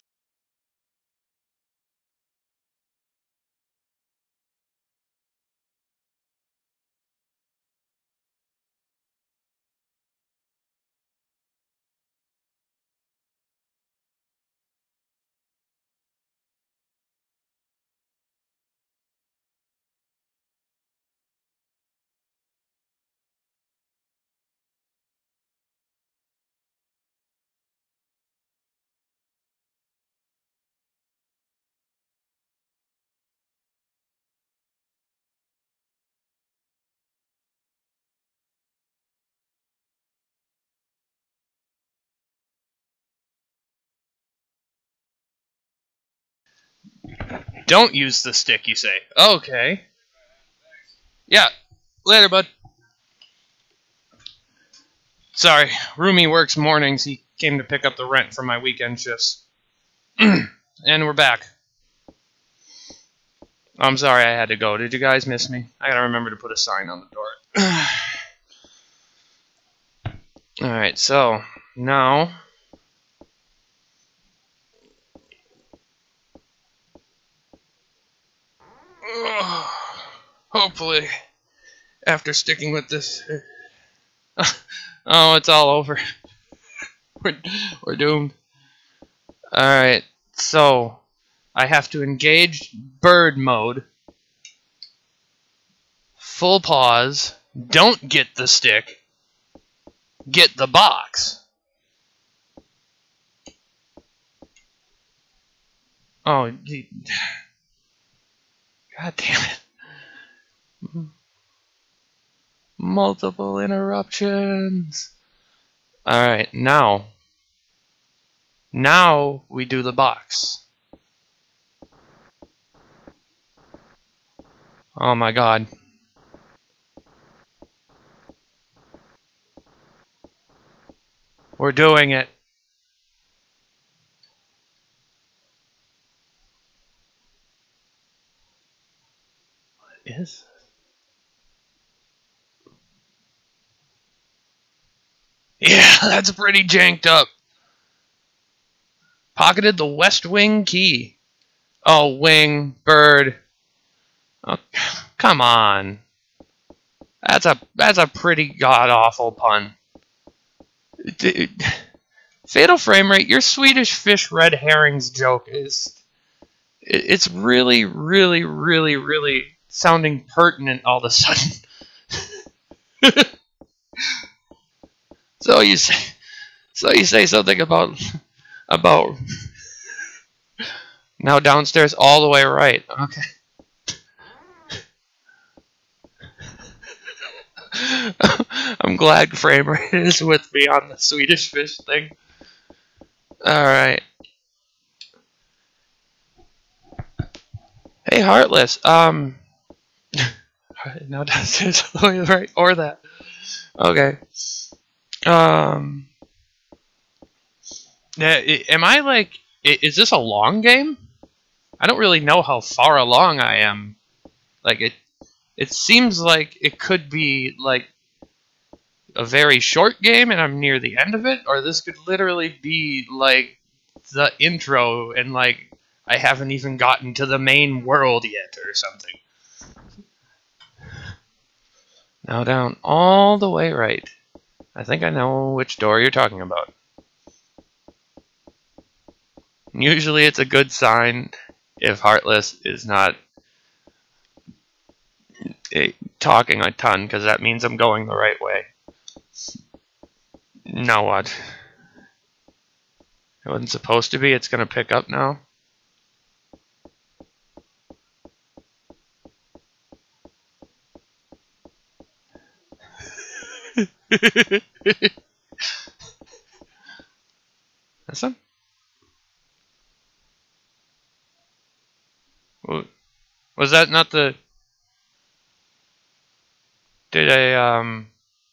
S1: Don't use the stick, you say. Okay. Yeah. Later, bud. Sorry, Rumi works mornings. He came to pick up the rent for my weekend shifts. And we're back. I'm sorry I had to go. Did you guys miss me? I gotta remember to put a sign on the door. Alright, so now hopefully after sticking with this oh, it's all over. we're, we're doomed. Alright, so I have to engage bird mode, full pause, don't get the stick, get the box. Oh, god damn it. Multiple interruptions. Alright, now. Now we do the box. Oh my god. We're doing it. What is? Yeah, that's pretty janked up. Pocketed the West Wing key. Oh, wing, bird. Oh, come on. That's a that's a pretty god-awful pun. Dude, Fatal Frame Rate, your Swedish Fish Red Herrings joke is... It's really, really, really, really sounding pertinent all of a sudden. so you say, so you say something about, about... Now downstairs all the way right. Okay. I'm glad Frame Rate is with me on the Swedish Fish thing. Alright. Hey, Heartless. Um. Now downstairs all the way right. Or that. Okay. Um. Am I like. Is this a long game? I don't really know how far along I am. Like, it. It seems like it could be like a very short game and I'm near the end of it, or this could literally be like the intro and like I haven't even gotten to the main world yet or something. Now down all the way right. I think I know which door you're talking about. Usually it's a good sign if Heartless is not talking a ton, because that means I'm going the right way. Now what? It wasn't supposed to be. It's going to pick up now. This one? Was that not the... Did I, um...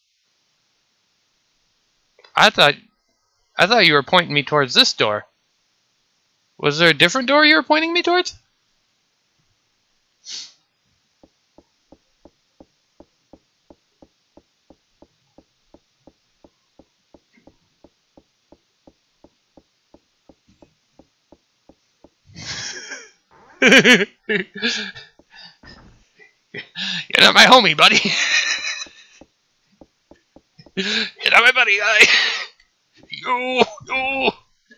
S1: I thought... I thought you were pointing me towards this door. Was there a different door you were pointing me towards? You're not my homie, buddy. You're not my buddy, guy. You, you.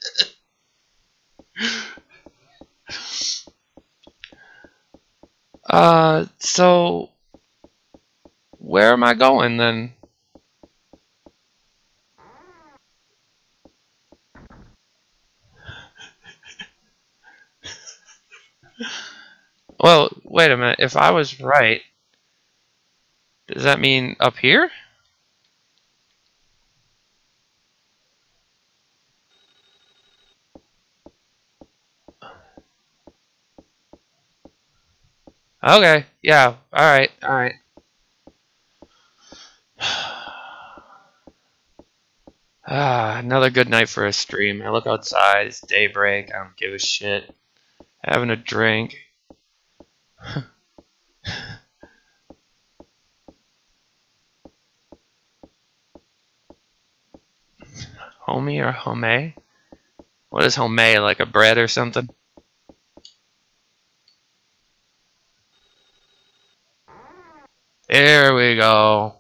S1: Uh, so where am I going then? Well, wait a minute. If I was right, does that mean up here? Okay, yeah, alright, alright. Ah, another good night for a stream. I look outside, it's daybreak, I don't give a shit. Having a drink. Homie or home? What is home, like a bread or something? There we go.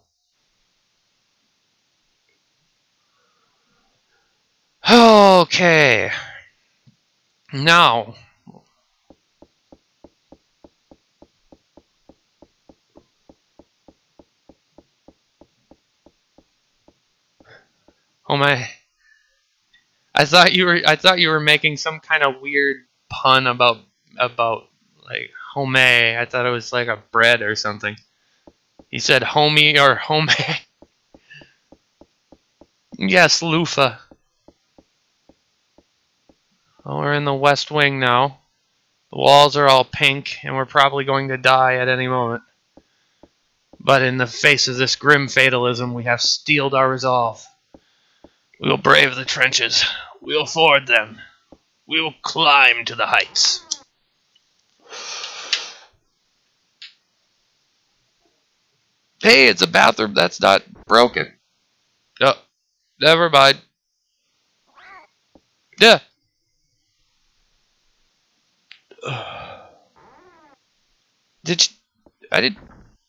S1: Okay. Now. Oh my. I thought you were I thought you were making some kind of weird pun about about like home. I thought it was like a bread or something. He said homie or home. Yes, loofah. Well, we're in the West Wing now. The walls are all pink, and we're probably going to die at any moment. But in the face of this grim fatalism, we have steeled our resolve. We will brave the trenches. We will ford them. We will climb to the heights. Hey, it's a bathroom that's not broken. Oh, never mind. Yeah. Did you... I did...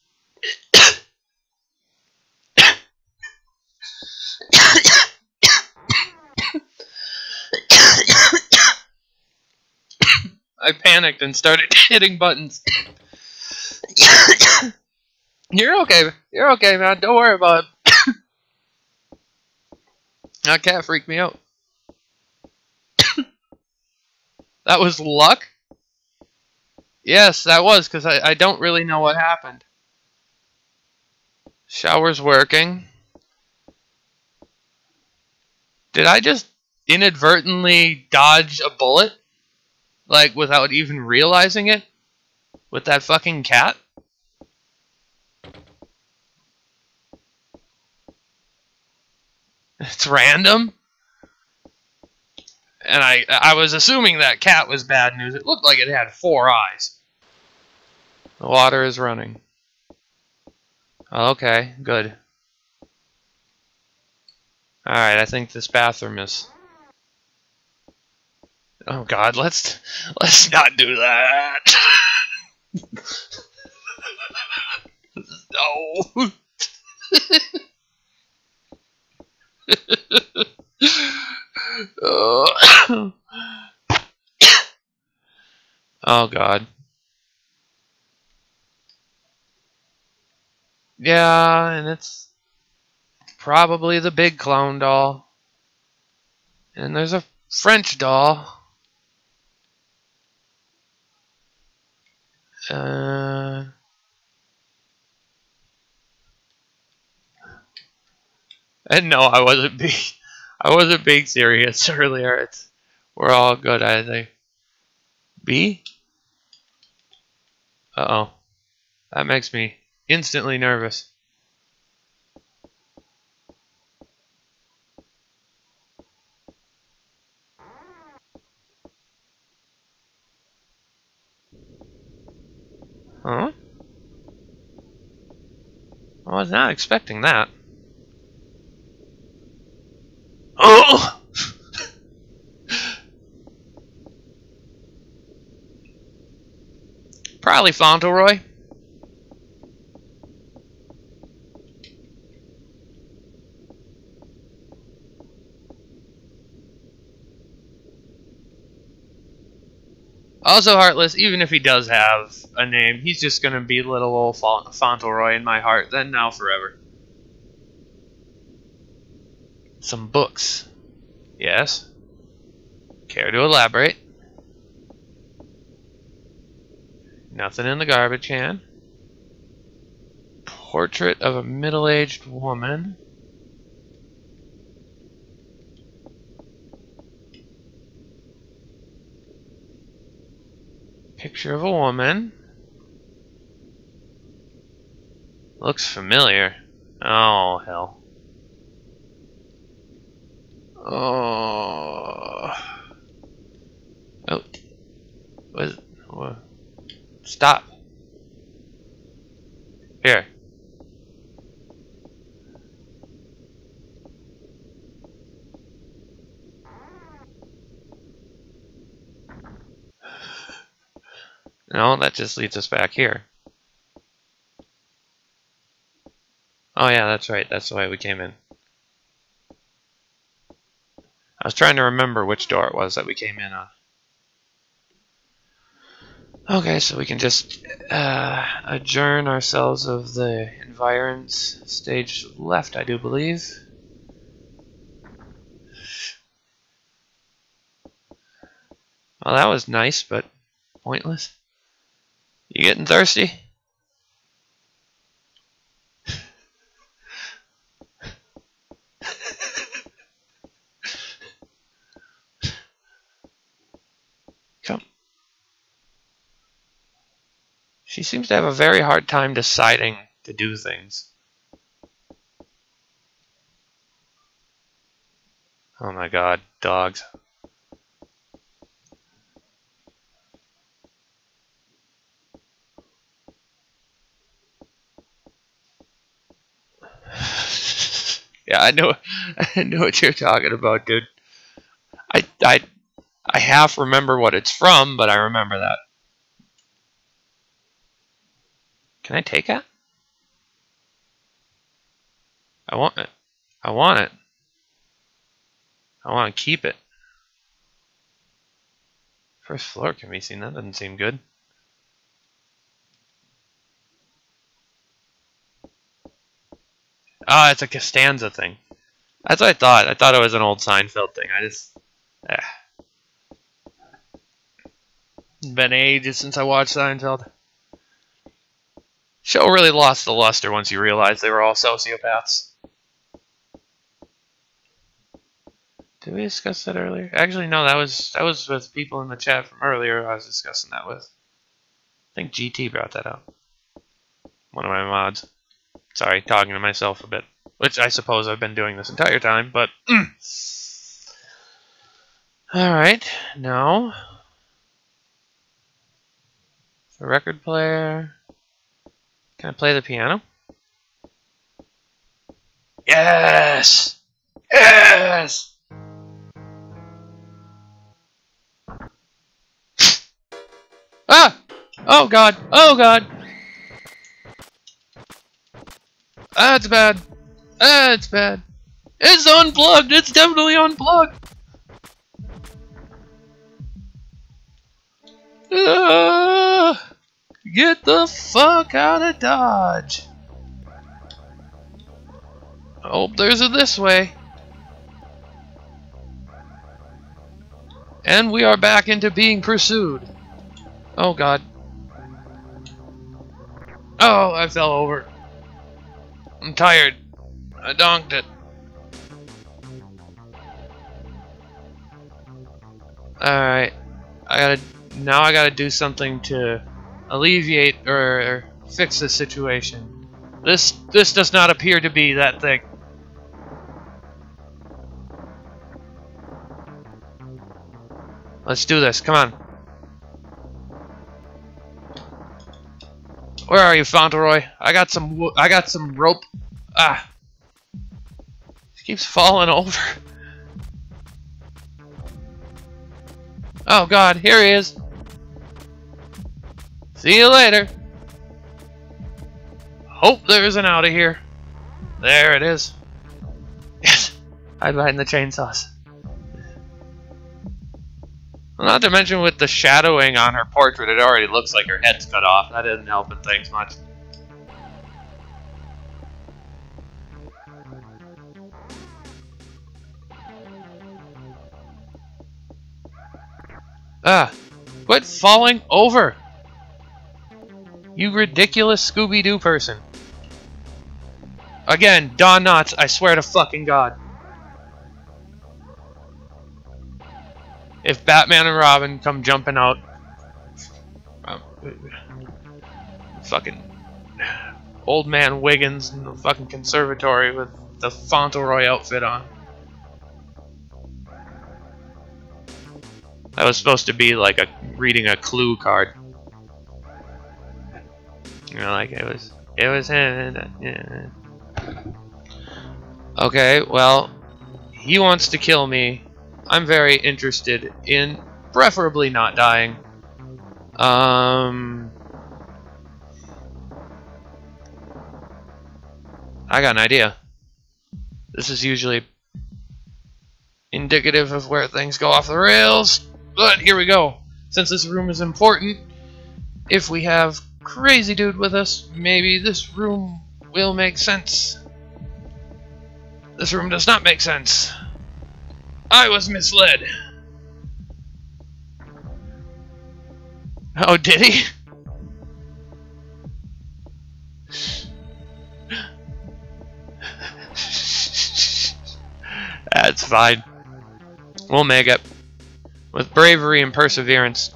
S1: I panicked and started hitting buttons. You're okay. You're okay, man. Don't worry about it. That cat freaked me out. That was luck? Yes, that was, because I, I don't really know what happened. Shower's working. Did I just inadvertently dodge a bullet? Like, without even realizing it? With that fucking cat? It's random? And I I was assuming that cat was bad news. It looked like it had four eyes. The water is running. Okay, good. Alright, I think this bathroom is... Oh god, let's... Let's not do that! No! Oh. Oh god. Yeah, and it's probably the big clown doll. And there's a French doll. Uh, and no, I wasn't being, I wasn't being serious earlier. It's, we're all good, I think. B? Uh-oh. That makes me instantly nervous. Huh? I was not expecting that. Oh! Probably Fauntleroy. Also Heartless, even if he does have a name, he's just gonna be little old Fauntleroy in my heart, then now forever. Some books. Yes. Care to elaborate? Nothing in the garbage can. Portrait of a middle-aged woman. Picture of a woman. Looks familiar. Oh, hell. Oh. Oh. What? What? Stop. Here. No, that just leads us back here. Oh yeah, that's right. That's the way we came in. I was trying to remember which door it was that we came in on. Okay, so we can just uh, adjourn ourselves of the environs. Stage left, I do believe. Well, that was nice, but pointless. You getting thirsty? Come. She seems to have a very hard time deciding to do things. Oh my god, dogs. Yeah, I know I know what you're talking about, dude. I I I half remember what it's from, but I remember that. Can I take it? I want it. I want it. I want to keep it. First floor can be seen. That doesn't seem good. Oh, it's a Costanza thing. That's what I thought. I thought it was an old Seinfeld thing. I just... Eh. It's been ages since I watched Seinfeld. Show really lost the luster once you realized they were all sociopaths. Did we discuss that earlier? Actually, no, that was that was with people in the chat from earlier I was discussing that with. I think G T brought that up. One of my mods. Sorry, talking to myself a bit. Which I suppose I've been doing this entire time, but... Alright, now... The record player... Can I play the piano? Yes! Yes! Ah! Oh god! Oh god! That's bad. That's bad. It's unplugged! It's definitely unplugged! Uh, get the fuck out of Dodge! Oh, there's a this way. And we are back into being pursued. Oh god. Oh, I fell over. I'm tired. I donked it. Alright. I gotta... Now I gotta do something to alleviate or, or fix the situation. This this does not appear to be that thing. Let's do this. Come on. Where are you, Fauntleroy? I got some wo I got some rope. Ah. It keeps falling over. Oh god, here he is. See you later. Hope there isn't out of here. There it is. Yes. Hide behind the chainsaws. Well, not to mention with the shadowing on her portrait, it already looks like her head's cut off. That isn't helping things much. Ah, quit falling over! You ridiculous Scooby-Doo person. Again, Don Knotts, I swear to fucking God. If Batman and Robin come jumping out... Um, fucking... Old man Wiggins in the fucking conservatory with the Fauntleroy outfit on. That was supposed to be like a reading a clue card. You know, like it was, it was him. Yeah. Okay, well, he wants to kill me. I'm very interested in preferably not dying. Um, I got an idea. This is usually indicative of where things go off the rails, but here we go. Since this room is important, if we have Crazy Dude with us, maybe this room will make sense. This room does not make sense. I was misled. Oh, did he? That's fine. We'll make it. With bravery and perseverance.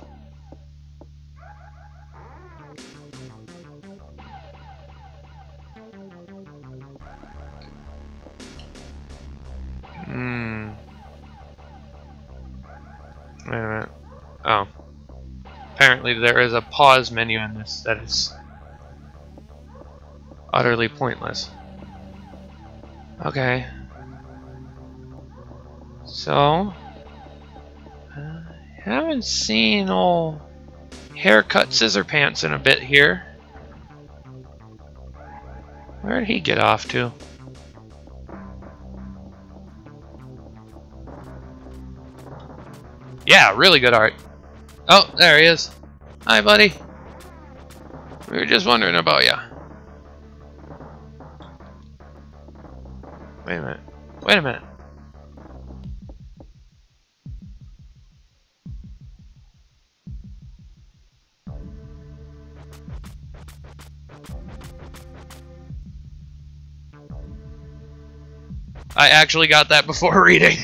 S1: Hmm. Wait a minute. Oh. Apparently there is a pause menu in this that is utterly pointless. Okay. So, I haven't seen old haircut scissor pants in a bit here. Where did he get off to? Yeah, really good art. Oh, there he is. Hi, buddy. We were just wondering about ya. Wait a minute. Wait a minute. I actually got that before reading.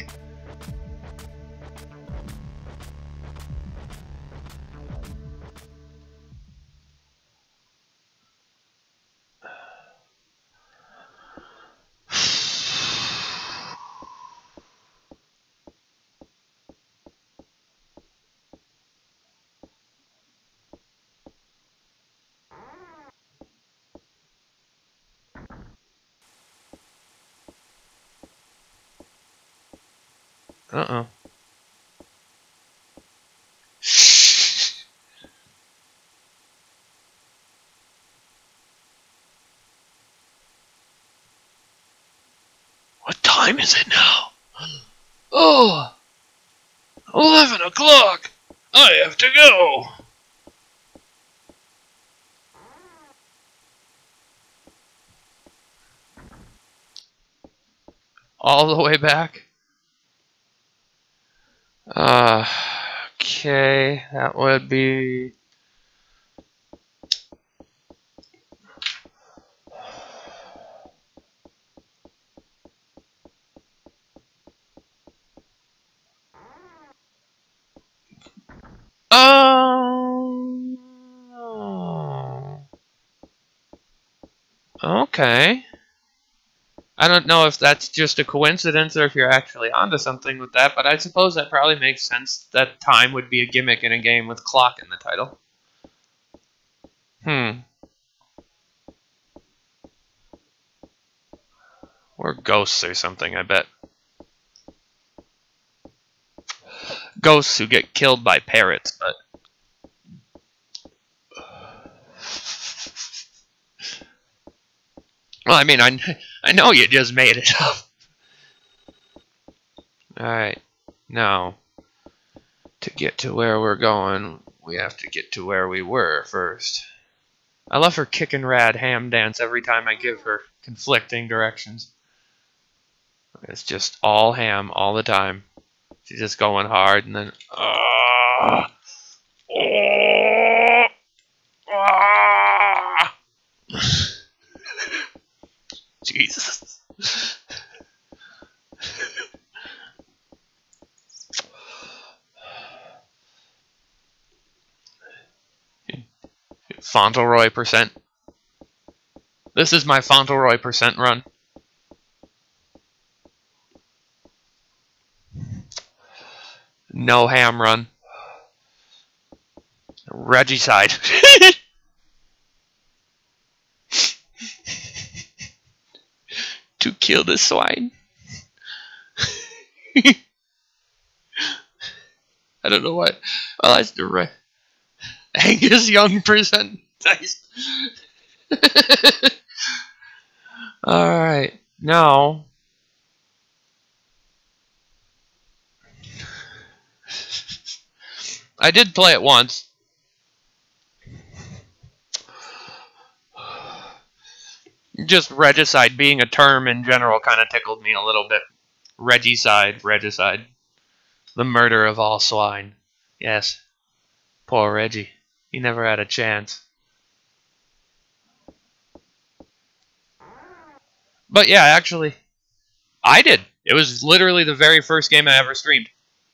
S1: Uh-oh. What time is it now? Oh! Eleven o'clock! I have to go! All the way back? Uh, okay, that would be... Um... Okay. I don't know if that's just a coincidence or if you're actually onto something with that, but I suppose that probably makes sense that time would be a gimmick in a game with clock in the title. Hmm. Or ghosts or something, I bet. Ghosts who get killed by parrots, but... Well, I mean, I, I know you just made it up. Alright, now, to get to where we're going, we have to get to where we were first. I love her kickin' rad ham dance every time I give her conflicting directions. It's just all ham all the time. She's just going hard and then... Uh, oh, ah. Jesus. Fauntleroy percent. This is my Fauntleroy percent run. No ham run. Regicide. To kill the swine. I don't know what. Well, that's the right. Angus Young percent dice. Alright, now. I did play it once. Just regicide being a term in general kind of tickled me a little bit. Regicide, regicide. The murder of all swine. Yes. Poor Reggie. He never had a chance. But yeah, actually, I did. It was literally the very first game I ever streamed.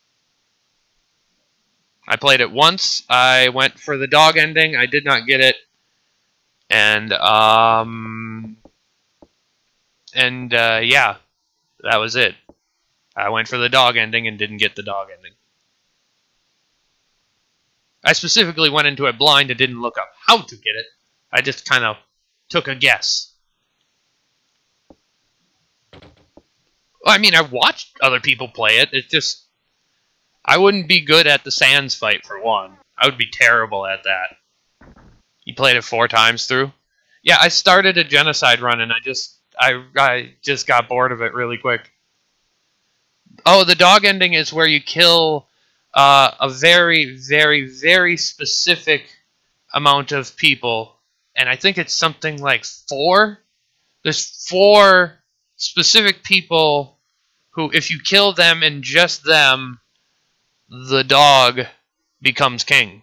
S1: I played it once. I went for the dog ending. I did not get it. And, um... And, uh, yeah. That was it. I went for the dog ending and didn't get the dog ending. I specifically went into it blind and didn't look up how to get it. I just kind of took a guess. Well, I mean, I watched other people play it. It's just... I wouldn't be good at the Sans fight, for one. I would be terrible at that. You played it four times through? Yeah, I started a genocide run, and I just... I, I just got bored of it really quick. Oh, the dog ending is where you kill uh, a very, very, very specific amount of people. And I think it's something like four? There's four specific people who, if you kill them and just them, the dog becomes king.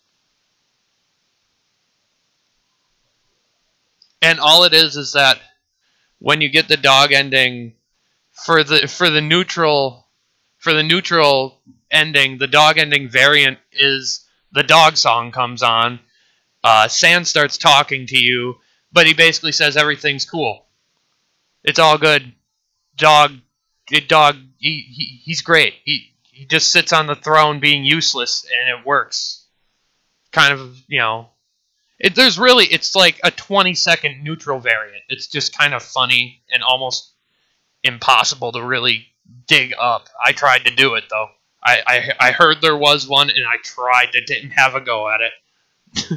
S1: And all it is is that when you get the dog ending, for the for the neutral for the neutral ending, the dog ending variant is the dog song comes on. Uh, Sans starts talking to you, but he basically says everything's cool. It's all good. Dog, dog, he, he he's great. He he just sits on the throne being useless, and it works. Kind of, you know. It, there's really, it's like a twenty second neutral variant. It's just kind of funny and almost impossible to really dig up. I tried to do it though. I, I I heard there was one, and I tried to didn't have a go at it.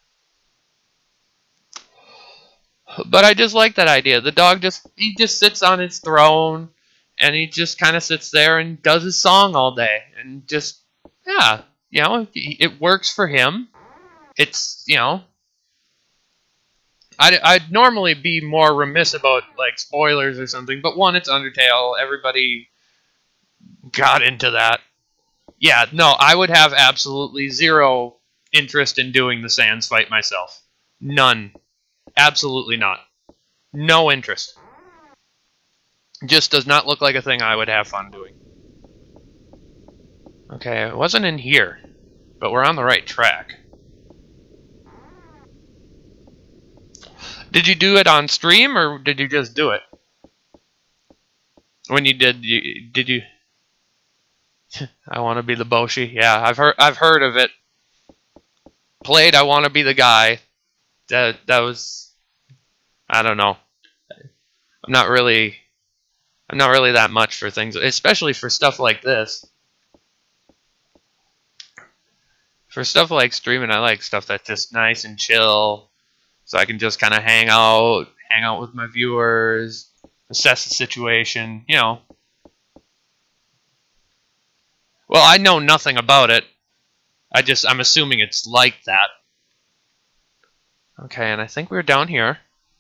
S1: But I just like that idea. The dog just he just sits on his throne, and he just kind of sits there and does his song all day, and just yeah, you know, it works for him. It's you know, I'd I'd normally be more remiss about like spoilers or something, but one, it's Undertale. Everybody got into that. Yeah, no, I would have absolutely zero interest in doing the Sans fight myself. None. Absolutely not. No interest. Just does not look like a thing I would have fun doing. Okay, it wasn't in here, but we're on the right track. Did you do it on stream, or did you just do it? When you did, you, did you... I want to be the Boshi. Yeah, I've heard. I've heard of it. Played. I want to be the guy. That that was. I don't know. I'm not really. I'm not really that much for things, especially for stuff like this. For stuff like streaming, I like stuff that's just nice and chill, so I can just kind of hang out, hang out with my viewers, assess the situation. You know. Well, I know nothing about it. I just, I'm assuming it's like that. Okay, and I think we're down here.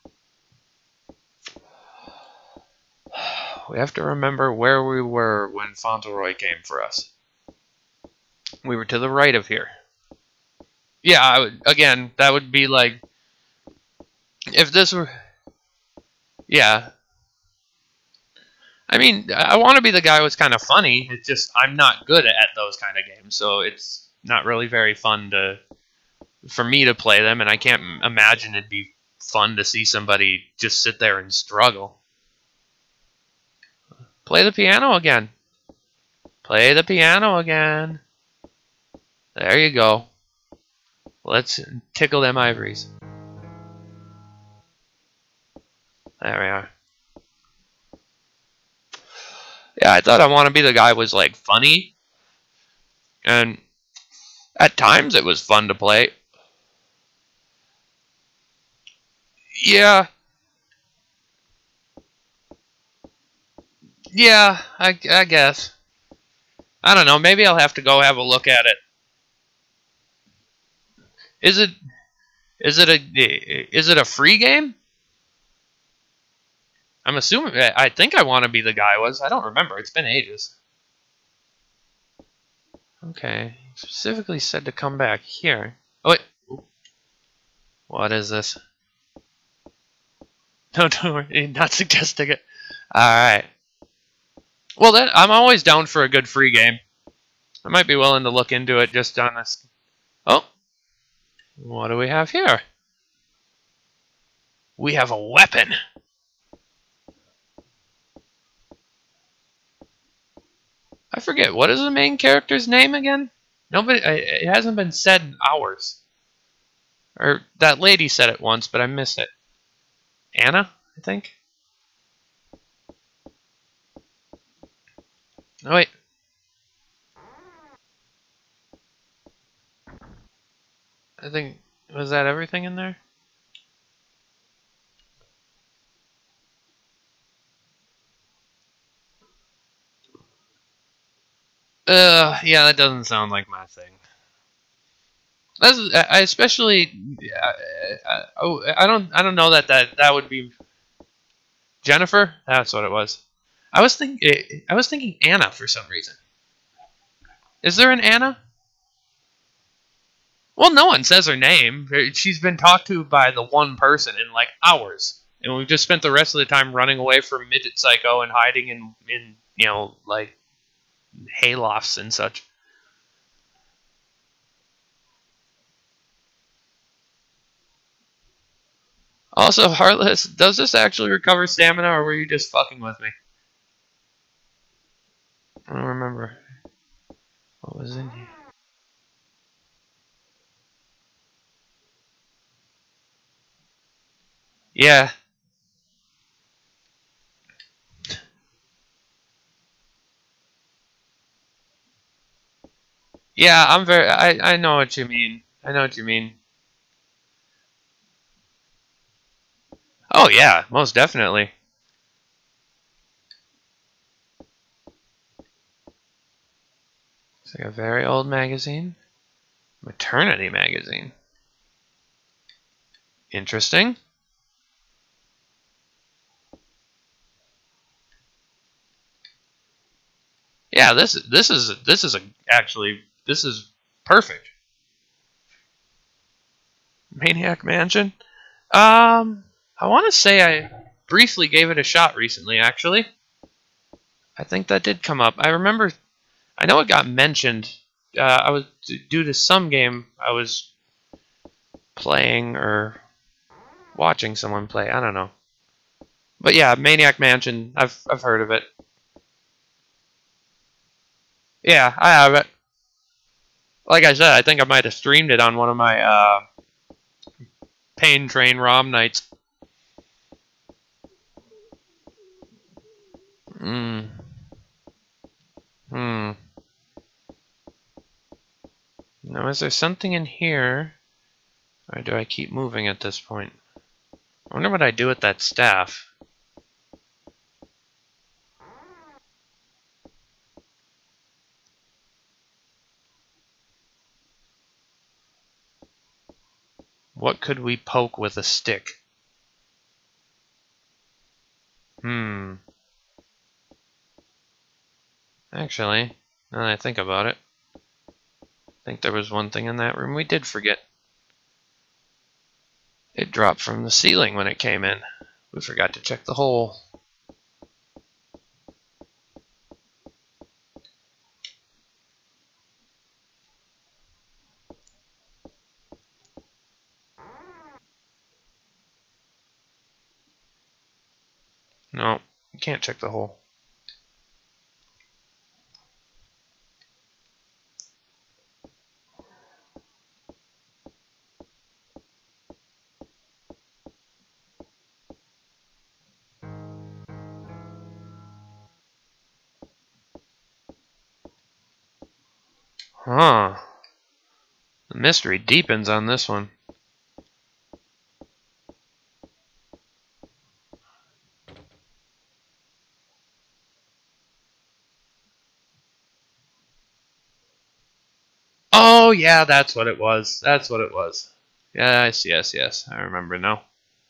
S1: We have to remember where we were when Fauntleroy came for us. We were to the right of here. Yeah, I would, again, that would be like... If this were... Yeah. I mean, I want to be the guy who's kind of funny. It's just, I'm not good at those kind of games, so it's not really very fun to... for me to play them, and I can't imagine it'd be fun to see somebody just sit there and struggle. Play the piano again. Play the piano again. There you go. Let's tickle them ivories. There we are. Yeah, I thought I Want to Be the Guy was like funny, and at times it was fun to play. Yeah. Yeah, I, I guess. I don't know. Maybe I'll have to go have a look at it. Is it? Is it a? Is it a free game? I'm assuming. I think I Want to Be the Guy was. I don't remember. It's been ages. Okay. Specifically said to come back here. Oh wait. What is this? No, don't worry. Not suggesting it. All right. Well, then I'm always down for a good free game. I might be willing to look into it just on this. Oh, what do we have here? We have a weapon. I forget, what is the main character's name again? Nobody, it hasn't been said in hours. Or that lady said it once, but I missed it. Anna, I think. Oh wait. I think, was that everything in there? Uh, yeah, that doesn't sound like my thing. That's, I especially, I, I, I don't, I don't know that, that that would be Jennifer. That's what it was. I was thinking, I was thinking Anna for some reason. Is there an Anna? Well, no one says her name. She's been talked to by the one person in like hours, and we've just spent the rest of the time running away from Midget Psycho and hiding in, in you know, like haylofts and such. Also, Heartless, does this actually recover stamina, or were you just fucking with me? I don't remember. What was in here? Yeah. Yeah, I'm very. I I know what you mean. I know what you mean. Oh yeah, most definitely. It's like a very old magazine. Maternity magazine. Interesting. Yeah, this this is this is a actually this is perfect. Maniac Mansion. Um, I want to say I briefly gave it a shot recently. Actually, I think that did come up. I remember. I know it got mentioned. Uh, I was due to some game I was playing or watching someone play. I don't know. But yeah, Maniac Mansion. I've I've heard of it. Yeah, I have it. Like I said, I think I might have streamed it on one of my uh, Pain Train ROM nights. Hmm. Hmm. Now, is there something in here, or do I keep moving at this point? I wonder what I do with that staff. What could we poke with a stick? Hmm. Actually, now that I think about it, I think there was one thing in that room we did forget. It dropped from the ceiling when it came in. We forgot to check the hole. No, you can't check the hole. Huh. The mystery deepens on this one. Oh, yeah, that's what it was. That's what it was. Yes, yes, yes. I remember now.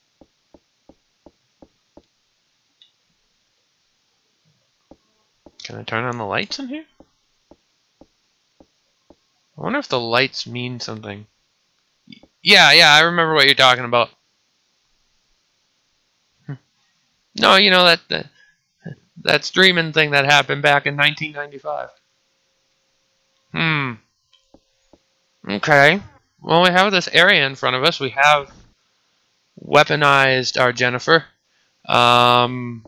S1: Can I turn on the lights in here? I wonder if the lights mean something. Yeah, yeah, I remember what you're talking about. No, you know that that, that streaming thing that happened back in nineteen ninety-five. Hmm. Okay. Well, we have this area in front of us. We have weaponized our Jennifer. Um,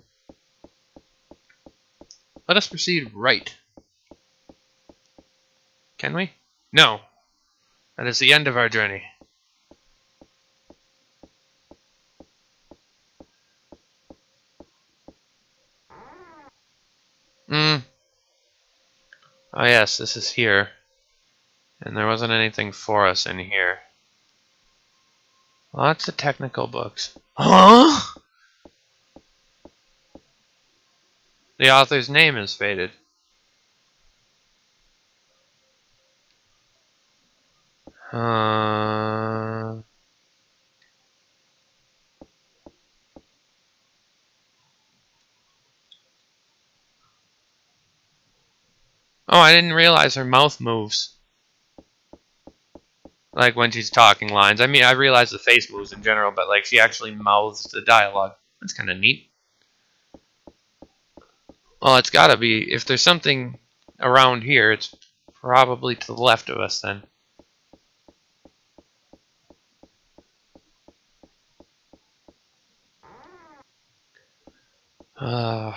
S1: let us proceed right. Can we? No. That is the end of our journey. Hmm. Oh yes, this is here. And there wasn't anything for us in here. Lots of technical books. Huh? The author's name is faded. Uh... Oh, I didn't realize her mouth moves. Like when she's talking lines. I mean, I realize the face moves in general, but like she actually mouths the dialogue. That's kind of neat. Well, it's gotta be. If there's something around here, it's probably to the left of us then. Uh,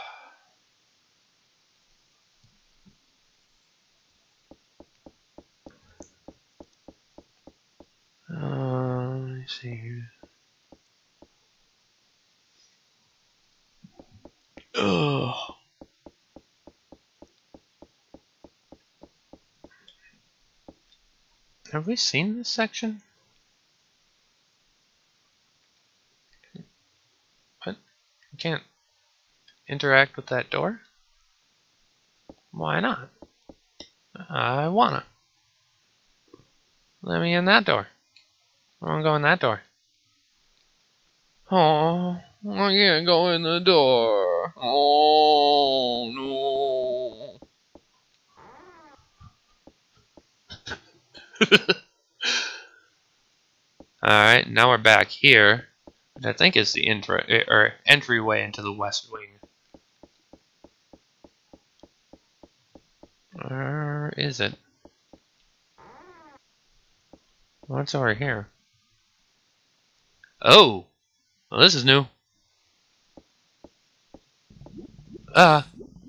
S1: uh, let me see here. Ugh. Have we seen this section? What? I can't interact with that door? Why not? I wanna. Let me in that door. I wanna go in that door. Oh, I can't go in the door. Oh, no. Alright, now we're back here. Which I think is the intro or entryway into the West Wing. Or is it? What's over here? Oh! Well, this is new. Ah.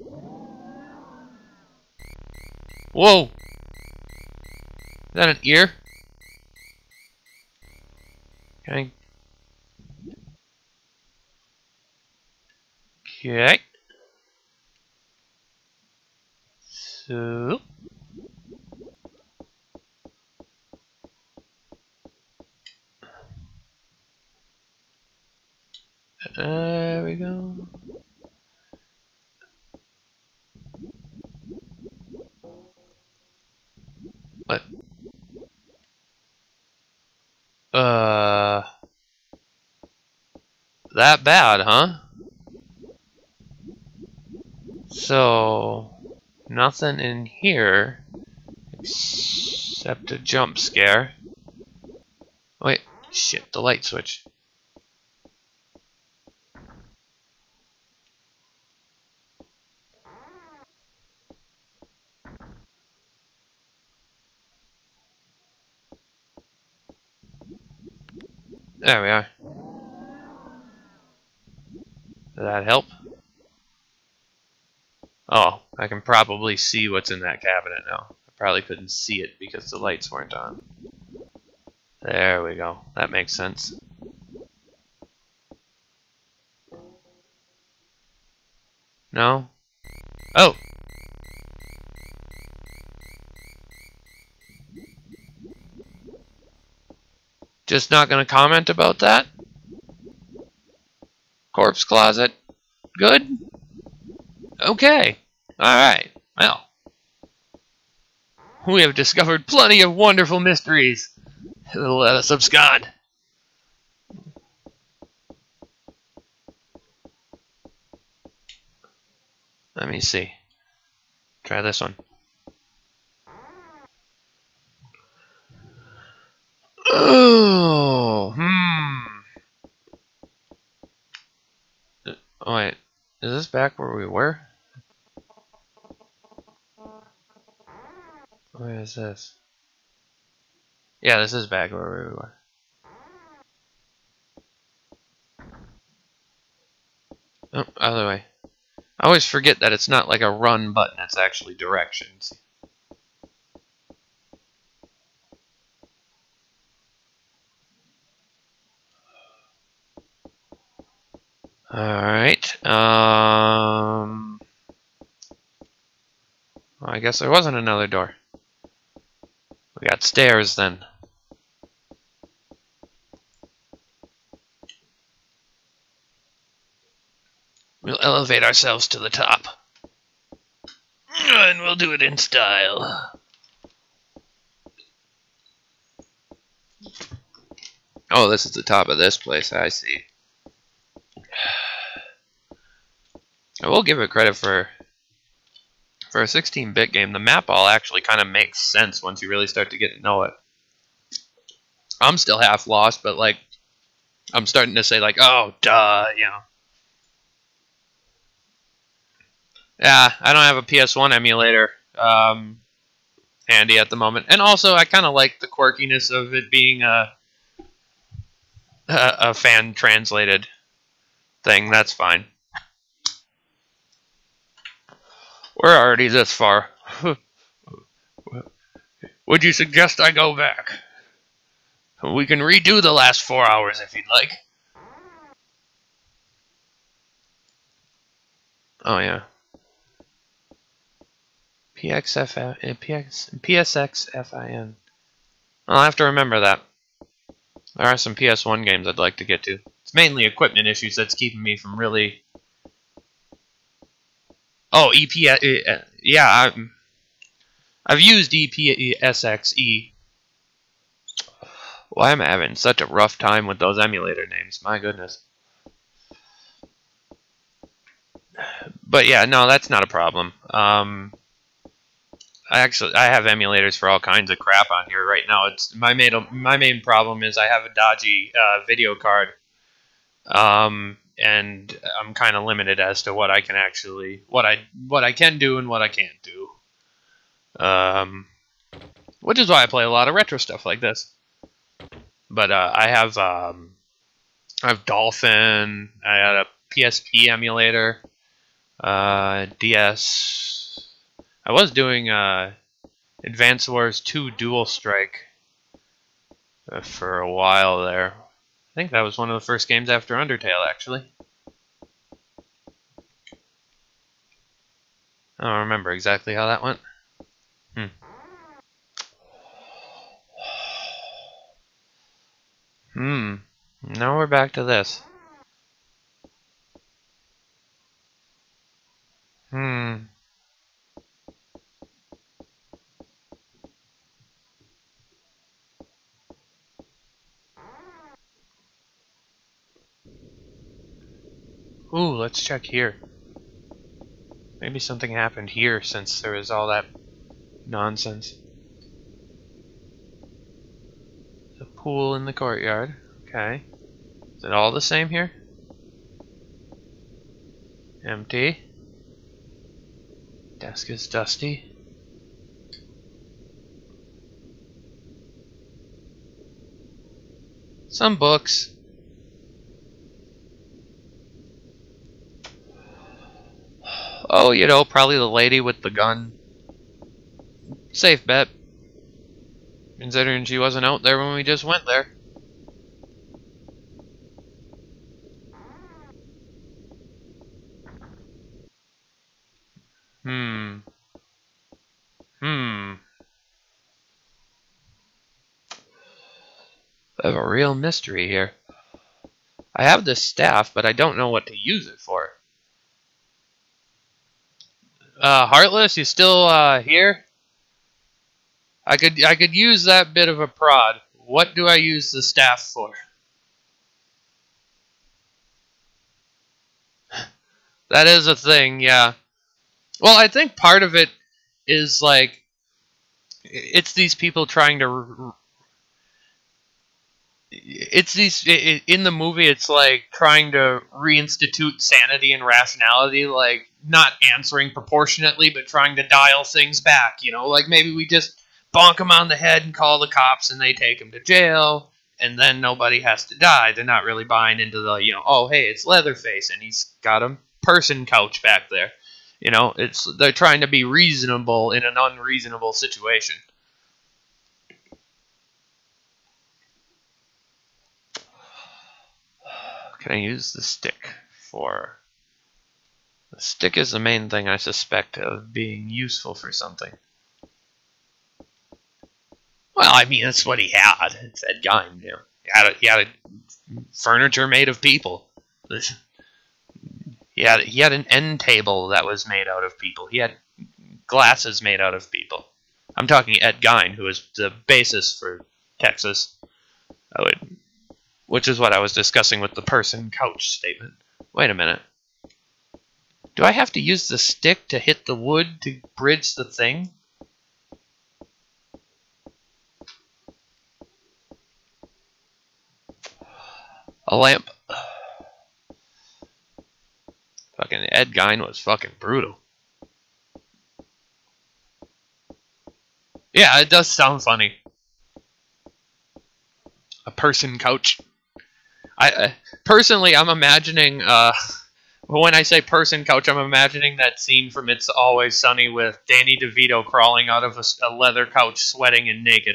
S1: Whoa! Is that an ear? Can I... Okay. So... There we go. What? Uh... That bad, huh? So... Nothing in here except a jump scare. Wait, shit, the light switch. There we are. Did that help? Oh, I can probably see what's in that cabinet now. I probably couldn't see it because the lights weren't on. There we go. That makes sense. No? Oh! Just not gonna comment about that? Corpse closet. Good? Okay. Alright. Well. We have discovered plenty of wonderful mysteries. Let us abscond. Let me see. Try this one. Oh, hmm. Oh, wait. Is this back where we were? Where is this? Yeah, this is back where we were. Oh, other way. I always forget that it's not like a run button, it's actually directions. Alright, um... well, I guess there wasn't another door. We got stairs, then. We'll elevate ourselves to the top. And we'll do it in style. Oh, this is the top of this place, I see. I will give it credit for... For a sixteen bit game, the map all actually kind of makes sense once you really start to get to know it. I'm still half lost, but like, I'm starting to say like, oh, duh, you know. Yeah, I don't have a P S one emulator um, handy at the moment. And also, I kind of like the quirkiness of it being a, a, a fan-translated thing. That's fine. We're already this far. Would you suggest I go back? We can redo the last four hours if you'd like. Oh, yeah. P X F P S X F I N. I'll have to remember that. There are some P S one games I'd like to get to. It's mainly equipment issues that's keeping me from really... Oh, E P... Uh, yeah, I'm... I've used E P S X E. Why am I having such a rough time with those emulator names? My goodness. But yeah, no, that's not a problem. Um, I actually I have emulators for all kinds of crap on here right now. It's my main my main problem is I have a dodgy uh, video card, um, and I'm kind of limited as to what I can actually what I what I can do and what I can't do. Um, which is why I play a lot of retro stuff like this. But uh, I have um, I have Dolphin. I had a P S P emulator, uh, D S. I was doing uh, Advance Wars two Dual Strike uh, for a while there. I think that was one of the first games after Undertale, actually. I don't remember exactly how that went. Hmm. Hmm. Now we're back to this. Hmm. Ooh, let's check here. Maybe something happened here since there was all that nonsense. The pool in the courtyard. Okay. Is it all the same here? Empty. Desk is dusty. Some books. Oh, you know, probably the lady with the gun. Safe bet. Considering she wasn't out there when we just went there. Hmm. Hmm. I have a real mystery here. I have this staff, but I don't know what to use it for. Uh, Heartless, you still uh, here? I could I could use that bit of a prod. What do I use the staff for? That is a thing, yeah. Well, I think part of it is like it's these people trying to. It's these in the movie. It's like trying to reinstitute sanity and rationality, like not answering proportionately, but trying to dial things back. You know, like maybe we just bonk them on the head and call the cops, and they take them to jail, and then nobody has to die. They're not really buying into the, you know, oh hey, it's Leatherface, and he's got a person couch back there. You know, it's they're trying to be reasonable in an unreasonable situation. Can I use the stick for... The stick is the main thing I suspect of being useful for something. Well, I mean, that's what he had. It's Ed Gein, you know. He had, a, he had a furniture made of people. He had, he had an end table that was made out of people. He had glasses made out of people. I'm talking Ed Gein, who is the basis for Texas. I would... Which is what I was discussing with the person couch statement. Wait a minute. Do I have to use the stick to hit the wood to bridge the thing? A lamp. Fucking Ed Gein was fucking brutal. Yeah, it does sound funny. A person couch. I uh, personally, I'm imagining. Uh, when I say person couch, I'm imagining that scene from It's Always Sunny with Danny DeVito crawling out of a, a leather couch, sweating and naked.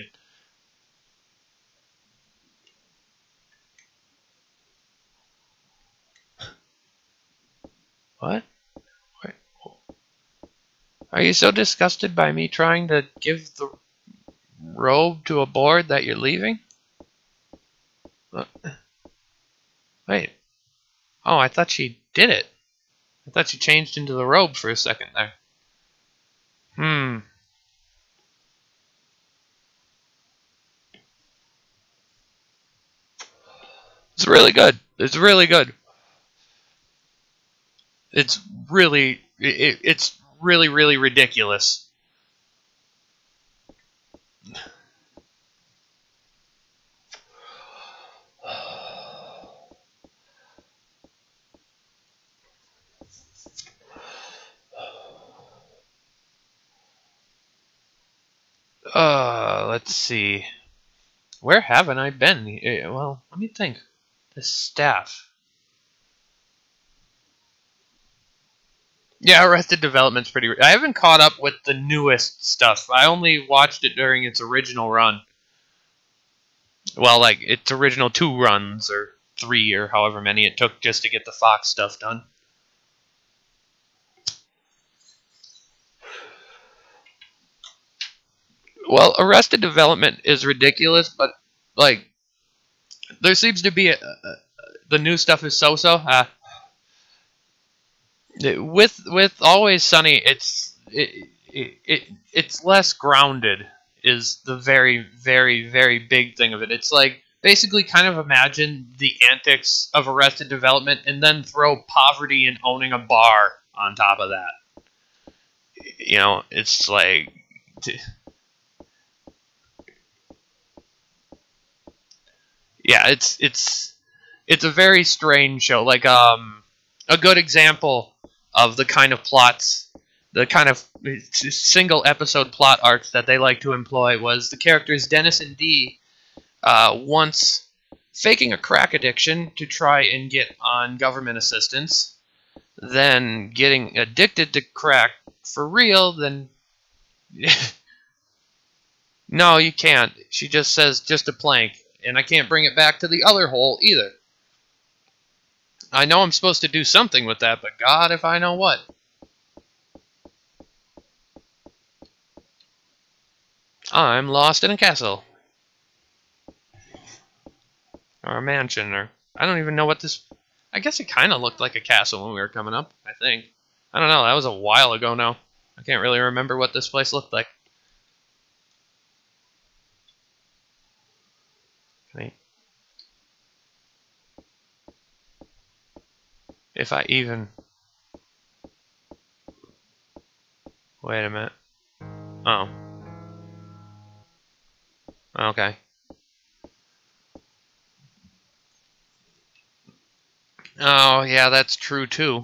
S1: What? Wait. Are you so disgusted by me trying to give the robe to a board that you're leaving? Uh, Wait. Oh, I thought she did it. I thought she changed into the robe for a second there. Hmm. It's really good. It's really good. It's really, it, it's really, really ridiculous. Uh, let's see. Where haven't I been? Eh, Well, let me think. The staff. Yeah, Arrested Development's pretty. I haven't caught up with the newest stuff. I only watched it during its original run. Well, like its original two runs or three or however many it took just to get the Fox stuff done. Well, Arrested Development is ridiculous, but like there seems to be a, a, the new stuff is so-so. Uh, with with Always Sunny, it's it, it, it it's less grounded. Is the very very very big thing of it. It's like basically kind of imagine the antics of Arrested Development and then throw poverty and owning a bar on top of that. You know, it's like. Yeah, it's it's it's a very strange show. Like um, a good example of the kind of plots, the kind of single episode plot arcs that they like to employ was the characters Dennis and Dee uh, once faking a crack addiction to try and get on government assistance, then getting addicted to crack for real, then. No, you can't. She just says just a plank, and I can't bring it back to the other hole either. I know I'm supposed to do something with that, but God, if I know what. I'm lost in a castle. Or a mansion, or... I don't even know what this... I guess it kind of looked like a castle when we were coming up, I think. I don't know, that was a while ago now. I can't really remember what this place looked like. Wait. If I even... Wait a minute. Oh. Okay. Oh, yeah, that's true, too.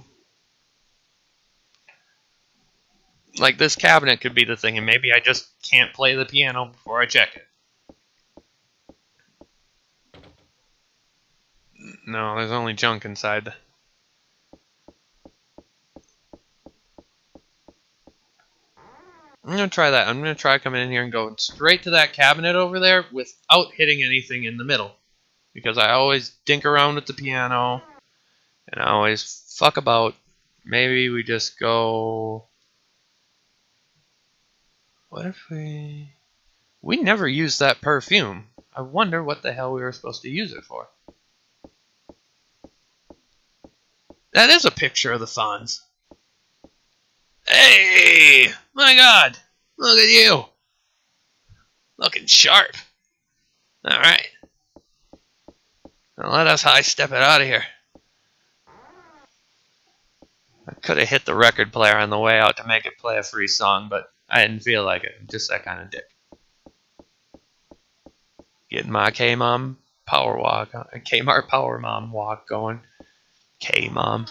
S1: Like, this cabinet could be the thing, and maybe I just can't play the piano before I check it. No, there's only junk inside. I'm going to try that. I'm going to try coming in here and going straight to that cabinet over there without hitting anything in the middle. Because I always dink around with the piano, and I always fuck about. Maybe we just go... What if we... We never used that perfume. I wonder what the hell we were supposed to use it for. That is a picture of the Fonz. Hey! My God! Look at you! Looking sharp. Alright. Now let us high step it out of here. I could have hit the record player on the way out to make it play a free song, but I didn't feel like it. I'm just that kind of dick. Getting my K-Mom power walk, Kmart Power Mom walk going. K-Mom.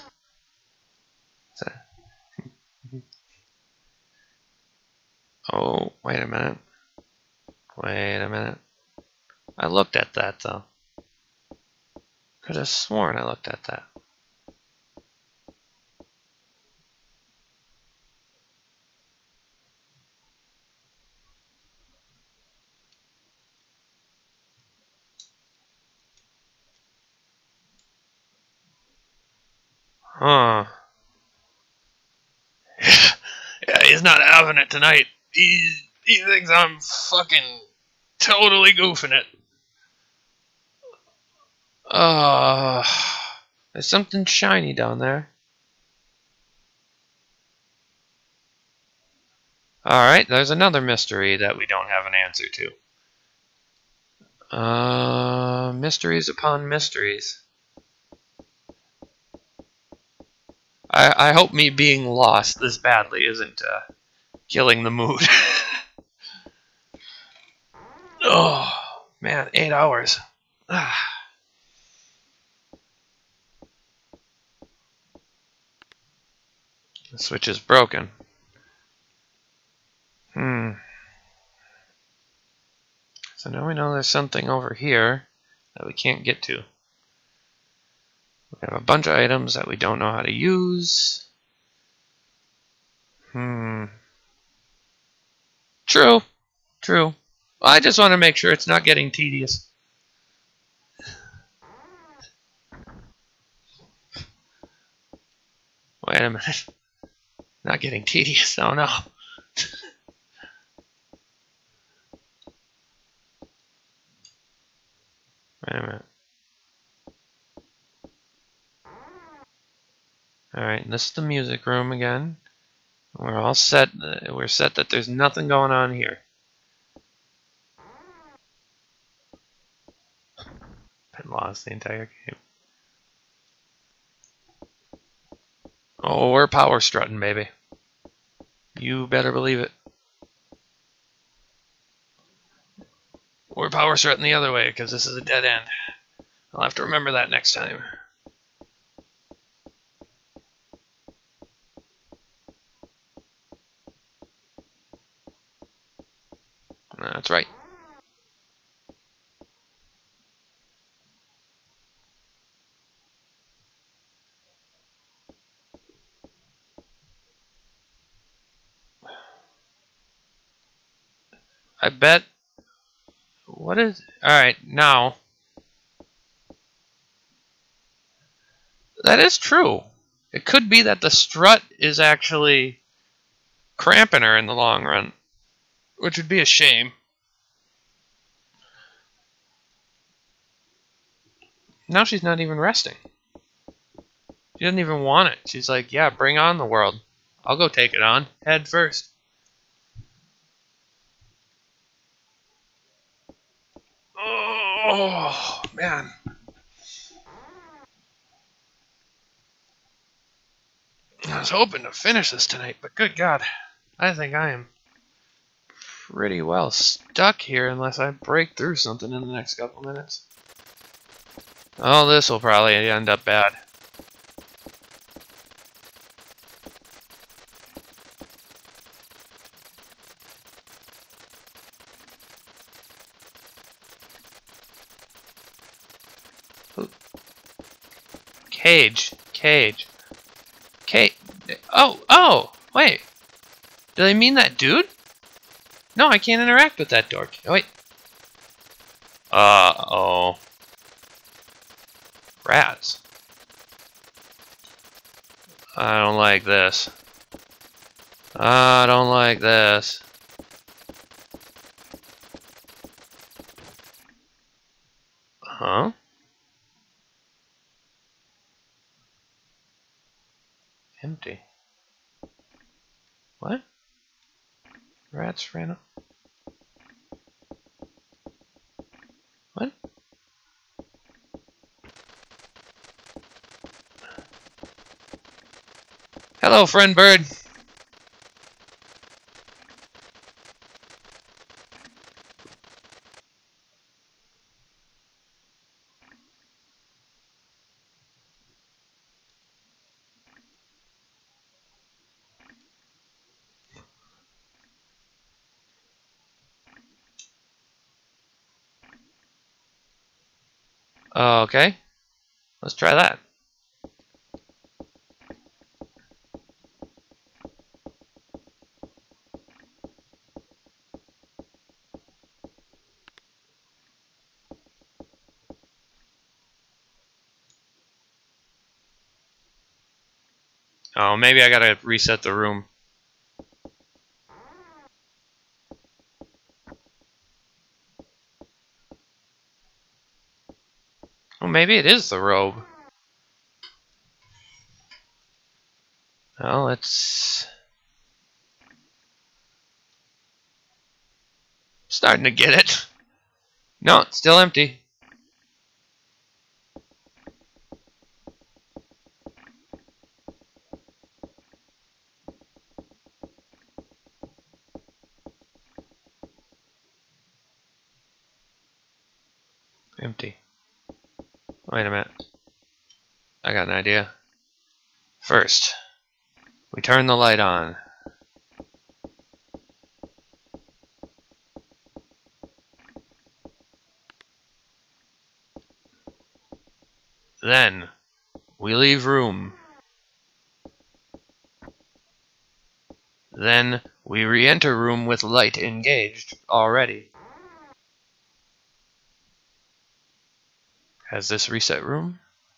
S1: Oh, wait a minute. Wait a minute. I looked at that, though. Could have sworn I looked at that. Huh. Yeah, he's not having it tonight. He, he thinks I'm fucking Totally goofing it. Uh, there's something shiny down there. Alright, there's another mystery that we don't have an answer to. Uh, mysteries upon mysteries. I, I hope me being lost this badly isn't uh, killing the mood. Oh, man, eight hours. Ah. The switch is broken. Hmm. So now we know there's something over here that we can't get to. We have a bunch of items that we don't know how to use. Hmm. True. True. Well, I just want to make sure it's not getting tedious. Wait a minute. Not getting tedious. Oh no. Wait a minute. Alright, this is the music room again. We're all set. We're set that there's nothing going on here. Been lost the entire game. Oh, we're power strutting, baby. You better believe it. We're power strutting the other way because this is a dead end. I'll have to remember that next time. That's right. I bet. What is. Alright, now. That is true. It could be that the strut is actually cramping her in the long run, which would be a shame. Now she's not even resting. She doesn't even want it. She's like, yeah, bring on the world. I'll go take it on. Head first. Oh, man. I was hoping to finish this tonight, but good God. I think I am pretty well stuck here unless I break through something in the next couple minutes. Oh, this will probably end up bad. Cage. Cage. Cage. Oh, oh, wait. Do they mean that dude? No, I can't interact with that dork. Oh, wait. Uh-oh. Rats. I don't like this. I don't like this. Huh? Empty. What? Rats ran up. What? Hello, friend bird. Okay. Let's try that. Oh, maybe I gotta reset the room. maybe it is the robe. Well, it's starting to get it. No, it's still empty. Empty. Wait a minute. I got an idea. First, we turn the light on. Then, we leave room. Then, we re-enter room with light engaged already. Has this reset room?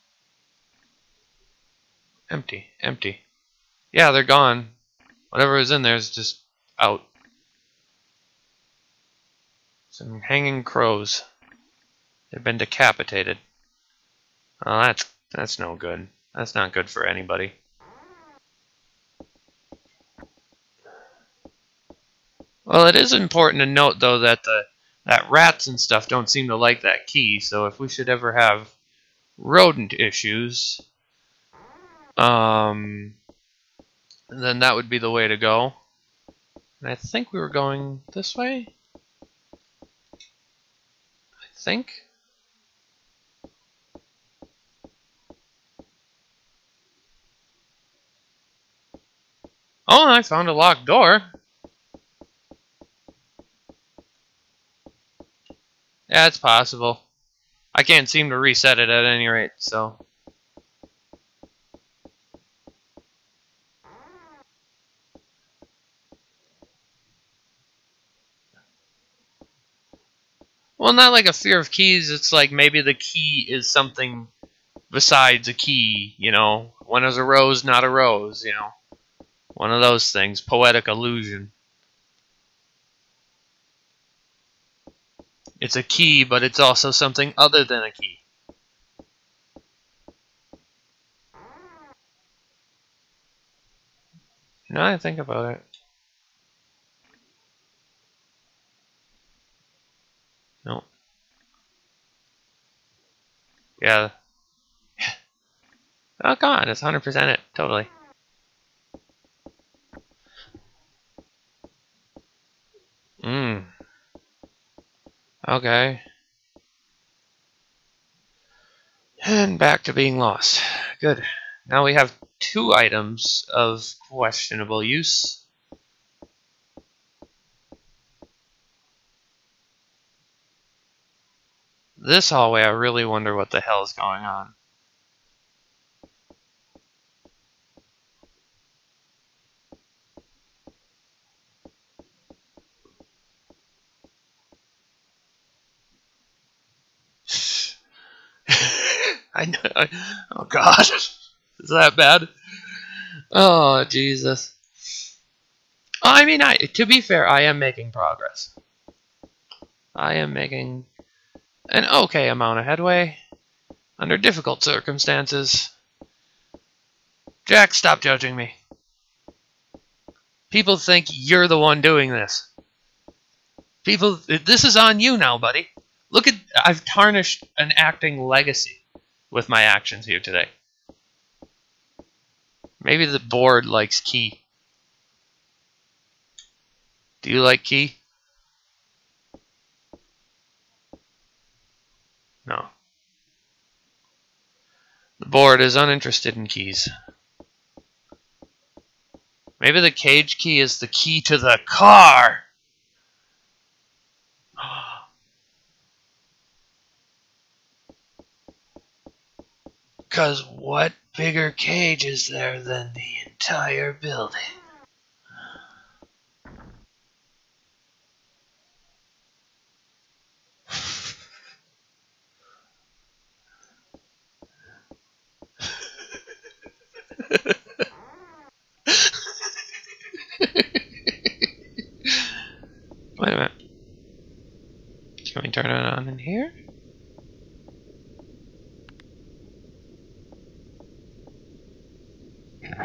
S1: Empty, empty. Yeah, they're gone. Whatever was in there is just out. Some hanging crows. They've been decapitated. Oh, that's that's no good. That's not good for anybody. Well, it is important to note, though, that the that rats and stuff don't seem to like that key. So if we should ever have rodent issues, um, then that would be the way to go. And I think we were going this way. I think. Oh, I found a locked door. Yeah, it's possible. I can't seem to reset it at any rate, so. Well, not like a fear of keys, it's like maybe the key is something besides a key, you know. One is a rose, not a rose, you know. One of those things, poetic illusion. It's a key, but it's also something other than a key. Now I think about it. No. Yeah. Oh, come on, it's one hundred percent it. Totally. Mmm. Okay. And back to being lost. Good. Now we have two items of questionable use. This hallway, I really wonder what the hell is going on. I know. I, oh God, is that bad? Oh Jesus. Oh, I mean, I to be fair, I am making progress. I am making an okay amount of headway under difficult circumstances. Jack, stop judging me. People think you're the one doing this. People, this is on you now, buddy. Look at, I've tarnished an acting legacy with my actions here today. Maybe the board likes Key. Do you like Key? No. The board is uninterested in keys. Maybe the cage key is the key to the car. Because what bigger cage is there than the entire building? Wait a minute. Can we turn it on in here?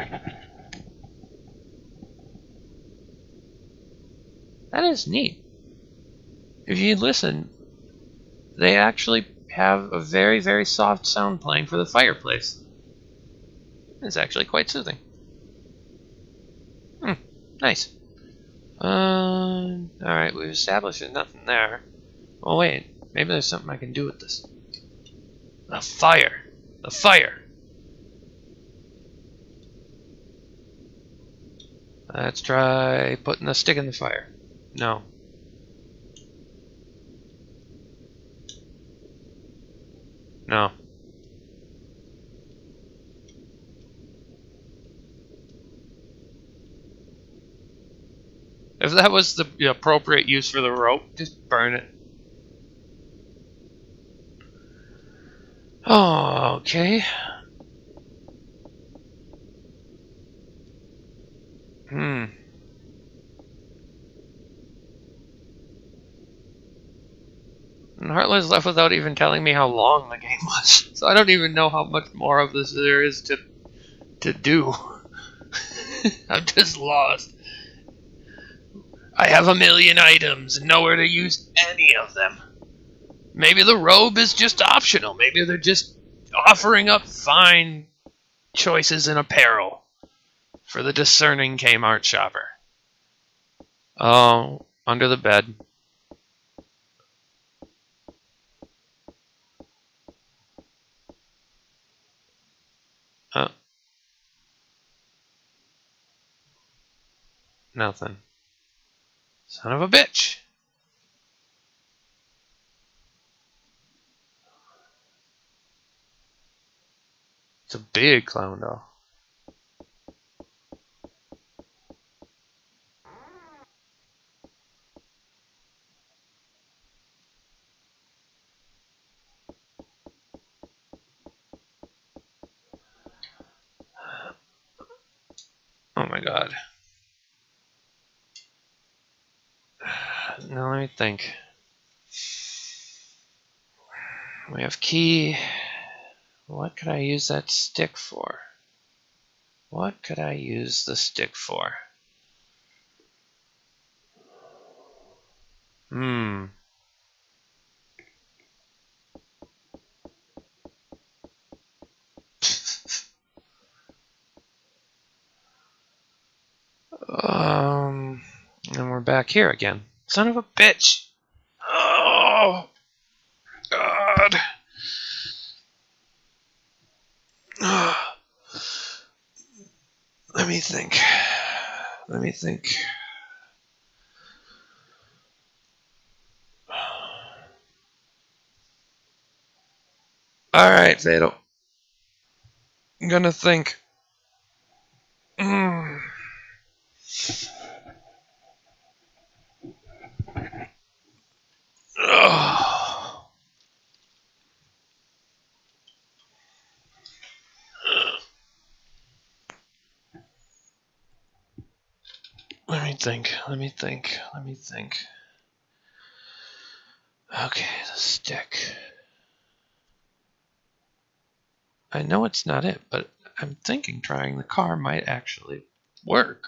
S1: That is neat. If you listen, they actually have a very, very soft sound playing for the fireplace. It's actually quite soothing. Hmm, nice. Uh, alright, we've established there's nothing there. Oh wait, maybe there's something I can do with this. The fire! The fire! Let's try putting a stick in the fire. No. No. If that was the appropriate use for the rope, just burn it. Oh, okay. Hmm. And Heartland's left without even telling me how long the game was. So I don't even know how much more of this there is to to do. I'm just lost. I have a million items and nowhere to use any of them. Maybe the robe is just optional. Maybe they're just offering up fine choices in apparel for the discerning Kmart shopper. Oh, under the bed. Oh, nothing. Son of a bitch. It's a big clown doll. Oh my god. Now let me think. We have key. What could I use that stick for? What could I use the stick for? Hmm. Um, and we're back here again. Son of a bitch! Oh, God. Let me think. Let me think. Alright, Fatal. I'm gonna think. Mm. Oh. Let me think. Let me think. Let me think. Okay, the stick. I know it's not it, but I'm thinking trying the car might actually work.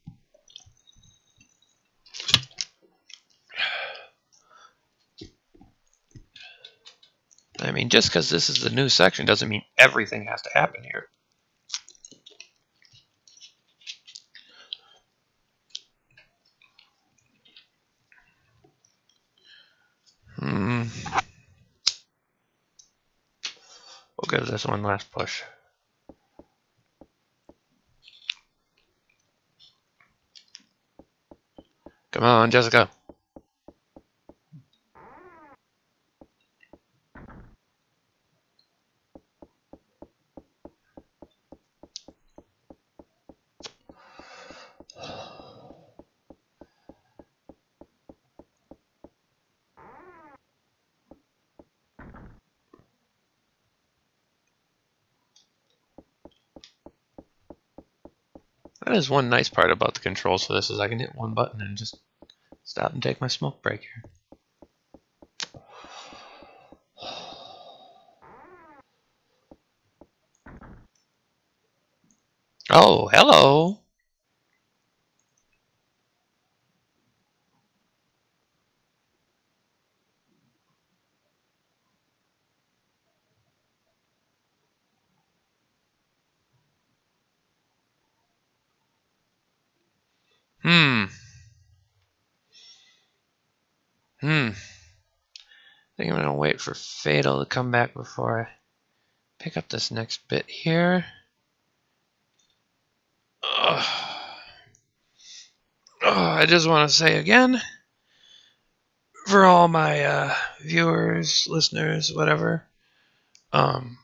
S1: I mean, just because this is the new section doesn't mean everything has to happen here. Hmm. We'll give this one last push. Come on, Jessica. That is one nice part about the controls for this is I can hit one button and just stop and take my smoke break here. Oh, hello. Hmm. Hmm. I think I'm gonna wait for Fatal to come back before I pick up this next bit here. Ugh. Oh, I just want to say again, for all my uh, viewers, listeners, whatever, um,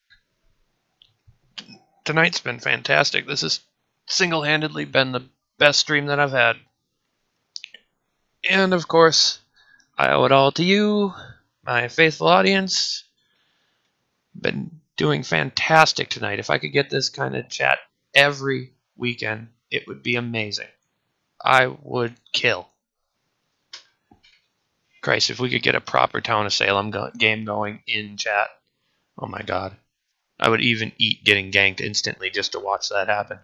S1: tonight's been fantastic. This has single-handedly been the best stream that I've had. And, of course, I owe it all to you, my faithful audience. Been doing fantastic tonight. If I could get this kind of chat every weekend, it would be amazing. I would kill. Christ, if we could get a proper Town of Salem go game going in chat, oh my god. I would even eat getting ganked instantly just to watch that happen.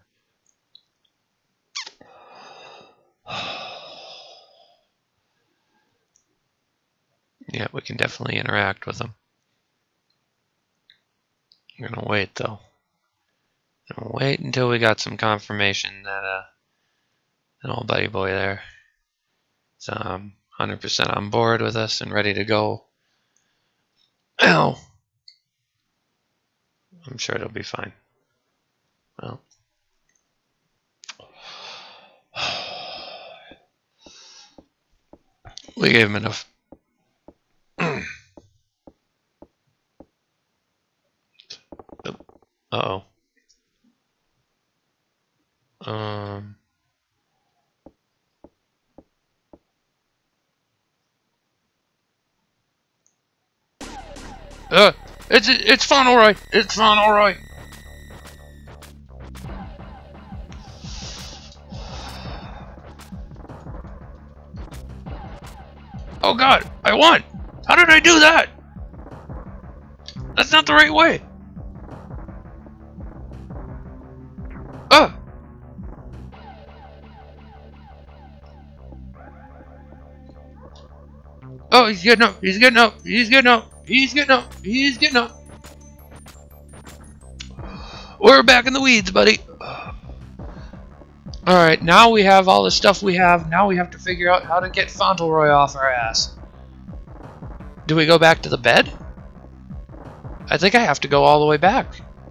S1: Yeah, we can definitely interact with them. I'm gonna wait though. I'm gonna wait until we got some confirmation that uh, an old buddy boy there is um, one hundred percent on board with us and ready to go. Ow! I'm sure it'll be fine. Well. We gave him enough. Uh-oh. Um... Uh, it's it's Fauntleroy. It's Fauntleroy. Oh god, I won! How did I do that? That's not the right way. Oh. Oh, he's getting up. He's getting up. He's getting up. He's getting up. He's getting up. We're back in the weeds, buddy. Alright, now we have all the stuff we have. Now we have to figure out how to get Fauntleroy off our ass. Do we go back to the bed? I think I have to go all the way back.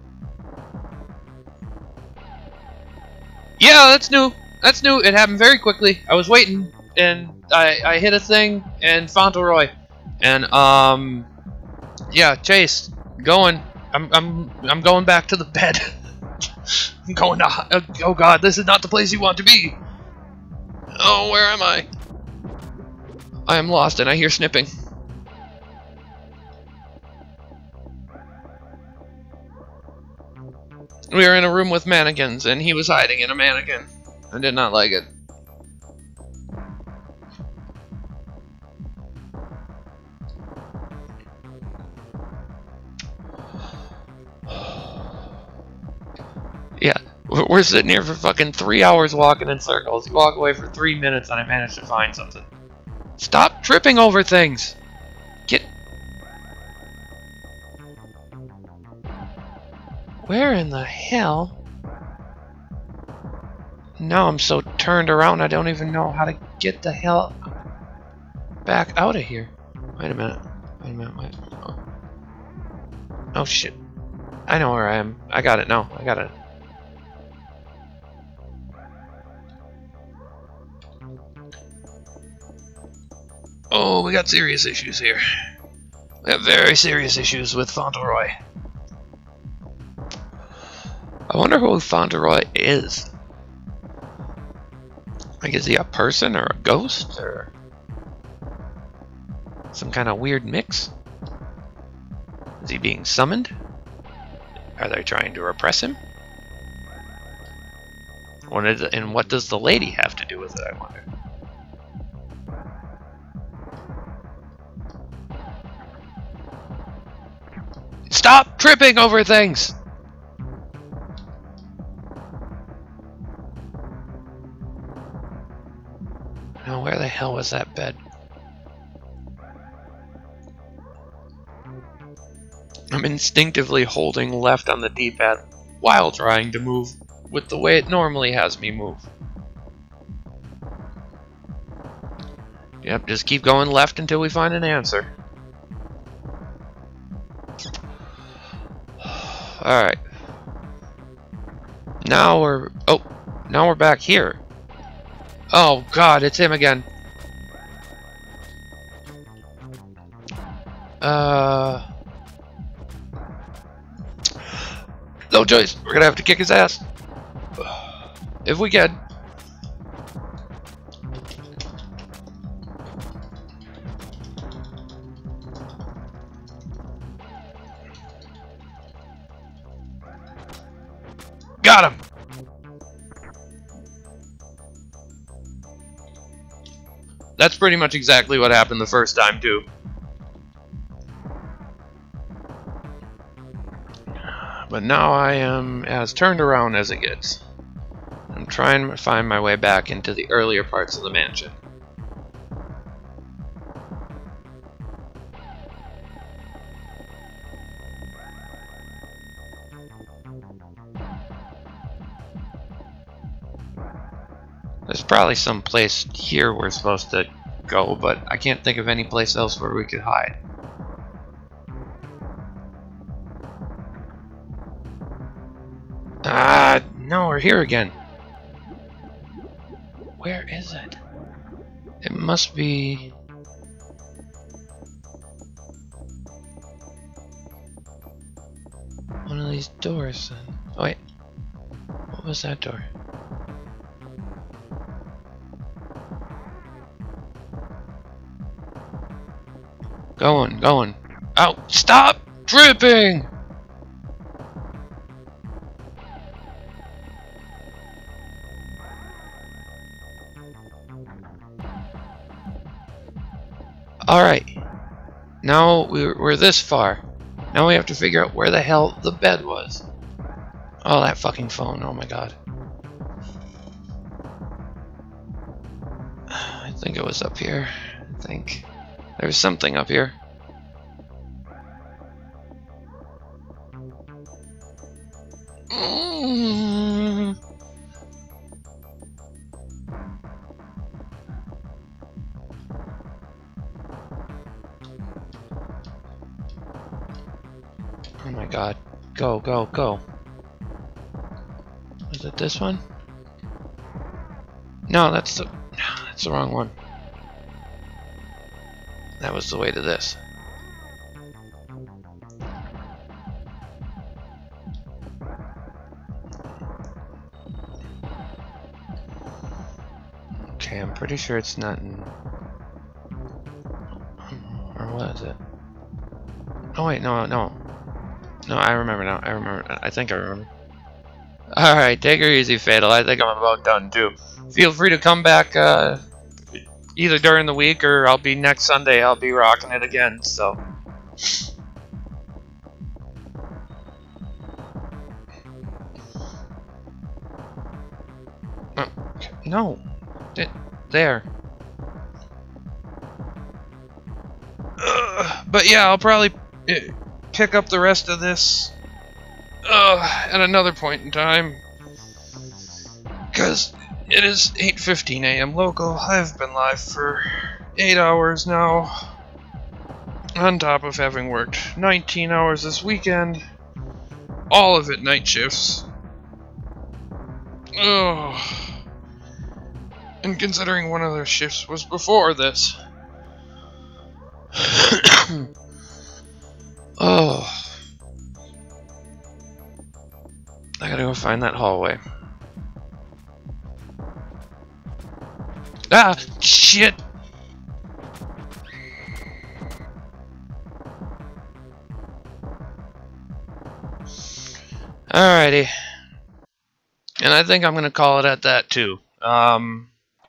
S1: Yeah, that's new. That's new. It happened very quickly. I was waiting, and I, I hit a thing, and Fauntleroy. And, um... yeah, Chase, going. I'm, I'm, I'm going back to the bed. I'm going to... Uh, oh god, this is not the place you want to be. Oh, where am I? I am lost, and I hear snipping. We were in a room with mannequins, and he was hiding in a mannequin. I did not like it. Yeah, we're sitting here for fucking three hours walking in circles. You walk away for three minutes, and I managed to find something. Stop tripping over things! Get... Where in the hell? Now I'm so turned around I don't even know how to get the hell back out of here. Wait a minute. Wait a minute. Wait. Oh. Oh shit. I know where I am. I got it now. I got it. Oh, we got serious issues here. We have very serious issues with Fauntleroy. I wonder who Fauntleroy is. Like, is he a person or a ghost or some kind of weird mix? Is he being summoned? Are they trying to repress him? What is it, and what does the lady have to do with it, I wonder? Stop tripping over things! Now, where the hell was that bed? I'm instinctively holding left on the D-pad while trying to move with the way it normally has me move. Yep, just keep going left until we find an answer. Alright. Now we're... Oh, now we're back here. Oh god, it's him again. Uh... No choice. We're gonna have to kick his ass. If we can. Got him! That's pretty much exactly what happened the first time, too. But now I am as turned around as it gets. I'm trying to find my way back into the earlier parts of the mansion. There's probably some place here we're supposed to go, but I can't think of any place else where we could hide. Ah, no, we're here again. Where is it? It must be... one of these doors, then. Oh, wait. What was that door? Going, going. Oh, stop tripping! Alright. Now we're, we're this far. Now we have to figure out where the hell the bed was. Oh, that fucking phone. Oh my god. I think it was up here. I think. There's something up here. Mm. Oh my god. Go, go, go. Was it this one? No, that's the... that's the wrong one. That was the way to this. Okay, I'm pretty sure it's not in... or what is it? Oh wait, no, no. No, I remember now. I remember. I think I remember. Alright, take her easy, Fatal. I think I'm about done, too. Feel free to come back, uh... either during the week or I'll be next Sunday. I'll be rocking it again, so... Uh, no. It, there. Uh, but yeah, I'll probably uh, pick up the rest of this uh, at another point in time. Because it is eight fifteen A M local. I've been live for eight hours now. On top of having worked nineteen hours this weekend. All of it night shifts. Oh. And considering one of those shifts was before this. Oh. I gotta go find that hallway. Ah! Shit! Alrighty. And I think I'm gonna call it at that too. Um...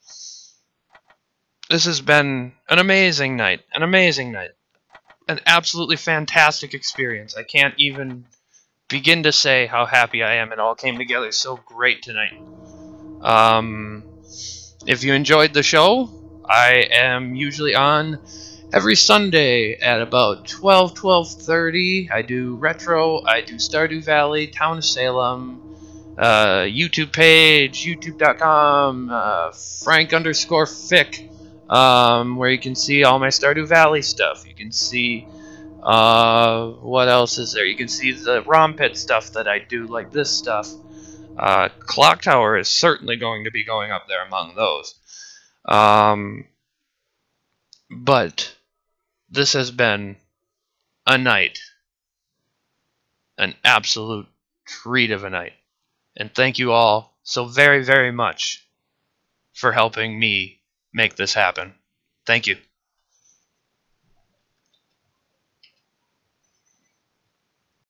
S1: This has been an amazing night. An amazing night. An absolutely fantastic experience. I can't even begin to say how happy I am. It all came together so great tonight. Um, if you enjoyed the show, I am usually on every Sunday at about twelve, twelve thirty. I do retro, I do Stardew Valley, Town of Salem, uh, YouTube page, youtube dot com, uh, Frank underscore Fick, um, where you can see all my Stardew Valley stuff. You can see, uh, what else is there? You can see the ROM pit stuff that I do, like this stuff. Uh, Clock Tower is certainly going to be going up there among those. Um, but this has been a night, an absolute treat of a night. And thank you all so very, very much for helping me make this happen. Thank you.